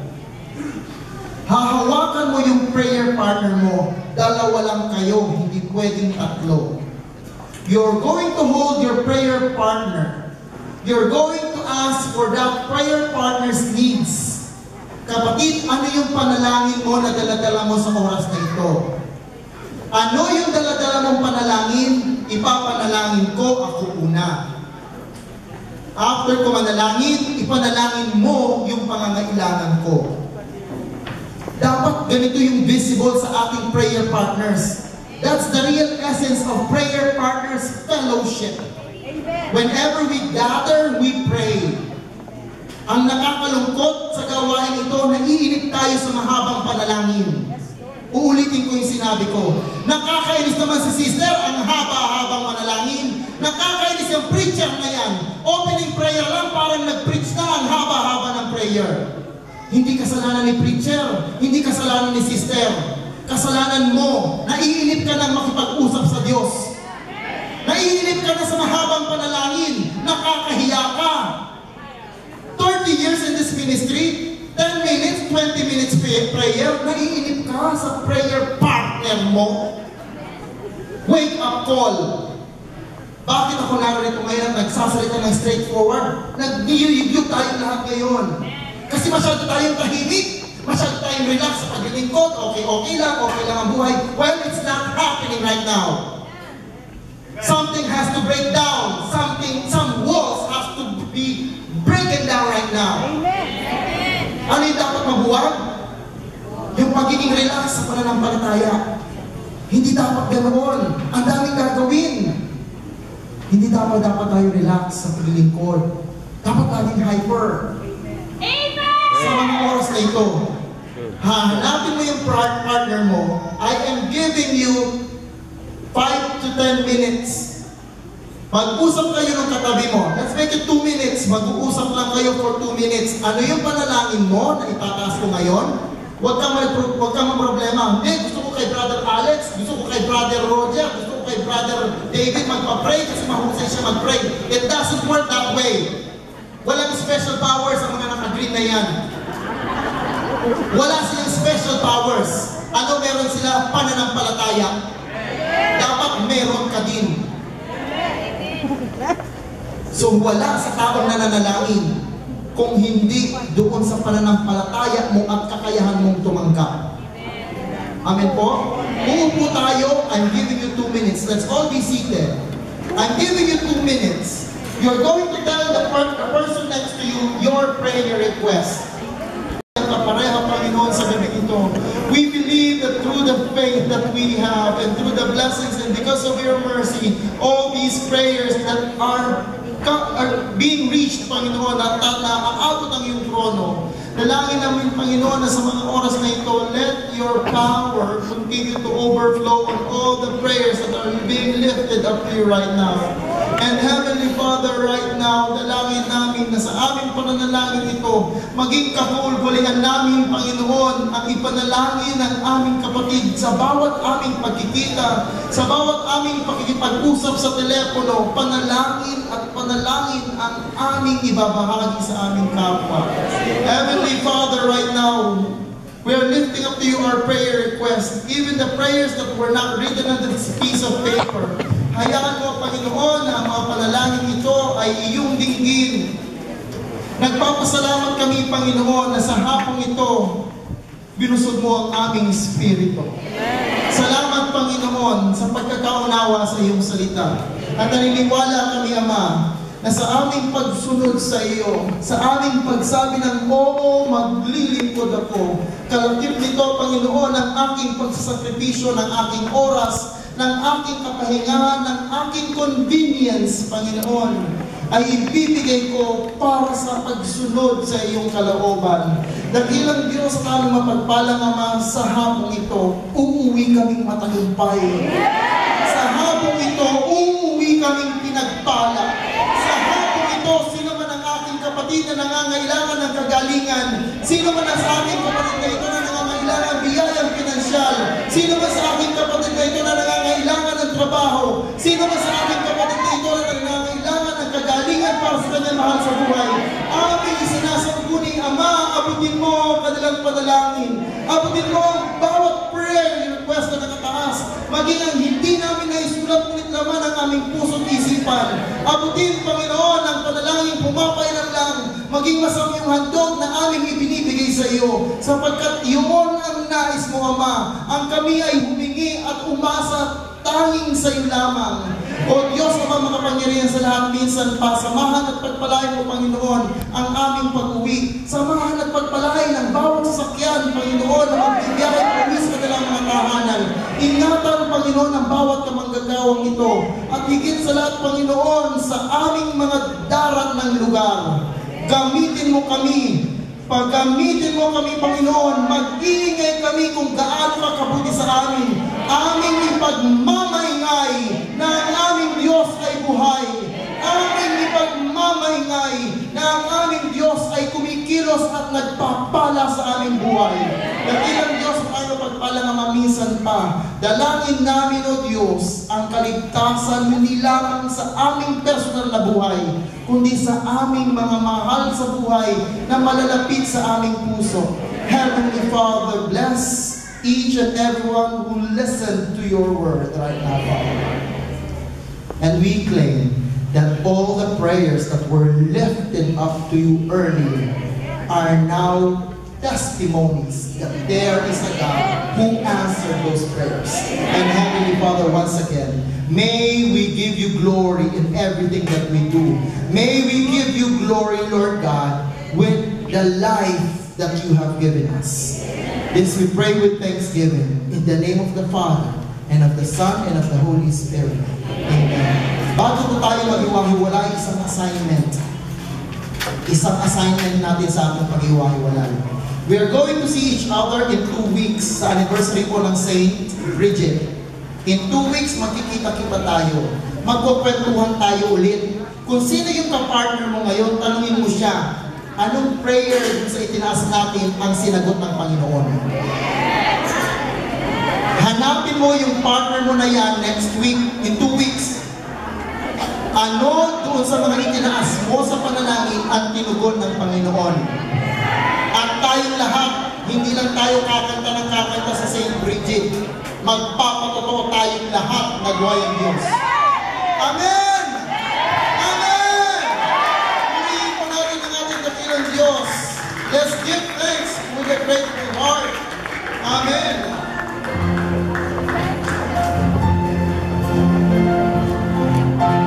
Hahawakan mo yung prayer partner mo. Dalawa lang kayo, hindi pwedeng tatlo. You're going to hold your prayer partner. You're going to ask for that prayer partner's needs. Kapatid, ano yung panalangin mo na daladala mo sa oras na ito? Ano yung daladala mong panalangin? Ipapanalangin ko, ako una. After ko manalangin, ipanalangin mo yung pangangailangan ko. Dapat ganito yung visible sa ating prayer partners. That's the real essence of prayer partners fellowship. Whenever we gather, we pray. Ang nakakalungkot sa gawain ito, naiinip tayo sa mahabang panalangin. Uulitin ko yung sinabi ko. Nakakainis naman si sister, ang haba-habang manalangin. Nakakainis yung preacher na yan. Opening prayer lang, parang nag-preach na ang haba-haba ng prayer. Hindi kasalanan ni preacher, hindi kasalanan ni sister. Kasalanan mo, naiinip ka nang makipag-usap sa Diyos. Naiinip ka na sa mahabang panalangin, nakakahiya ka. thirty years in this ministry, ten minutes, twenty minutes prayer, naiinip ka sa prayer partner mo. Wake up call. Bakit ako narito ngayon nagsasalita ng straightforward? Nag-niyuyugyug tayo lahat ngayon. Kasi masyado tayong tahimik, masyado tayong relax sa paglilingkod, okay-okay lang, okay lang ang buhay. Well, it's not happening right now. Something has to break down. Something, some walls have to be breaking down right now. Amen. Ano yung dapat mabuwag? Yung pagiging relax sa pananampalataya. Hindi dapat ganoon. Ang daming gagawin. Hindi dapat dapat tayo relax sa paglilingkod. Dapat laging hyper. Sa mga oras na ito, hahanapin mo yung partner mo. I am giving you five to ten minutes. Mag-usap kayo ng katabi mo. Let's make it two minutes. Mag-uusap lang kayo for two minutes. Ano yung panalangin mo na itataas ko ngayon? Huwag kang huwag kang problema. Hindi, gusto ko kay Brother Alex, gusto ko kay Brother Roger, gusto ko kay Brother David magpa-pray kasi mahusay siya mag-pray. It doesn't work that way. Walang special powers ang mga naka-green na yan. Wala silang special powers. Ano meron sila? Pananampalataya. Dapat meron ka din. So wala sa taong nananalangin kung hindi doon sa pananampalataya mo at kakayahan mong tumanggap. Amen po? Uupo tayo. I'm giving you two minutes. Let's all be seated. I'm giving you two minutes. You're going to tell the, per the person next to you your prayer request. Kapareha, Panginoon, sa gabi ito. We believe that through the faith that we have and through the blessings and because of your mercy, all these prayers that are, are being reached, Panginoon, at naaabot ang iyong trono. Dalangin namin, Panginoon, na sa mga oras na ito, let your power continue to overflow on all the prayers that are being lifted up to you right now. And Heavenly Father, right now, dalangin namin na sa aming pananalangin ito, maging kahulgulingan namin, Panginoon, ang ipanalangin ng aming kapatid sa bawat aming pagkikita, sa bawat aming pakikipag-usap sa telepono, panalangin at panalangin ang aming ibabahagi sa aming kapwa. Heavenly Father, right now, we are lifting up to you our prayer requests, even the prayers that were not written on this piece of paper. Hayaan mo, Panginoon, na ang mga panalangin ito ay iyong dinggin. Nagpapasalamat kami, Panginoon, na sa hapong ito, binusog mo ang aming espiritu. Salamat, Panginoon, sa pagkakaunawa sa iyong salita. At naniniwala kami, Ama, na sa aming pagsunod sa iyo, sa aming pagsabi ng oo, maglilingkod ako. Kalakip nito, Panginoon, ang aking pagsasakripisyo, ng aking oras, ng aking kapahingahan, ng aking convenience, Panginoon, ay ibibigay ko para sa pagsunod sa iyong kalooban. Dakilang Diyos at aming mapagpalang Ama, sa hapong ito, uuwi kaming matagumpay. Sa hapong ito, uuwi kaming pinagpala. Sa hapong ito, sino man ang aking kapatid na nangangailangan ng kagalingan, sino man ang sa aking kapatid na ito na nangangailangan ng biyayang pinansyal, sino man sa aking kapatid na ito na nangangailangan ng trabaho, sino man sa aking kapatid na ito na nangangailangan ng kagalingan para sa kanyang mahal sa buhay, aming isinasangkuni, Ama, abutin mo ang kanilang panalangin, abutin mo ang bawat prayer request na nakataas, maging ang hindi namin naisulat ngunit laman ang aming puso't isipan. Abutin, Panginoon, ang panalangin pumapailan lang, maging masam yung handog na aming ibinibigay sa iyo, sapagkat iyon ang nais mo, Ama. Ang kami ay humingi at umasa tanging sa iyo lamang. O Diyos, Ama, makapangyarihan sa lahat, minsan pa, samahan at pagpalain mo, Panginoon, ang aming pag-uwi. Samahan at pagpalain ang bawat sasakyan, Panginoon, na magbibiyahe at umis ka nilang mga tahanan. Ingatan, Panginoon, ang bawat kamanggagawang ito. At higit sa lahat, Panginoon, sa aming mga darat ng lugar. Gamitin mo kami. Paggamitin mo kami, Panginoon, mag-iingay kami kung gaano ka kabuti sa amin. Aming ipagmamaingay na ang aming Diyos ay buhay. Aming ipagmamaingay na ang aming Diyos ay kumikilos at nagpapala sa aming buhay. Dakilang Diyos at tayo pagpala na mamisan pa. Dalangin namin, O Diyos, ang kaligtasan hindi lamang sa aming personal na buhay, kundi sa aming mga mahal sa buhay na malalapit sa aming puso. Heavenly Father, bless each and everyone who listened to your word right now, Father. And we claim that all the prayers that were lifted up to you earlier are now testimonies that there is a God who answered those prayers. And Heavenly Father, once again, may we give you glory in everything that we do. May we give you glory, Lord God, with the life that you have given us. This we pray with thanksgiving in the name of the Father, and of the Son, and of the Holy Spirit. Amen. Bago po tayo mag-iwahiwalay, isang assignment. Isang assignment natin sa ating pag-iwahiwalay. We are going to see each other in two weeks sa anniversary po ng Saint Bridget. In two weeks, magkikita-kita tayo. Magkukwentuhan tayo ulit. Kung sino yung kapartner mo ngayon, tanungin mo siya, anong prayer sa itinaas natin ang sinagot ng Panginoon? Hanapin mo yung partner mo na yan next week, in two weeks. Ano doon sa mga itinaas mo sa panalangin ang tinugon ng Panginoon? At tayong lahat, hindi lang tayo kakanta ng kakanta sa Saint Bridget. Magpapatotoo tayong lahat na gawa ng Diyos. Amen! Amen! Purihin po natin ang ating dakilang Diyos. Let's give thanks with a grateful heart. Amen!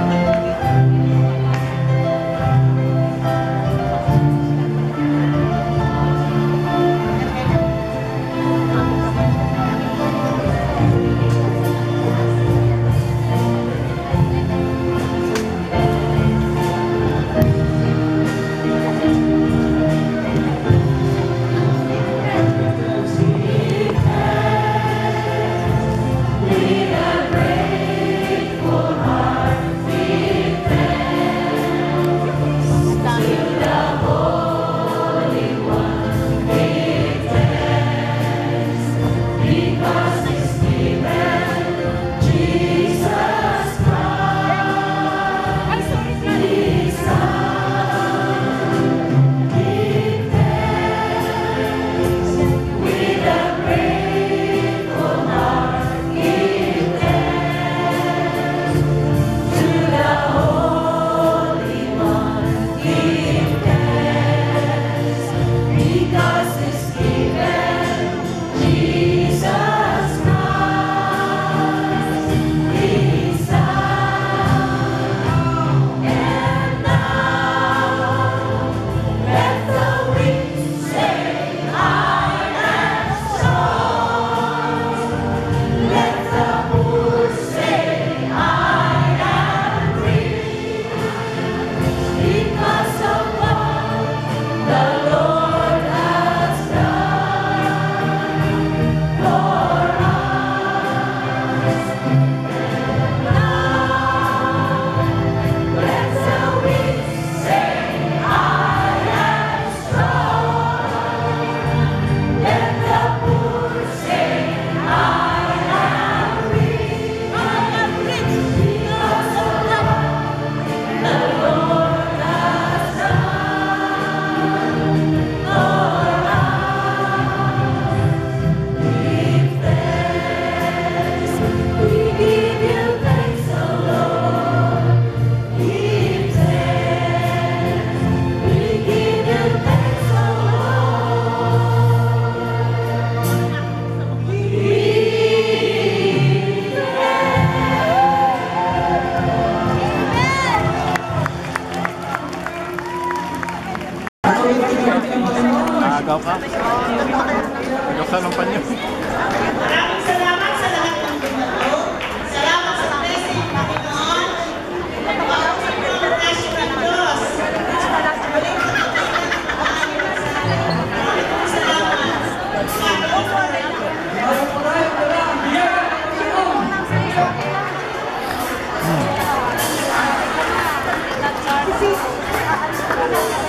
Si, ah, ano,